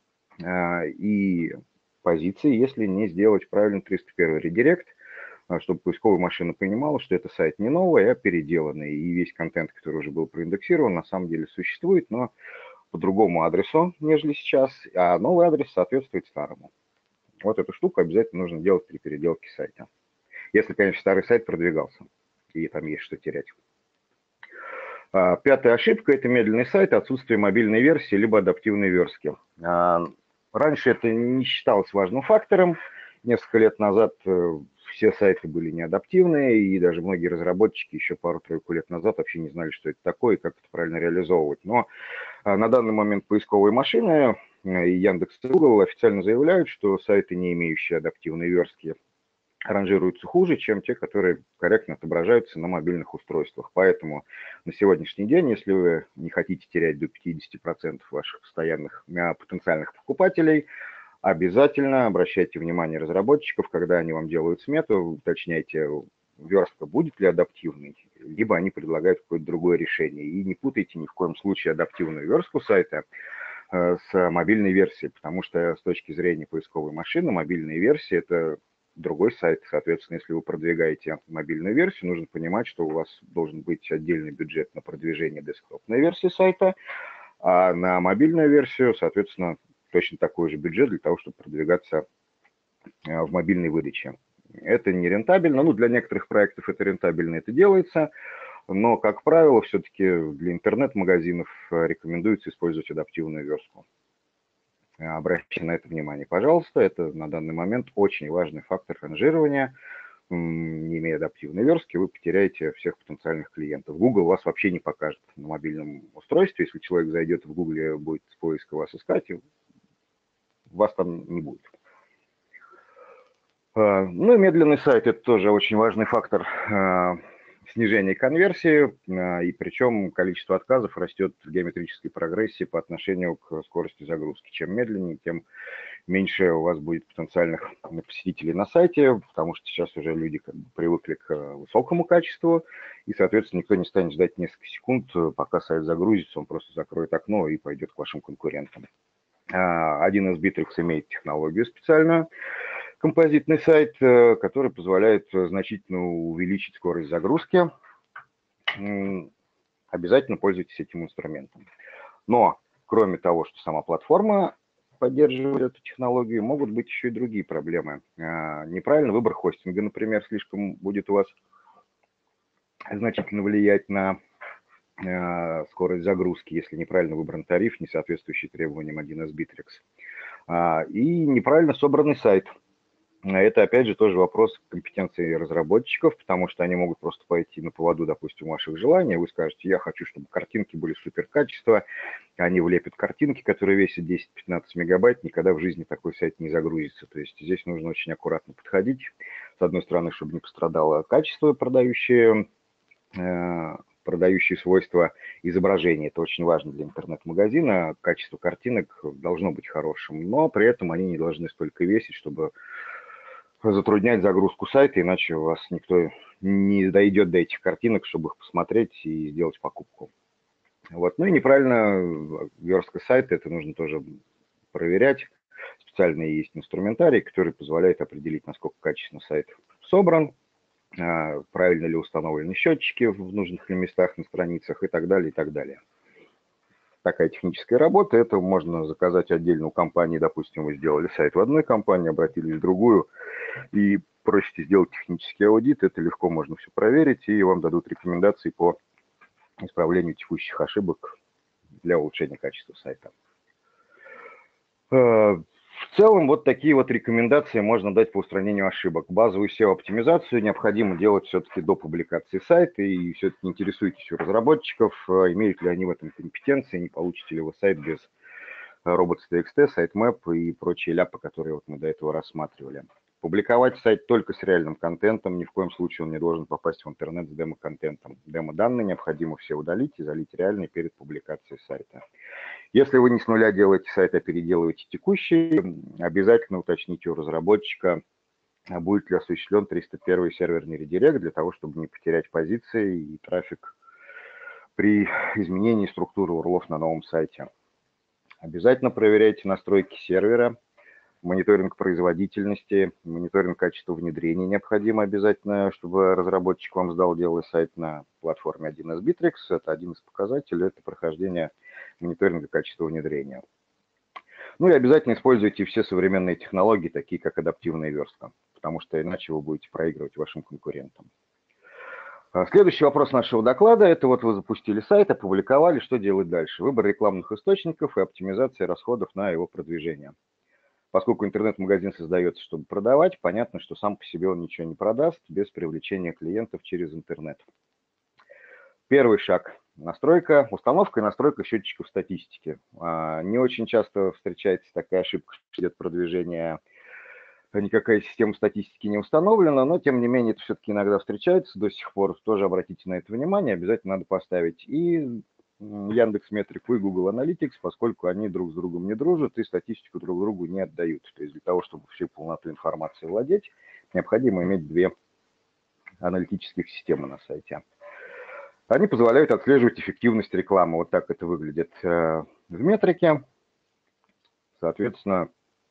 и позиции, если не сделать правильно 301 редирект, чтобы поисковая машина понимала, что это сайт не новый, а переделанный. И весь контент, который уже был проиндексирован, на самом деле существует, но по другому адресу, нежели сейчас, а новый адрес соответствует старому. Вот эту штуку обязательно нужно делать при переделке сайта. Если, конечно, старый сайт продвигался, и там есть что терять. Пятая ошибка – это медленный сайт, отсутствие мобильной версии, либо адаптивной верстки. Раньше это не считалось важным фактором. Несколько лет назад все сайты были неадаптивные, и даже многие разработчики еще пару-тройку лет назад вообще не знали, что это такое и как это правильно реализовывать. Но на данный момент поисковые машины и Яндекс и Google официально заявляют, что сайты, не имеющие адаптивной верстки, ранжируются хуже, чем те, которые корректно отображаются на мобильных устройствах. Поэтому на сегодняшний день, если вы не хотите терять до 50% ваших постоянных потенциальных покупателей, обязательно обращайте внимание разработчиков, когда они вам делают смету, уточняйте, верстка будет ли адаптивной, либо они предлагают какое-то другое решение. И не путайте ни в коем случае адаптивную верстку сайта с мобильной версией, потому что с точки зрения поисковой машины мобильная версия – это другой сайт. Соответственно, если вы продвигаете мобильную версию, нужно понимать, что у вас должен быть отдельный бюджет на продвижение десктопной версии сайта, а на мобильную версию, соответственно, точно такой же бюджет для того, чтобы продвигаться в мобильной выдаче. Это не рентабельно, ну, для некоторых проектов это рентабельно, это делается, но, как правило, все-таки для интернет-магазинов рекомендуется использовать адаптивную верстку. Обращайте на это внимание, пожалуйста. Это на данный момент очень важный фактор ранжирования. Не имея адаптивной верстки, вы потеряете всех потенциальных клиентов. Google вас вообще не покажет на мобильном устройстве. Если человек зайдет в Google и будет с поиска вас искать, вас там не будет. Ну и медленный сайт – это тоже очень важный фактор снижения конверсии, и причем количество отказов растет в геометрической прогрессии по отношению к скорости загрузки. Чем медленнее, тем меньше у вас будет потенциальных посетителей на сайте, потому что сейчас уже люди как бы привыкли к высокому качеству, и, соответственно, никто не станет ждать несколько секунд, пока сайт загрузится, он просто закроет окно и пойдет к вашим конкурентам. Один из Bittrex имеет технологию специальную, композитный сайт, который позволяет значительно увеличить скорость загрузки. Обязательно пользуйтесь этим инструментом. Но, кроме того, что сама платформа поддерживает эту технологию, могут быть еще и другие проблемы. Неправильный выбор хостинга, например, слишком будет у вас значительно влиять на скорость загрузки, если неправильно выбран тариф, не соответствующий требованиям 1С Bittrex. И неправильно собранный сайт. Это, опять же, тоже вопрос компетенции разработчиков, потому что они могут просто пойти на поводу, допустим, ваших желаний. Вы скажете, я хочу, чтобы картинки были супер качества, они влепят картинки, которые весят 10-15 мегабайт, никогда в жизни такой сайт не загрузится. То есть здесь нужно очень аккуратно подходить. С одной стороны, чтобы не пострадало качество, продающие свойства изображения. Это очень важно для интернет-магазина. Качество картинок должно быть хорошим, но при этом они не должны столько весить, чтобы затруднять загрузку сайта, иначе у вас никто не дойдет до этих картинок, чтобы их посмотреть и сделать покупку. Вот. Ну и неправильно верстка сайта, это нужно тоже проверять. Специально есть инструментарий, который позволяет определить, насколько качественно сайт собран, правильно ли установлены счетчики в нужных ли местах на страницах и так далее, и так далее. такая техническая работа. Это можно заказать отдельно у компании. Допустим, вы сделали сайт в одной компании, обратились в другую и просите сделать технический аудит. Это легко можно все проверить, и вам дадут рекомендации по исправлению текущих ошибок для улучшения качества сайта. В целом, вот такие вот рекомендации можно дать по устранению ошибок. Базовую SEO-оптимизацию необходимо делать все-таки до публикации сайта, и все-таки интересуйтесь у разработчиков, имеют ли они в этом компетенции, не получите ли вы сайт без robots.txt, sitemap и прочие ляпы, которые вот мы до этого рассматривали. Публиковать сайт только с реальным контентом, ни в коем случае он не должен попасть в интернет с демо-контентом. Демо-данные необходимо все удалить и залить реальные перед публикацией сайта. Если вы не с нуля делаете сайт, а переделываете текущий, обязательно уточните у разработчика, будет ли осуществлен 301 серверный редирект для того, чтобы не потерять позиции и трафик при изменении структуры URL на новом сайте. Обязательно проверяйте настройки сервера, мониторинг производительности, мониторинг качества внедрения необходимо обязательно, чтобы разработчик вам сдал, делая сайт на платформе 1С Bittrex. Это один из показателей, это прохождение мониторинга качества внедрения. Ну и обязательно используйте все современные технологии, такие как адаптивная верстка, потому что иначе вы будете проигрывать вашим конкурентам. Следующий вопрос нашего доклада – это вот вы запустили сайт, опубликовали, что делать дальше? Выбор рекламных источников и оптимизация расходов на его продвижение. Поскольку интернет-магазин создается, чтобы продавать, понятно, что сам по себе он ничего не продаст без привлечения клиентов через интернет. Первый шаг – настройка, установка и настройка счетчиков статистики. Не очень часто встречается такая ошибка, что идет продвижение, никакая система статистики не установлена, но тем не менее это все-таки иногда встречается до сих пор. Тоже обратите на это внимание, обязательно надо поставить и Яндекс.Метрику и Google Analytics, поскольку они друг с другом не дружат и статистику друг другу не отдают. То есть для того, чтобы всю полноту информации владеть, необходимо иметь две аналитических системы на сайте. Они позволяют отслеживать эффективность рекламы. Вот так это выглядит в метрике. Соответственно,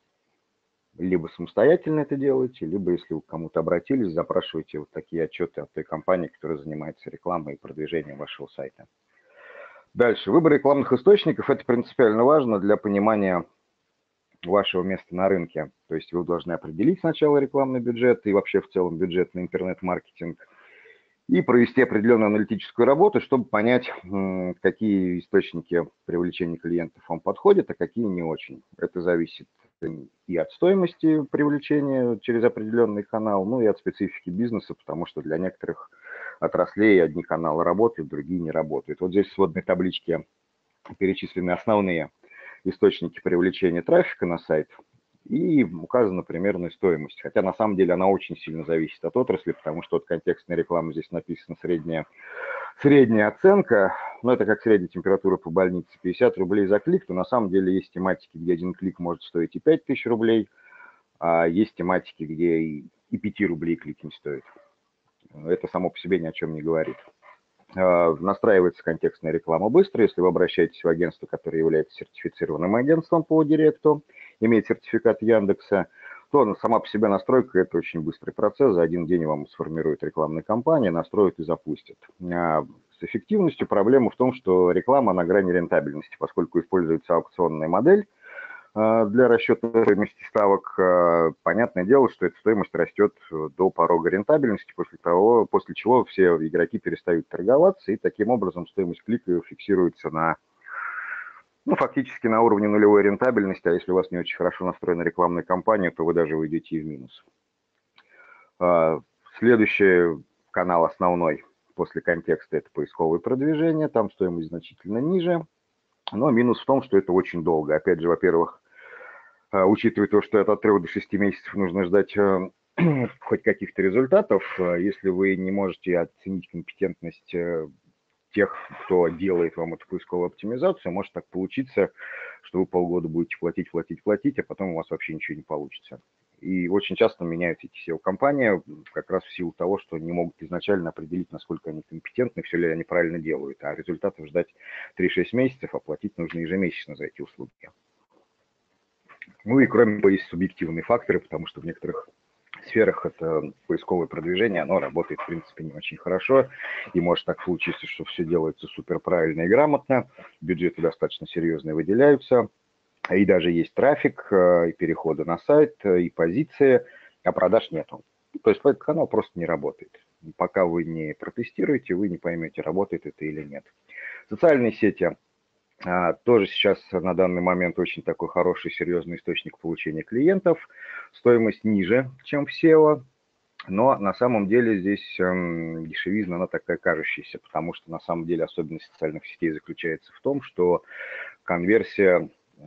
либо самостоятельно это делаете, либо, если вы к кому-то обратились, запрашиваете вот такие отчеты от той компании, которая занимается рекламой и продвижением вашего сайта. Дальше. Выбор рекламных источников – это принципиально важно для понимания вашего места на рынке. То есть вы должны определить сначала рекламный бюджет и вообще в целом бюджет на интернет-маркетинг и провести определенную аналитическую работу, чтобы понять, какие источники привлечения клиентов вам подходят, а какие не очень. Это зависит и от стоимости привлечения через определенный канал, ну и от специфики бизнеса, потому что для некоторых отраслей одни каналы работают, другие не работают. Вот здесь в сводной табличке перечислены основные источники привлечения трафика на сайт и указана примерная стоимость. Хотя на самом деле она очень сильно зависит от отрасли, потому что от контекстной рекламы здесь написано средняя оценка, но это как средняя температура по больнице, 50 рублей за клик, то на самом деле есть тематики, где один клик может стоить и 5000 рублей, а есть тематики, где и 5 рублей клик не стоит. Это само по себе ни о чем не говорит. Настраивается контекстная реклама быстро. Если вы обращаетесь в агентство, которое является сертифицированным агентством по директу, имеет сертификат Яндекса, то сама по себе настройка – это очень быстрый процесс. За один день вам сформируют рекламную кампанию, настроят и запустят. С эффективностью проблема в том, что реклама на грани рентабельности, поскольку используется аукционная модель для расчета стоимости ставок. Понятное дело, что эта стоимость растет до порога рентабельности, после чего все игроки перестают торговаться, и таким образом стоимость клика фиксируется фактически на уровне нулевой рентабельности, а если у вас не очень хорошо настроена рекламная кампания, то вы даже выйдете и в минус. Следующий канал основной после контекста – это поисковое продвижение, там стоимость значительно ниже. Но минус в том, что это очень долго. Опять же, во-первых, учитывая то, что от 3 до 6 месяцев нужно ждать хоть каких-то результатов, если вы не можете оценить компетентность тех, кто делает вам эту поисковую оптимизацию, может так получиться, что вы полгода будете платить, а потом у вас вообще ничего не получится. И очень часто меняются эти SEO-компании как раз в силу того, что не могут изначально определить, насколько они компетентны, все ли они правильно делают. А результатов ждать 3-6 месяцев, а платить нужно ежемесячно за эти услуги. Ну и кроме того, есть субъективные факторы, потому что в некоторых сферах это поисковое продвижение, оно работает, в принципе, не очень хорошо. И может так получиться, что все делается супер правильно и грамотно, бюджеты достаточно серьезные выделяются, и даже есть трафик, и переходы на сайт, и позиции, а продаж нету. То есть этот канал просто не работает. Пока вы не протестируете, вы не поймете, работает это или нет. Социальные сети тоже сейчас на данный момент очень такой хороший, серьезный источник получения клиентов. Стоимость ниже, чем в SEO, но на самом деле здесь дешевизна, она такая кажущаяся, потому что на самом деле особенность социальных сетей заключается в том, что конверсия,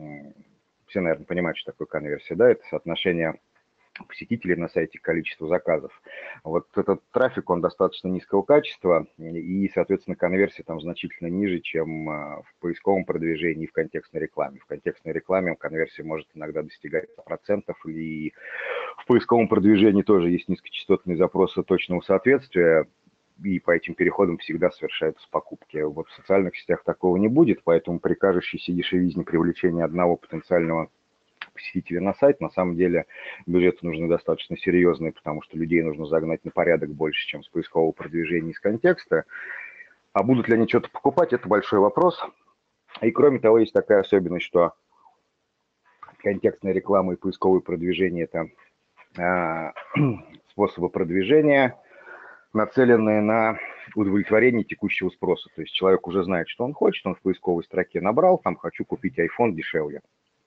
все, наверное, понимают, что такое конверсия, да, это соотношение посетителей на сайте, количество заказов. Вот этот трафик, он достаточно низкого качества, и, соответственно, конверсия там значительно ниже, чем в поисковом продвижении и в контекстной рекламе. В контекстной рекламе конверсия может иногда достигать 100%, и в поисковом продвижении тоже есть низкочастотные запросы точного соответствия, и по этим переходам всегда совершаются покупки. Вот в социальных сетях такого не будет, поэтому при кажущейся дешевизне привлечения одного потенциального посетителя на сайт, на самом деле бюджеты нужны достаточно серьезные, потому что людей нужно загнать на порядок больше, чем с поискового продвижения из контекста. А будут ли они что-то покупать, это большой вопрос. И кроме того, есть такая особенность, что контекстная реклама и поисковое продвижение – это способы продвижения, нацеленные на удовлетворение текущего спроса. То есть человек уже знает, что он хочет, он в поисковой строке набрал, там «хочу купить iPhone дешевле».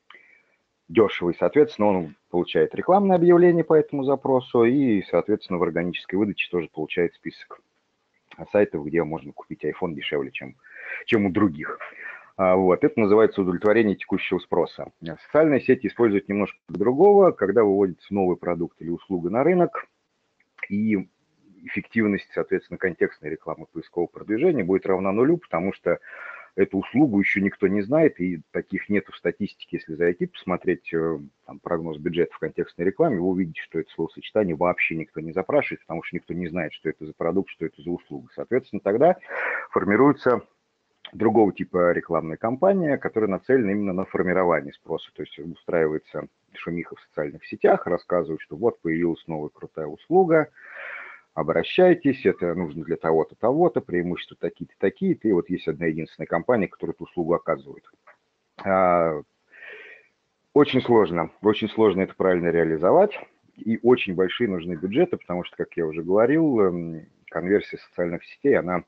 Дешево, и, соответственно, он получает рекламное объявление по этому запросу, и, соответственно, в органической выдаче тоже получает список сайтов, где можно купить iPhone дешевле, чем у других. Вот. Это называется удовлетворение текущего спроса. Социальные сети используют немножко другого, когда выводится новый продукт или услуга на рынок, и эффективность, соответственно, контекстной рекламы поискового продвижения будет равна нулю, потому что эту услугу еще никто не знает, и таких нету в статистике. Если зайти, посмотреть там, прогноз бюджета в контекстной рекламе, вы увидите, что это словосочетание вообще никто не запрашивает, потому что никто не знает, что это за продукт, что это за услуга. Соответственно, тогда формируется другого типа рекламная кампания, которая нацелена именно на формирование спроса. То есть устраивается шумиха в социальных сетях, рассказывают, что вот появилась новая крутая услуга, обращайтесь, это нужно для того-то, того-то, преимущества такие-то, такие-то, и вот есть одна единственная компания, которая эту услугу оказывает. Очень сложно это правильно реализовать, и очень большие нужны бюджеты, потому что, как я уже говорил, конверсия социальных сетей, она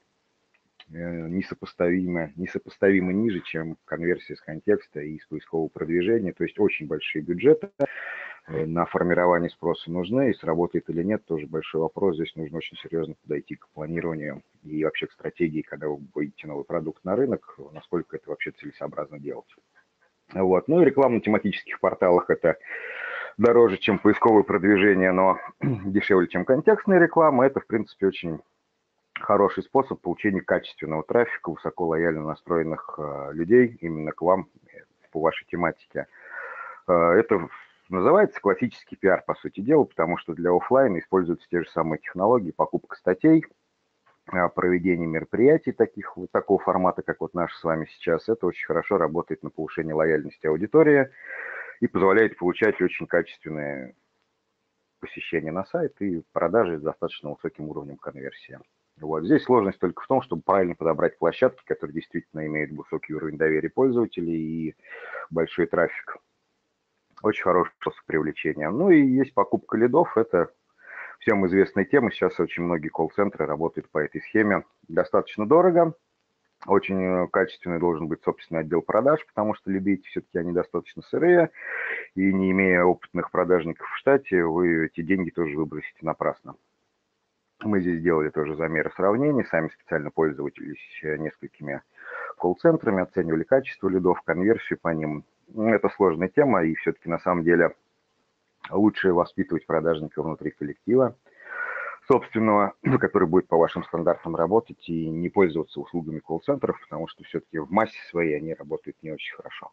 несопоставимо ниже, чем конверсия с контекста и из поискового продвижения, то есть очень большие бюджеты на формирование спроса нужны, и сработает или нет, тоже большой вопрос. Здесь нужно очень серьезно подойти к планированию и вообще к стратегии, когда вы будете новый продукт на рынок, насколько это вообще целесообразно делать. Вот. Ну и реклама на тематических порталах – это дороже, чем поисковое продвижение, но дешевле, чем контекстная реклама. Это, в принципе, очень хороший способ получения качественного трафика, высоко лояльно настроенных людей именно к вам по вашей тематике. Это называется классический пиар, по сути дела, потому что для офлайна используются те же самые технологии, покупка статей, проведение мероприятий такого формата, как вот наш с вами сейчас. Это очень хорошо работает на повышение лояльности аудитории и позволяет получать очень качественные посещения на сайт и продажи с достаточно высоким уровнем конверсии. Вот. Здесь сложность только в том, чтобы правильно подобрать площадки, которые действительно имеют высокий уровень доверия пользователей и большой трафик. Очень хороший способ привлечения. Ну и есть покупка лидов. Это всем известная тема. Сейчас очень многие колл-центры работают по этой схеме. Достаточно дорого. Очень качественный должен быть собственный отдел продаж, потому что лиды эти все-таки они достаточно сырые. И не имея опытных продажников в штате, вы эти деньги тоже выбросите напрасно. Мы здесь делали тоже замеры сравнений, сами специально пользовались несколькими колл-центрами, оценивали качество лидов, конверсию по ним. Это сложная тема, и все-таки на самом деле лучше воспитывать продажника внутри коллектива собственного, который будет по вашим стандартам работать и не пользоваться услугами колл-центров, потому что все-таки в массе своей они работают не очень хорошо.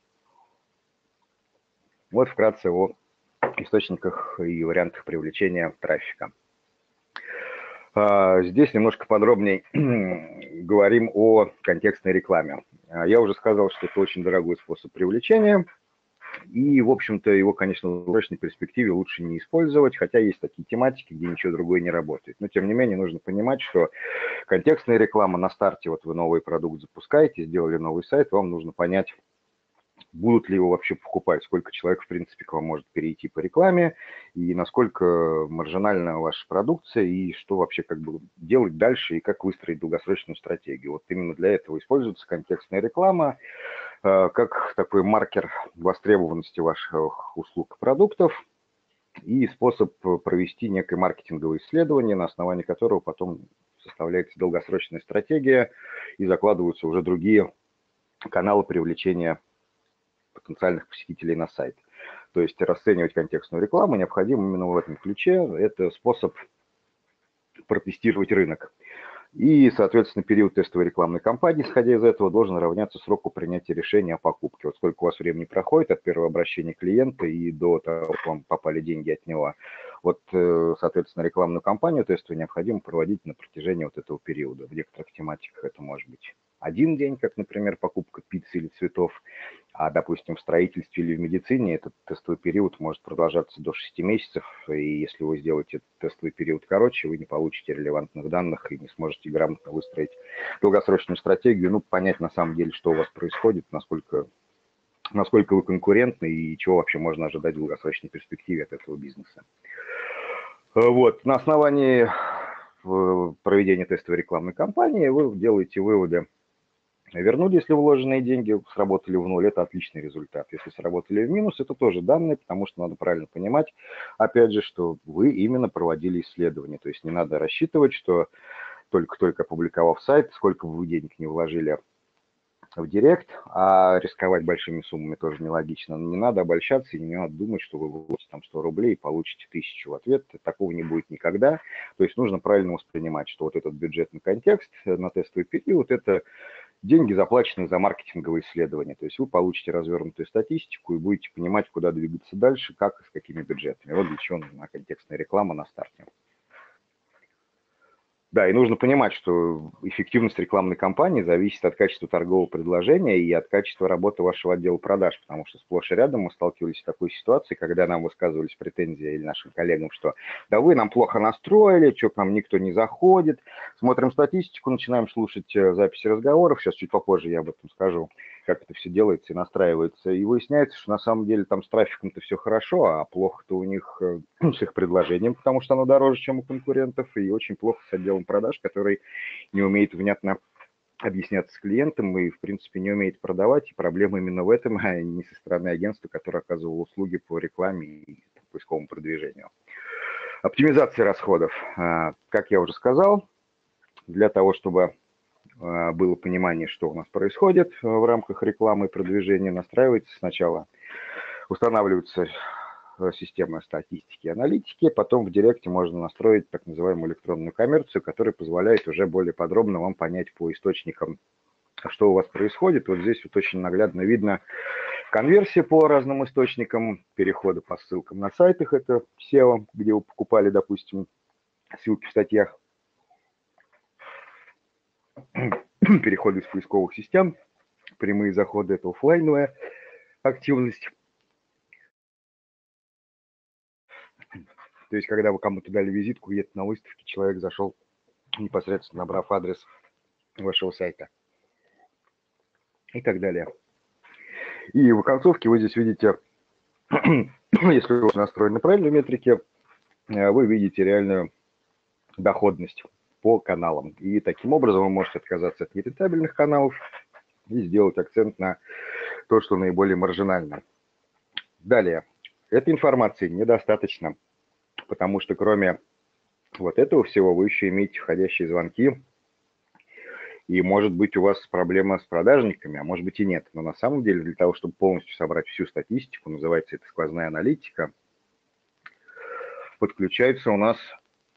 Вот вкратце о источниках и вариантах привлечения трафика. Здесь немножко подробнее говорим о контекстной рекламе. Я уже сказал, что это очень дорогой способ привлечения. И, в общем-то, его, конечно, в долгосрочной перспективе лучше не использовать, хотя есть такие тематики, где ничего другое не работает. Но, тем не менее, нужно понимать, что контекстная реклама на старте, вот вы новый продукт запускаете, сделали новый сайт, вам нужно понять, будут ли его вообще покупать, сколько человек, в принципе, к вам может перейти по рекламе, и насколько маржинальна ваша продукция, и что вообще как бы делать дальше, и как выстроить долгосрочную стратегию. Вот именно для этого используется контекстная реклама, как такой маркер востребованности ваших услуг и продуктов, и способ провести некое маркетинговое исследование, на основании которого потом составляется долгосрочная стратегия и закладываются уже другие каналы привлечения потенциальных посетителей на сайт. То есть расценивать контекстную рекламу необходимо именно в этом ключе. Это способ протестировать рынок. И, соответственно, период тестовой рекламной кампании, исходя из этого, должен равняться сроку принятия решения о покупке. Вот сколько у вас времени проходит от первого обращения клиента и до того, как вам попали деньги от него. Вот, соответственно, рекламную кампанию тестовую необходимо проводить на протяжении вот этого периода. В некоторых тематиках это может быть один день, как, например, покупка пиццы или цветов, а, допустим, в строительстве или в медицине этот тестовый период может продолжаться до 6 месяцев, и если вы сделаете этот тестовый период короче, вы не получите релевантных данных и не сможете грамотно выстроить долгосрочную стратегию, ну, понять на самом деле, что у вас происходит, насколько вы конкурентны и чего вообще можно ожидать в долгосрочной перспективе от этого бизнеса. Вот. На основании проведения тестовой рекламной кампании вы делаете выводы. Вернулись ли вложенные деньги, сработали в ноль, это отличный результат. Если сработали в минус, это тоже данные, потому что надо правильно понимать, опять же, что вы именно проводили исследование. То есть не надо рассчитывать, что только опубликовав сайт, сколько бы вы денег не вложили в директ, а рисковать большими суммами тоже нелогично. Не надо обольщаться и не надо думать, что вы вложите там 100 рублей и получите 1000 в ответ. Такого не будет никогда. То есть нужно правильно воспринимать, что вот этот бюджетный контекст на тестовый период – это деньги, заплаченные за маркетинговые исследования. То есть вы получите развернутую статистику и будете понимать, куда двигаться дальше, как и с какими бюджетами. Вот для чего нужна контекстная реклама на старте. Да, и нужно понимать, что эффективность рекламной кампании зависит от качества торгового предложения и от качества работы вашего отдела продаж, потому что сплошь и рядом мы сталкивались с такой ситуацией, когда нам высказывались претензии или нашим коллегам, что да вы нам плохо настроили, что к нам никто не заходит. Смотрим статистику, начинаем слушать записи разговоров, сейчас чуть попозже я об этом скажу, как это все делается и настраивается. И выясняется, что на самом деле там с трафиком-то все хорошо, а плохо-то у них с их предложением, потому что оно дороже, чем у конкурентов, и очень плохо с отделом продаж, который не умеет внятно объясняться с клиентом и, в принципе, не умеет продавать. И проблема именно в этом, а не со стороны агентства, которое оказывало услуги по рекламе и поисковому продвижению. Оптимизация расходов. Как я уже сказал, для того, чтобы было понимание, что у нас происходит в рамках рекламы и продвижения, настраивается сначала, устанавливается система статистики и аналитики, потом в Директе можно настроить так называемую электронную коммерцию, которая позволяет уже более подробно вам понять по источникам, что у вас происходит. Вот здесь вот очень наглядно видно конверсия по разным источникам, переходы по ссылкам на сайтах, это SEO, где вы покупали, допустим, ссылки в статьях, переходы из поисковых систем, прямые заходы, это офлайновая активность. То есть, когда вы кому-то дали визитку, где-то на выставке, человек зашел, непосредственно набрав адрес вашего сайта и так далее. И в концовке вы здесь видите, если вы настроены правильно метрики, вы видите реальную доходность по каналам. И таким образом вы можете отказаться от нерентабельных каналов и сделать акцент на то, что наиболее маржинально. Далее. Этой информации недостаточно, потому что кроме вот этого всего вы еще имеете входящие звонки, и может быть у вас проблема с продажниками, а может быть и нет. Но на самом деле для того, чтобы полностью собрать всю статистику, называется это сквозная аналитика, подключается у нас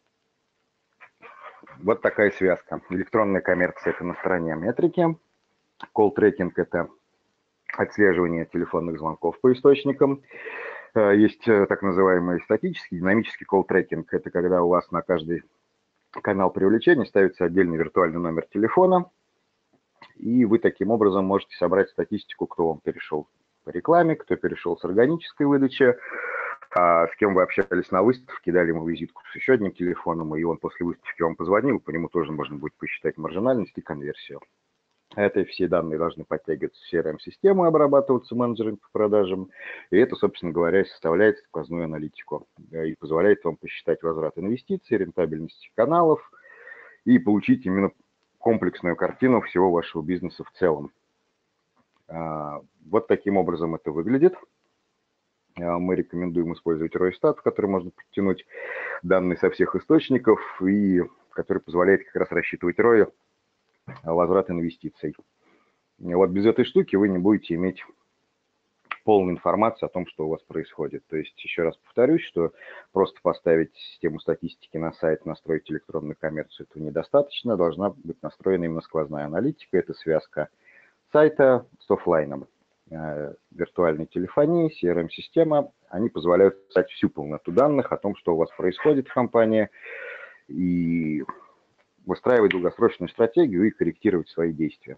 вот такая связка. Электронная коммерция – это на стороне метрики, колл-трекинг – это отслеживание телефонных звонков по источникам. Есть так называемый статический, динамический колл-трекинг – это когда у вас на каждый канал привлечения ставится отдельный виртуальный номер телефона, и вы таким образом можете собрать статистику, кто вам перешел по рекламе, кто перешел с органической выдачи, с кем вы общались на выставке, дали ему визитку с еще одним телефоном, и он после выставки вам позвонил, по нему тоже можно будет посчитать маржинальность и конверсию. Это все данные должны подтягиваться в CRM-систему и обрабатываться менеджерами по продажам. И это, собственно говоря, составляет сквозную аналитику и позволяет вам посчитать возврат инвестиций, рентабельность каналов и получить именно комплексную картину всего вашего бизнеса в целом. Вот таким образом это выглядит. Мы рекомендуем использовать Roystat, в который можно подтянуть данные со всех источников и который позволяет как раз рассчитывать ROI, возврат инвестиций. Вот без этой штуки вы не будете иметь полную информацию о том, что у вас происходит. То есть, еще раз повторюсь, что просто поставить систему статистики на сайт, настроить электронную коммерцию, этого недостаточно. Должна быть настроена именно сквозная аналитика. Это связка сайта с офлайном. Виртуальной телефонии, CRM-система, они позволяют создать всю полноту данных о том, что у вас происходит в компании, и выстраивать долгосрочную стратегию и корректировать свои действия.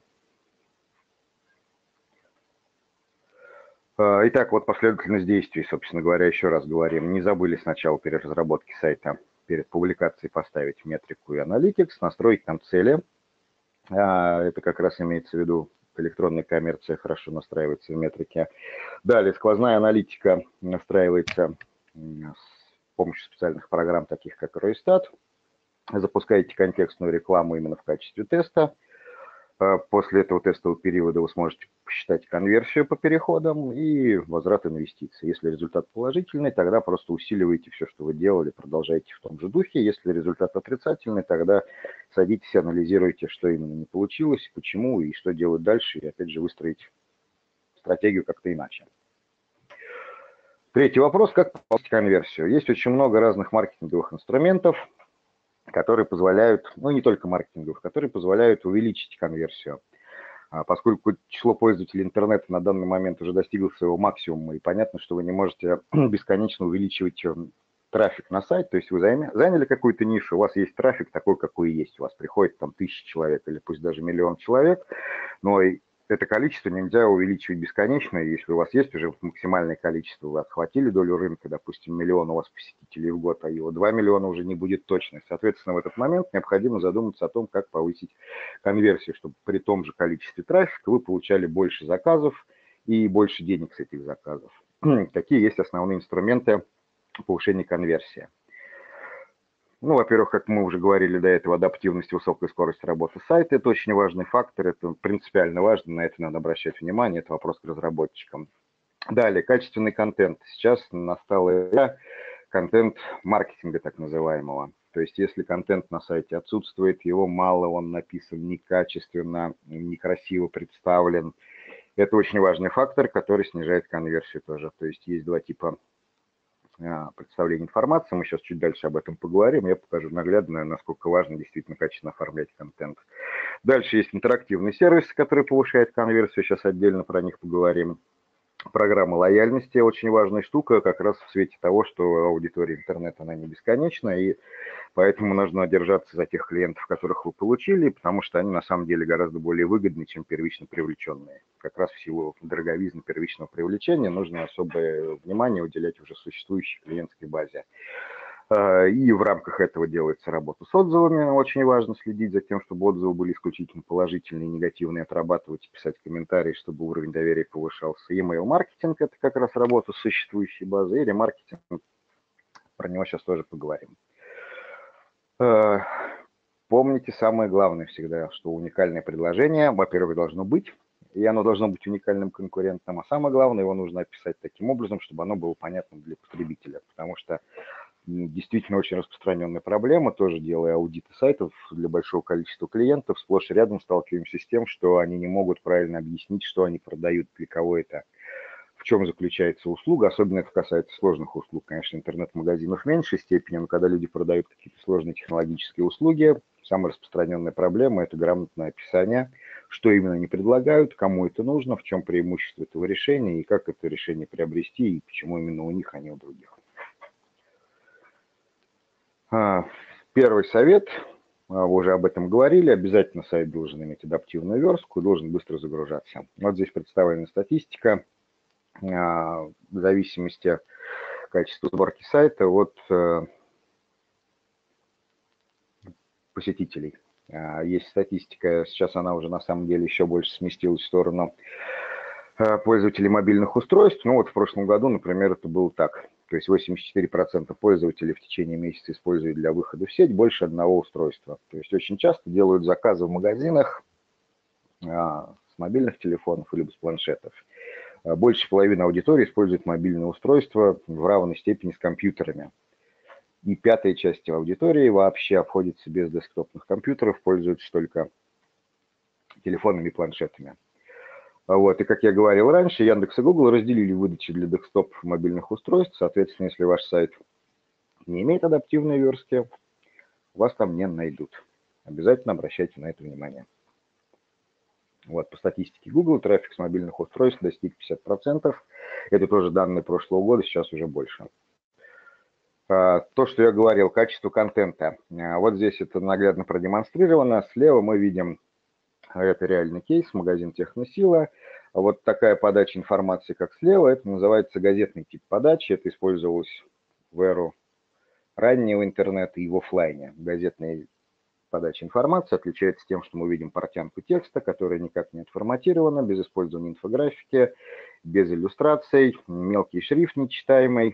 Итак, вот последовательность действий, собственно говоря, еще раз говорим. Не забыли сначала перед разработкой сайта, перед публикацией поставить метрику и Analytics, настроить там цели. Это как раз имеется в виду электронная коммерция, хорошо настраивается в метрике. Далее сквозная аналитика настраивается с помощью специальных программ, таких как Roystat. Запускаете контекстную рекламу именно в качестве теста. После этого тестового периода вы сможете посчитать конверсию по переходам и возврат инвестиций. Если результат положительный, тогда просто усиливаете все, что вы делали, продолжаете в том же духе. Если результат отрицательный, тогда садитесь, анализируйте, что именно не получилось, почему и что делать дальше, и опять же выстроить стратегию как-то иначе. Третий вопрос, как повысить конверсию. Есть очень много разных маркетинговых инструментов, которые позволяют, ну не только маркетинговых, которые позволяют увеличить конверсию. Поскольку число пользователей интернета на данный момент уже достигло своего максимума, и понятно, что вы не можете бесконечно увеличивать трафик на сайт, то есть вы заняли какую-то нишу, у вас есть трафик такой, какой есть, у вас приходит там 1000 человек или пусть даже 1 000 000 человек, но это количество нельзя увеличивать бесконечно, и если у вас есть уже максимальное количество, вы отхватили долю рынка, допустим, 1 000 000 у вас посетителей в год, а его 2 миллиона уже не будет точно. Соответственно, в этот момент необходимо задуматься о том, как повысить конверсию, чтобы при том же количестве трафика вы получали больше заказов и больше денег с этих заказов. Какие есть основные инструменты повышения конверсии? Ну, во-первых, как мы уже говорили до этого, адаптивность, высокая скорость работы сайта – это очень важный фактор, это принципиально важно, на это надо обращать внимание, это вопрос к разработчикам. Далее, качественный контент. Сейчас настала эра контент-маркетинга так называемого. То есть, если контент на сайте отсутствует, его мало, он написан некачественно, некрасиво представлен, это очень важный фактор, который снижает конверсию тоже. То есть, есть два типа представления информации. Мы сейчас чуть дальше об этом поговорим. Я покажу наглядно, насколько важно действительно качественно оформлять контент. Дальше есть интерактивные сервисы, которые повышают конверсию. Сейчас отдельно про них поговорим. Программа лояльности – очень важная штука, как раз в свете того, что аудитория интернета, она не бесконечна, и поэтому нужно держаться за тех клиентов, которых вы получили, потому что они на самом деле гораздо более выгодны, чем первично привлеченные. Как раз в силу дороговизны первичного привлечения нужно особое внимание уделять уже существующей клиентской базе. И в рамках этого делается работа с отзывами. Очень важно следить за тем, чтобы отзывы были исключительно положительные, негативные, отрабатывать, писать комментарии, чтобы уровень доверия повышался. Email-маркетинг – это как раз работа с существующей базой. И ремаркетинг, про него сейчас тоже поговорим. Помните самое главное всегда, что уникальное предложение, во-первых, должно быть, и оно должно быть уникальным конкурентным, а самое главное, его нужно описать таким образом, чтобы оно было понятным для потребителя, потому что действительно очень распространенная проблема, тоже делая аудиты сайтов для большого количества клиентов, сплошь и рядом сталкиваемся с тем, что они не могут правильно объяснить, что они продают, для кого это, в чем заключается услуга, особенно это касается сложных услуг, конечно, интернет-магазинов в меньшей степени, но когда люди продают какие-то сложные технологические услуги, самая распространенная проблема – это грамотное описание, что именно они предлагают, кому это нужно, в чем преимущество этого решения и как это решение приобрести, и почему именно у них, а не у других. Первый совет, вы уже об этом говорили, обязательно сайт должен иметь адаптивную верстку, должен быстро загружаться. Вот здесь представлена статистика в зависимости качества сборки сайта от посетителей. Есть статистика, сейчас она уже на самом деле еще больше сместилась в сторону пользователей мобильных устройств. Ну вот в прошлом году, например, это было так. То есть 84% пользователей в течение месяца используют для выхода в сеть больше одного устройства. То есть очень часто делают заказы в магазинах с мобильных телефонов или с планшетов. Больше половины аудитории использует мобильные устройства в равной степени с компьютерами. И пятая часть аудитории вообще обходится без десктопных компьютеров, пользуются только телефонами и планшетами. Вот. И как я говорил раньше, Яндекс и Google разделили выдачи для десктоп мобильных устройств. Соответственно, если ваш сайт не имеет адаптивной верстки, вас там не найдут. Обязательно обращайте на это внимание. Вот, по статистике Google трафик с мобильных устройств достиг 50%. Это тоже данные прошлого года, сейчас уже больше. То, что я говорил, качество контента. Вот здесь это наглядно продемонстрировано. Слева мы видим, это реальный кейс, магазин Техносила. Вот такая подача информации, как слева, это называется газетный тип подачи. Это использовалось в эру раннего интернета и в офлайне. Газетная подача информации отличается тем, что мы видим портянку текста, которая никак не отформатирована, без использования инфографики, без иллюстраций, мелкий шрифт нечитаемый.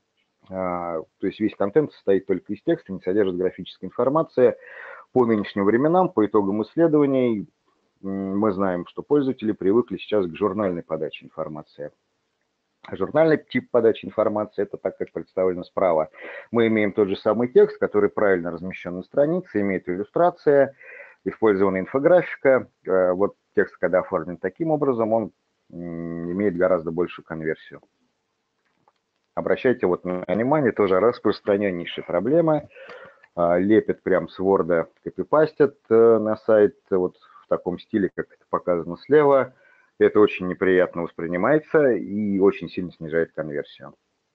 То есть весь контент состоит только из текста, не содержит графической информации. По нынешним временам, по итогам исследований, мы знаем, что пользователи привыкли сейчас к журнальной подаче информации. Журнальный тип подачи информации – это так, как представлено справа. Мы имеем тот же самый текст, который правильно размещен на странице, имеет иллюстрация, использована инфографика. Вот текст, когда оформлен таким образом, он имеет гораздо большую конверсию. Обращайте вот на внимание, тоже распространеннейшая проблема. Лепят прям с Word, копипастят на сайт вот в таком стиле, как это показано слева. Это очень неприятно воспринимается и очень сильно снижает конверсию.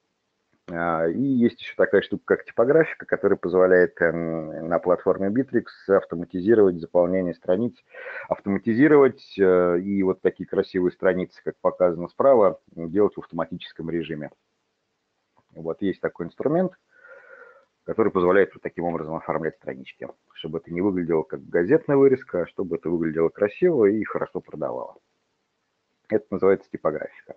И есть еще такая штука, как типографика, которая позволяет на платформе Bittrex автоматизировать заполнение страниц, автоматизировать и вот такие красивые страницы, как показано справа, делать в автоматическом режиме. Вот есть такой инструмент, который позволяет вот таким образом оформлять странички, чтобы это не выглядело как газетная вырезка, а чтобы это выглядело красиво и хорошо продавало. Это называется типографика.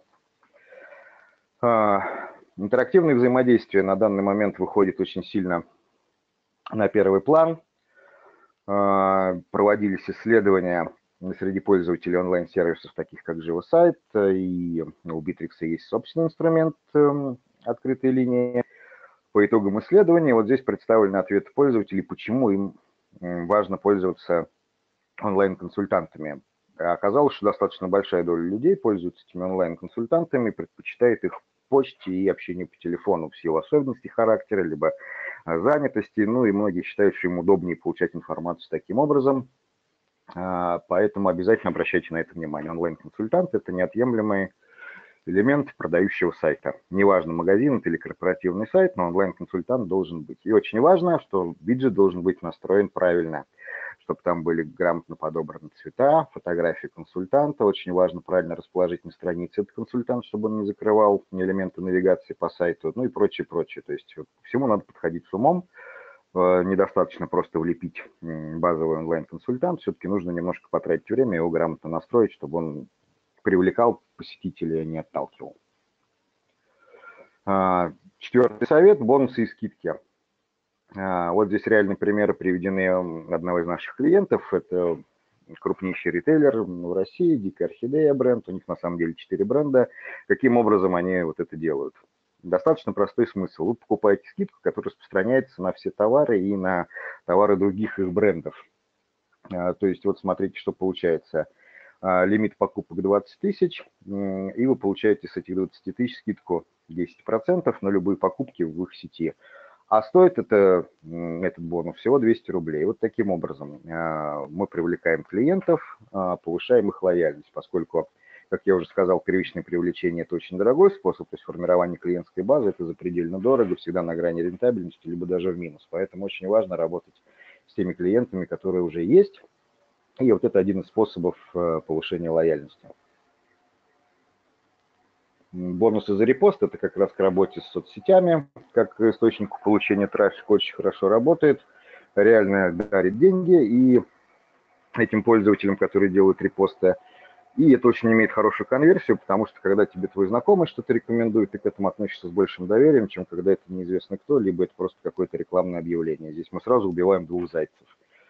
Интерактивное взаимодействие на данный момент выходит очень сильно на первый план. Проводились исследования среди пользователей онлайн-сервисов, таких как JivaSite, и у Bittrex есть собственный инструмент открытой линии. По итогам исследования вот здесь представлены ответы пользователей, почему им важно пользоваться онлайн-консультантами. Оказалось, что достаточно большая доля людей пользуются этими онлайн-консультантами, предпочитает их почте и общению по телефону в силу особенностей характера, либо занятости. Ну и многие считают, что им удобнее получать информацию таким образом. Поэтому обязательно обращайте на это внимание. Онлайн-консультант – это неотъемлемый элемент продающего сайта. Неважно, магазин это или корпоративный сайт, но онлайн-консультант должен быть. И очень важно, что виджет должен быть настроен правильно, чтобы там были грамотно подобраны цвета, фотографии консультанта. Очень важно правильно расположить на странице этот консультант, чтобы он не закрывал элементы навигации по сайту, ну и прочее, прочее. То есть вот, всему надо подходить с умом. Недостаточно просто влепить базовый онлайн-консультант. Все-таки нужно немножко потратить время, его грамотно настроить, чтобы он привлекал посетителей, а не отталкивал. Четвертый совет – бонусы и скидки. Вот здесь реальные примеры приведены одного из наших клиентов. Это крупнейший ритейлер в России, Дикая Орхидея бренд. У них на самом деле 4 бренда. Каким образом они вот это делают? Достаточно простой смысл. Вы покупаете скидку, которая распространяется на все товары и на товары других их брендов. То есть вот смотрите, что получается. Лимит покупок 20 тысяч, и вы получаете с этих 20 тысяч скидку 10% на любые покупки в их сети. А стоит этот бонус всего 200 рублей. Вот таким образом мы привлекаем клиентов, повышаем их лояльность, поскольку, как я уже сказал, первичное привлечение – это очень дорогой способ, то есть формирование клиентской базы – это запредельно дорого, всегда на грани рентабельности, либо даже в минус. Поэтому очень важно работать с теми клиентами, которые уже есть. И вот это один из способов повышения лояльности. Бонусы за репост – это как раз к работе с соцсетями, как источнику получения трафика, очень хорошо работает, реально дарит деньги и этим пользователям, которые делают репосты. И это очень имеет хорошую конверсию, потому что когда тебе твой знакомый что-то рекомендует, ты к этому относишься с большим доверием, чем когда это неизвестно кто, либо это просто какое-то рекламное объявление. Здесь мы сразу убиваем двух зайцев.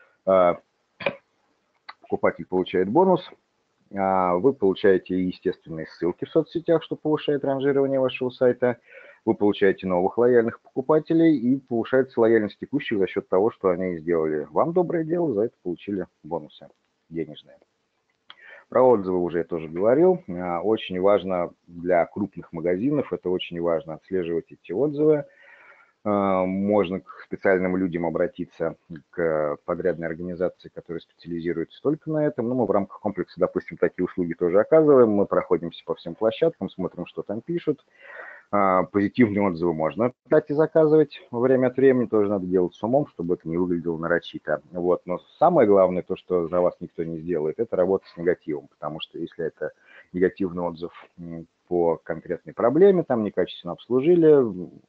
Покупатель получает бонус, вы получаете естественные ссылки в соцсетях, что повышает ранжирование вашего сайта, вы получаете новых лояльных покупателей и повышается лояльность текущих за счет того, что они сделали вам доброе дело, за это получили бонусы денежные. Про отзывы уже я тоже говорил. Очень важно для крупных магазинов, это очень важно отслеживать эти отзывы. Можно к специальным людям обратиться, к подрядной организации, которая специализируется только на этом. Но мы в рамках комплекса, допустим, такие услуги тоже оказываем. Мы проходимся по всем площадкам, смотрим, что там пишут. Позитивные отзывы можно, кстати, заказывать время от времени. Тоже надо делать с умом, чтобы это не выглядело нарочито. Вот. Но самое главное, то, что за вас никто не сделает, это работа с негативом. Потому что если это негативный отзыв по конкретной проблеме, там некачественно обслужили,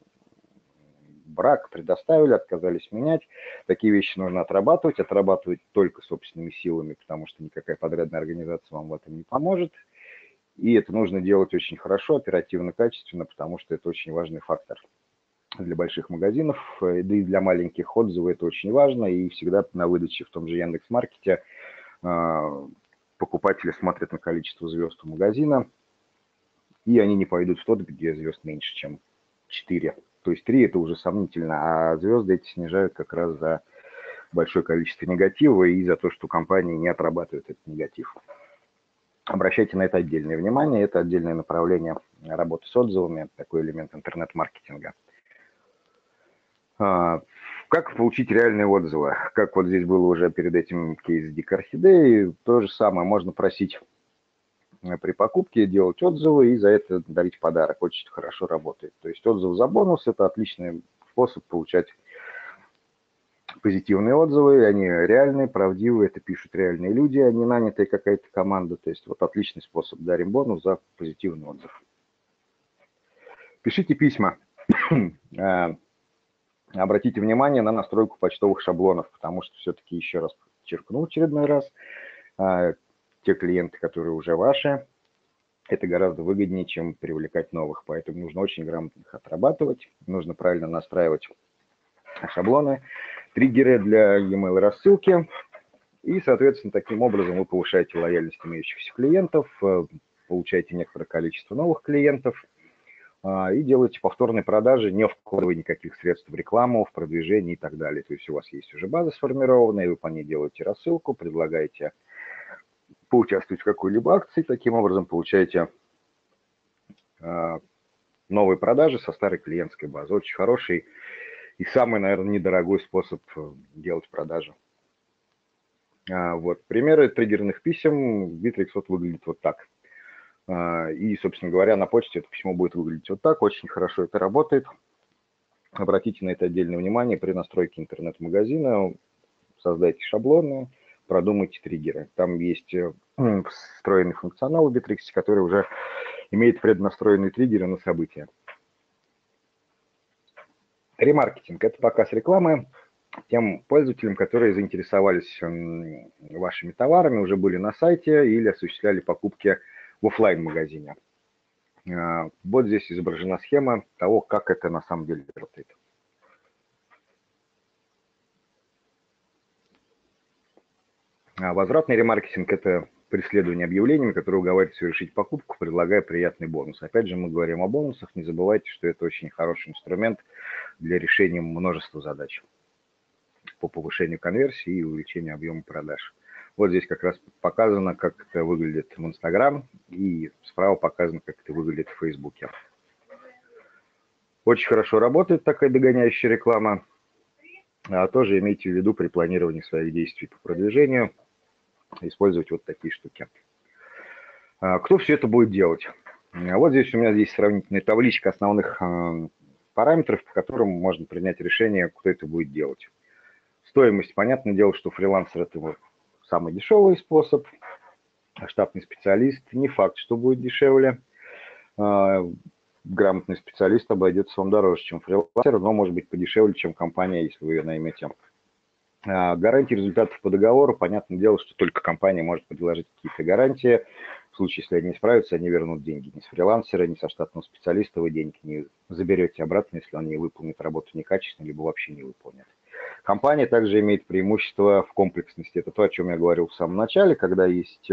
брак предоставили, отказались менять. Такие вещи нужно отрабатывать только собственными силами, потому что никакая подрядная организация вам в этом не поможет. И это нужно делать очень хорошо, оперативно, качественно, потому что это очень важный фактор для больших магазинов, да и для маленьких отзывы это очень важно. И всегда на выдаче в том же Яндекс.Маркете покупатели смотрят на количество звезд у магазина, и они не пойдут в тот, где звезд меньше, чем 4. То есть 3 это уже сомнительно, а звезды эти снижают как раз за большое количество негатива и за то, что компании не отрабатывают этот негатив. Обращайте на это отдельное внимание, это отдельное направление работы с отзывами, такой элемент интернет-маркетинга. Как получить реальные отзывы? Как вот здесь было уже перед этим кейс Дикой Орхидеи, то же самое, можно просить при покупке делать отзывы и за это дарить подарок. Очень хорошо работает. То есть отзыв за бонус – это отличный способ получать позитивные отзывы, они реальные, правдивые, это пишут реальные люди, а не нанятая какая-то команда. То есть вот отличный способ, дарим бонус за позитивный отзыв. Пишите письма. Обратите внимание на настройку почтовых шаблонов, потому что все-таки, еще раз подчеркну очередной раз, те клиенты, которые уже ваши, это гораздо выгоднее, чем привлекать новых. Поэтому нужно очень грамотно их отрабатывать, нужно правильно настраивать шаблоны, триггеры для e-mail рассылки. И, соответственно, таким образом вы повышаете лояльность имеющихся клиентов, получаете некоторое количество новых клиентов и делаете повторные продажи, не вкладывая никаких средств в рекламу, в продвижение и так далее. То есть у вас есть уже база сформированная, вы по ней делаете рассылку, предлагаете поучаствовать в какой-либо акции, таким образом получаете новые продажи со старой клиентской базы. Очень хороший и самый, наверное, недорогой способ делать продажи. Вот примеры триггерных писем. Bittrex вот выглядит вот так. И, собственно говоря, на почте это письмо будет выглядеть вот так. Очень хорошо это работает. Обратите на это отдельное внимание при настройке интернет-магазина. Создайте шаблоны, продумайте триггеры. Там есть встроенный функционал в Bittrex, который уже имеет преднастроенные триггеры на события. Ремаркетинг – это показ рекламы тем пользователям, которые заинтересовались вашими товарами, уже были на сайте или осуществляли покупки в офлайн-магазине. Вот здесь изображена схема того, как это на самом деле работает. Возвратный ремаркетинг – это преследование объявлениями, которые уговаривают совершить покупку, предлагая приятный бонус. Опять же, мы говорим о бонусах, не забывайте, что это очень хороший инструмент для решения множества задач по повышению конверсии и увеличению объема продаж. Вот здесь как раз показано, как это выглядит в Instagram, и справа показано, как это выглядит в Facebook. Очень хорошо работает такая догоняющая реклама. Тоже имейте в виду при планировании своих действий по продвижению использовать вот такие штуки. Кто все это будет делать? Вот здесь у меня есть сравнительная табличка основных параметров, по которым можно принять решение, кто это будет делать. Стоимость. Понятное дело, что фрилансер – это самый дешевый способ. Штатный специалист – не факт, что будет дешевле. грамотный специалист обойдется вам дороже, чем фрилансер, но может быть подешевле, чем компания, если вы ее наймете. Гарантии результатов по договору, понятное дело, что только компания может предложить какие-то гарантии. В случае, если они не справятся, они вернут деньги. Ни с фрилансера, ни со штатного специалиста вы деньги не заберете обратно, если он не выполнит работу некачественно, либо вообще не выполнит. Компания также имеет преимущество в комплексности. Это то, о чем я говорил в самом начале, когда есть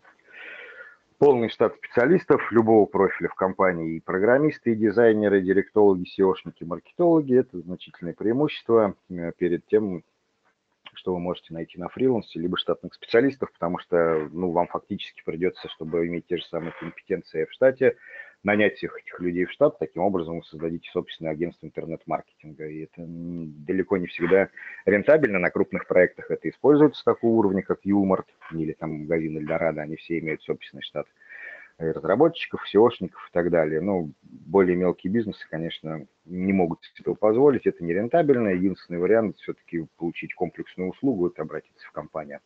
полный штат специалистов любого профиля в компании, и программисты, и дизайнеры, и директологи, SEOшники, маркетологи. Это значительное преимущество перед тем, что вы можете найти на фрилансе, либо штатных специалистов, потому что вам фактически придется, чтобы иметь те же самые компетенции в штате, нанять всех этих людей в штат, таким образом вы создадите собственное агентство интернет-маркетинга. И это далеко не всегда рентабельно. На крупных проектах это используется такого уровня, как Юмор или там магазин Эльдорадо, они все имеют собственный штат разработчиков, SEOшников и так далее. Более мелкие бизнесы, конечно, не могут себе этого позволить, это не рентабельно. Единственный вариант все-таки получить комплексную услугу, это обратиться в компанию.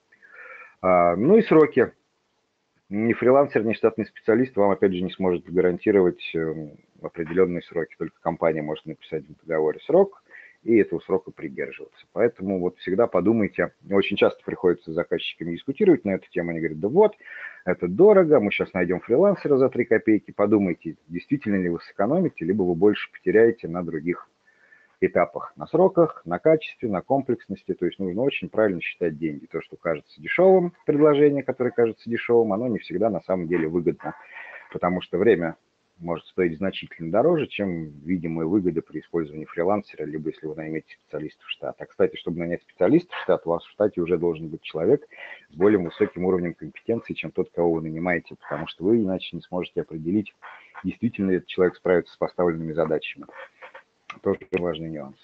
И сроки. Ни фрилансер, ни штатный специалист вам, опять же, не сможет гарантировать определенные сроки. Только компания может написать в договоре срок и этого срока придерживаться. Поэтому всегда подумайте. Очень часто приходится с заказчиками дискутировать на эту тему. Они говорят, это дорого, мы сейчас найдем фрилансера за 3 копейки. Подумайте, действительно ли вы сэкономите, либо вы больше потеряете на других этапах, на сроках, на качестве, на комплексности. То есть нужно очень правильно считать деньги. То, что кажется дешевым, предложение, которое кажется дешевым, оно не всегда на самом деле выгодно, потому что время может стоить значительно дороже, чем видимые выгоды при использовании фрилансера, либо если вы наймете специалиста в штат. А, кстати, чтобы нанять специалиста в штат, у вас в штате уже должен быть человек с более высоким уровнем компетенции, чем тот, кого вы нанимаете, потому что вы иначе не сможете определить, действительно ли этот человек справится с поставленными задачами. Тоже важный нюанс.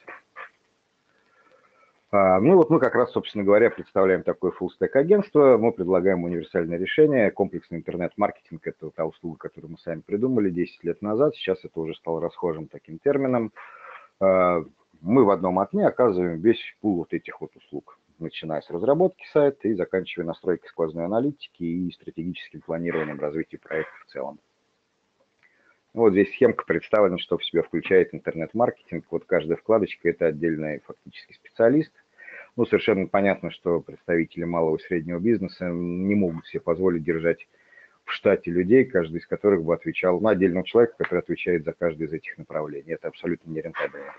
Мы как раз, собственно говоря, представляем такое full-stack агентство. Мы предлагаем универсальное решение. Комплексный интернет-маркетинг – это та услуга, которую мы сами придумали 10 лет назад. Сейчас это уже стало расхожим таким термином. Мы в одном окне оказываем весь пул этих услуг, начиная с разработки сайта и заканчивая настройкой сквозной аналитики и стратегическим планированием развития проекта в целом. Здесь схемка представлена, что в себя включает интернет-маркетинг. Каждая вкладочка – это отдельный фактически специалист. Совершенно понятно, что представители малого и среднего бизнеса не могут себе позволить держать в штате людей, каждый из которых бы отвечал на отдельного человека, который отвечает за каждое из этих направлений. Это абсолютно нерентабельно.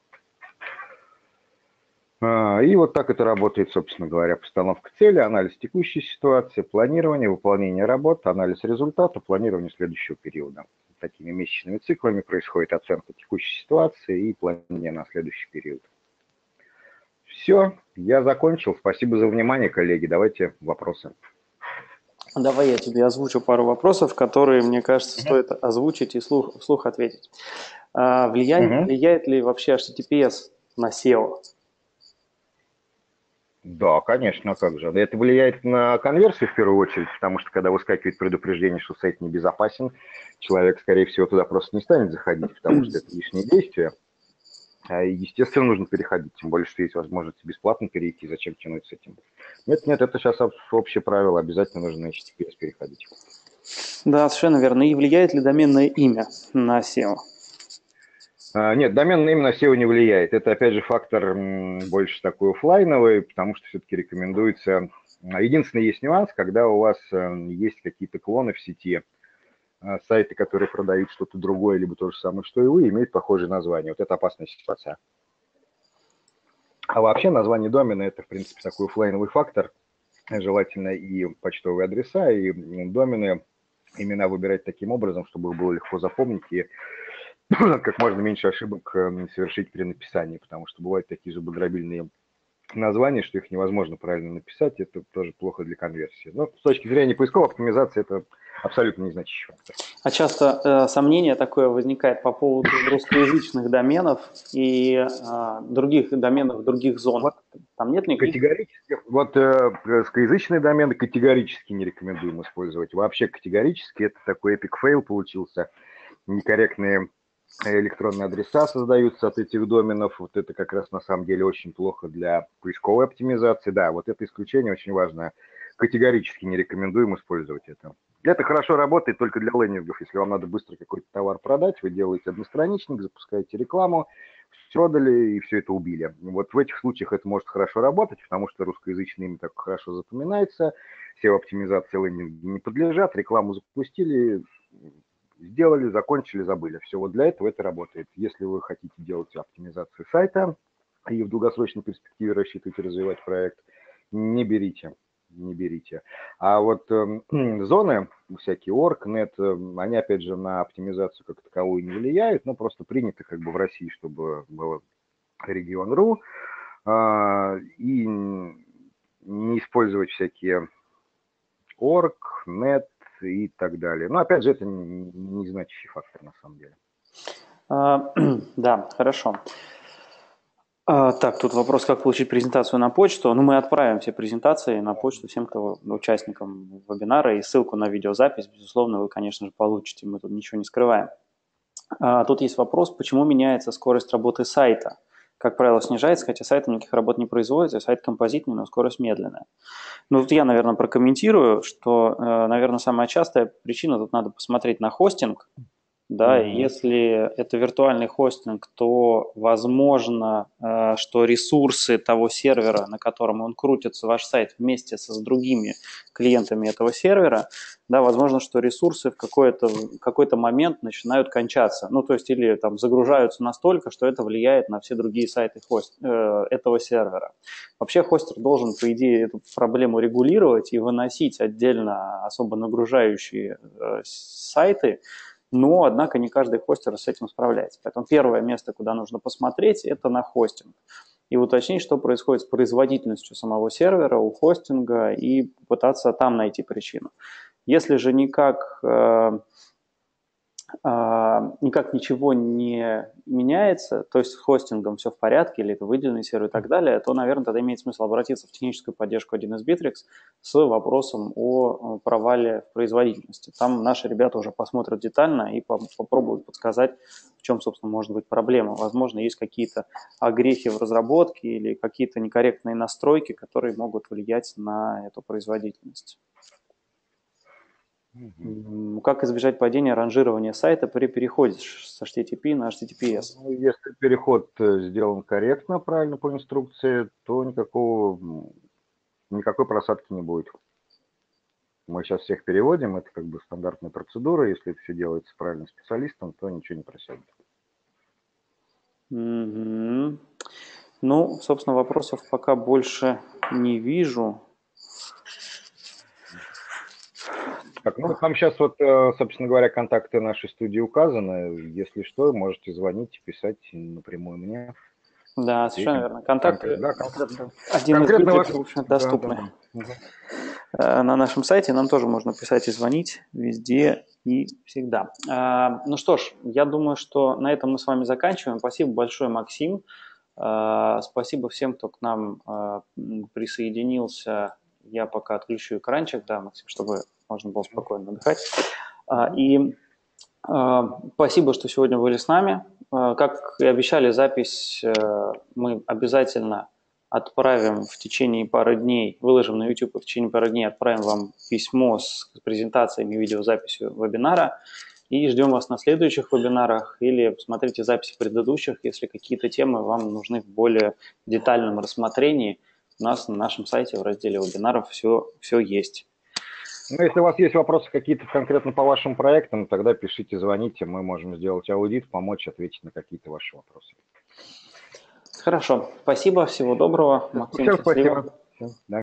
И так это работает, собственно говоря, постановка цели, анализ текущей ситуации, планирование, выполнение работ, анализ результата, планирование следующего периода. Такими месячными циклами происходит оценка текущей ситуации и планирование на следующий период. Все, я закончил. Спасибо за внимание, коллеги. Давайте вопросы. Давай я тебе озвучу пару вопросов, которые, мне кажется, стоит озвучить и вслух ответить. Влияет ли вообще HTTPS на SEO? Да, конечно, как же. Это влияет на конверсию в первую очередь, потому что когда выскакивает предупреждение, что сайт небезопасен, человек, скорее всего, туда просто не станет заходить, потому что это лишние действия. И, естественно, нужно переходить, тем более, что есть возможность бесплатно перейти, зачем тянуть с этим. Нет, это сейчас общее правило, обязательно нужно на HTTPS переходить. Да, совершенно верно. И влияет ли доменное имя на SEO? Нет, доменное имя на SEO не влияет. Это, опять же, фактор больше такой офлайновый, потому что все-таки рекомендуется... Единственный есть нюанс, когда у вас есть какие-то клоны в сети, сайты, которые продают что-то другое, либо то же самое, что и вы, имеют похожее название. Это опасная ситуация. А вообще название домена – это, в принципе, такой офлайновый фактор. Желательно и почтовые адреса, и домены, имена выбирать таким образом, чтобы их было легко запомнить и как можно меньше ошибок совершить при написании, потому что бывают такие зубодробильные названия, что их невозможно правильно написать, это тоже плохо для конверсии. Но с точки зрения поисковой оптимизации это абсолютно незначительный фактор. А часто сомнение такое возникает по поводу русскоязычных доменов и других доменов других зон. Там нет никаких... Категорически, русскоязычные домены категорически не рекомендуем использовать. Вообще категорически это такой эпик фейл получился. Некорректные электронные адреса создаются от этих доменов. Это как раз на самом деле очень плохо для поисковой оптимизации. Да, это исключение очень важно. Категорически не рекомендуем использовать это. Это хорошо работает только для лендингов. Если вам надо быстро какой-то товар продать, вы делаете одностраничник, запускаете рекламу, все продали и все это убили. Вот в этих случаях это может хорошо работать, потому что русскоязычное имя так хорошо запоминается, все оптимизации лендинга не подлежат, рекламу запустили, сделали, закончили, забыли. Все, вот для этого это работает. Если вы хотите делать оптимизацию сайта и в долгосрочной перспективе рассчитываете развивать проект, не берите. Не берите. А вот зоны, всякие орг, нет, они, опять же, на оптимизацию как таковую не влияют, но просто принято как бы в России, чтобы было регион.ру, и не использовать всякие орг, нет и так далее. Но, опять же, это не значащий фактор на самом деле. Да, хорошо. Так, тут вопрос, как получить презентацию на почту. Ну, мы отправим все презентации на почту всем, кто участникам вебинара, и ссылку на видеозапись, безусловно, вы, конечно же, получите. Мы тут ничего не скрываем. Тут есть вопрос, почему меняется скорость работы сайта. Как правило, снижается, хотя сайтом никаких работ не производится, сайт композитный, но скорость медленная. Ну, тут я, наверное, прокомментирую, что, наверное, самая частая причина, тут надо посмотреть на хостинг. Да, и если это виртуальный хостинг, то возможно, что ресурсы того сервера, на котором он крутится, ваш сайт, вместе с другими клиентами этого сервера, да, возможно, что ресурсы в какой-то момент начинают кончаться. Ну, то есть или там загружаются настолько, что это влияет на все другие сайты этого сервера. Вообще хостер должен, по идее, эту проблему регулировать и выносить отдельно особо нагружающие сайты, но, однако, не каждый хостер с этим справляется. Поэтому первое место, куда нужно посмотреть, это на хостинг. И уточнить, что происходит с производительностью самого сервера у хостинга, и попытаться там найти причину. Если же никак ничего не меняется, то есть с хостингом все в порядке, или это выделенный сервер и так далее, то, наверное, тогда имеет смысл обратиться в техническую поддержку 1С Bittrex с вопросом о провале в производительности. Там наши ребята уже посмотрят детально и попробуют подсказать, в чем, собственно, может быть проблема. Возможно, есть какие-то огрехи в разработке или какие-то некорректные настройки, которые могут влиять на эту производительность. Как избежать падения ранжирования сайта при переходе с HTTP на HTTPS? Ну, если переход сделан корректно, правильно по инструкции, то никакой просадки не будет. Мы сейчас всех переводим, это как бы стандартная процедура. Если это все делается правильным специалистом, то ничего не просядет. Ну, собственно, вопросов пока больше не вижу. Так, ну там сейчас вот, собственно говоря, контакты нашей студии указаны. Если что, можете звонить, писать напрямую мне. Да, совершенно верно. Контакты конкретно ваши, в общем, доступны. На нашем сайте нам тоже можно писать и звонить везде и всегда. Ну что ж, я думаю, что на этом мы с вами заканчиваем. Спасибо большое, Максим. Спасибо всем, кто к нам присоединился. Я пока отключу экранчик, да, Максим, чтобы можно было спокойно отдыхать. И спасибо, что сегодня были с нами. Как и обещали, запись мы обязательно отправим в течение пары дней, выложим на YouTube, и в течение пары дней отправим вам письмо с презентациями и видеозаписью вебинара. И ждем вас на следующих вебинарах или посмотрите записи предыдущих, если какие-то темы вам нужны в более детальном рассмотрении. У нас на нашем сайте в разделе вебинаров все есть. Ну, если у вас есть вопросы какие-то конкретно по вашим проектам, тогда пишите, звоните, мы можем сделать аудит, помочь ответить на какие-то ваши вопросы. Хорошо, спасибо, всего доброго. Максим, Всем спасибо. Да.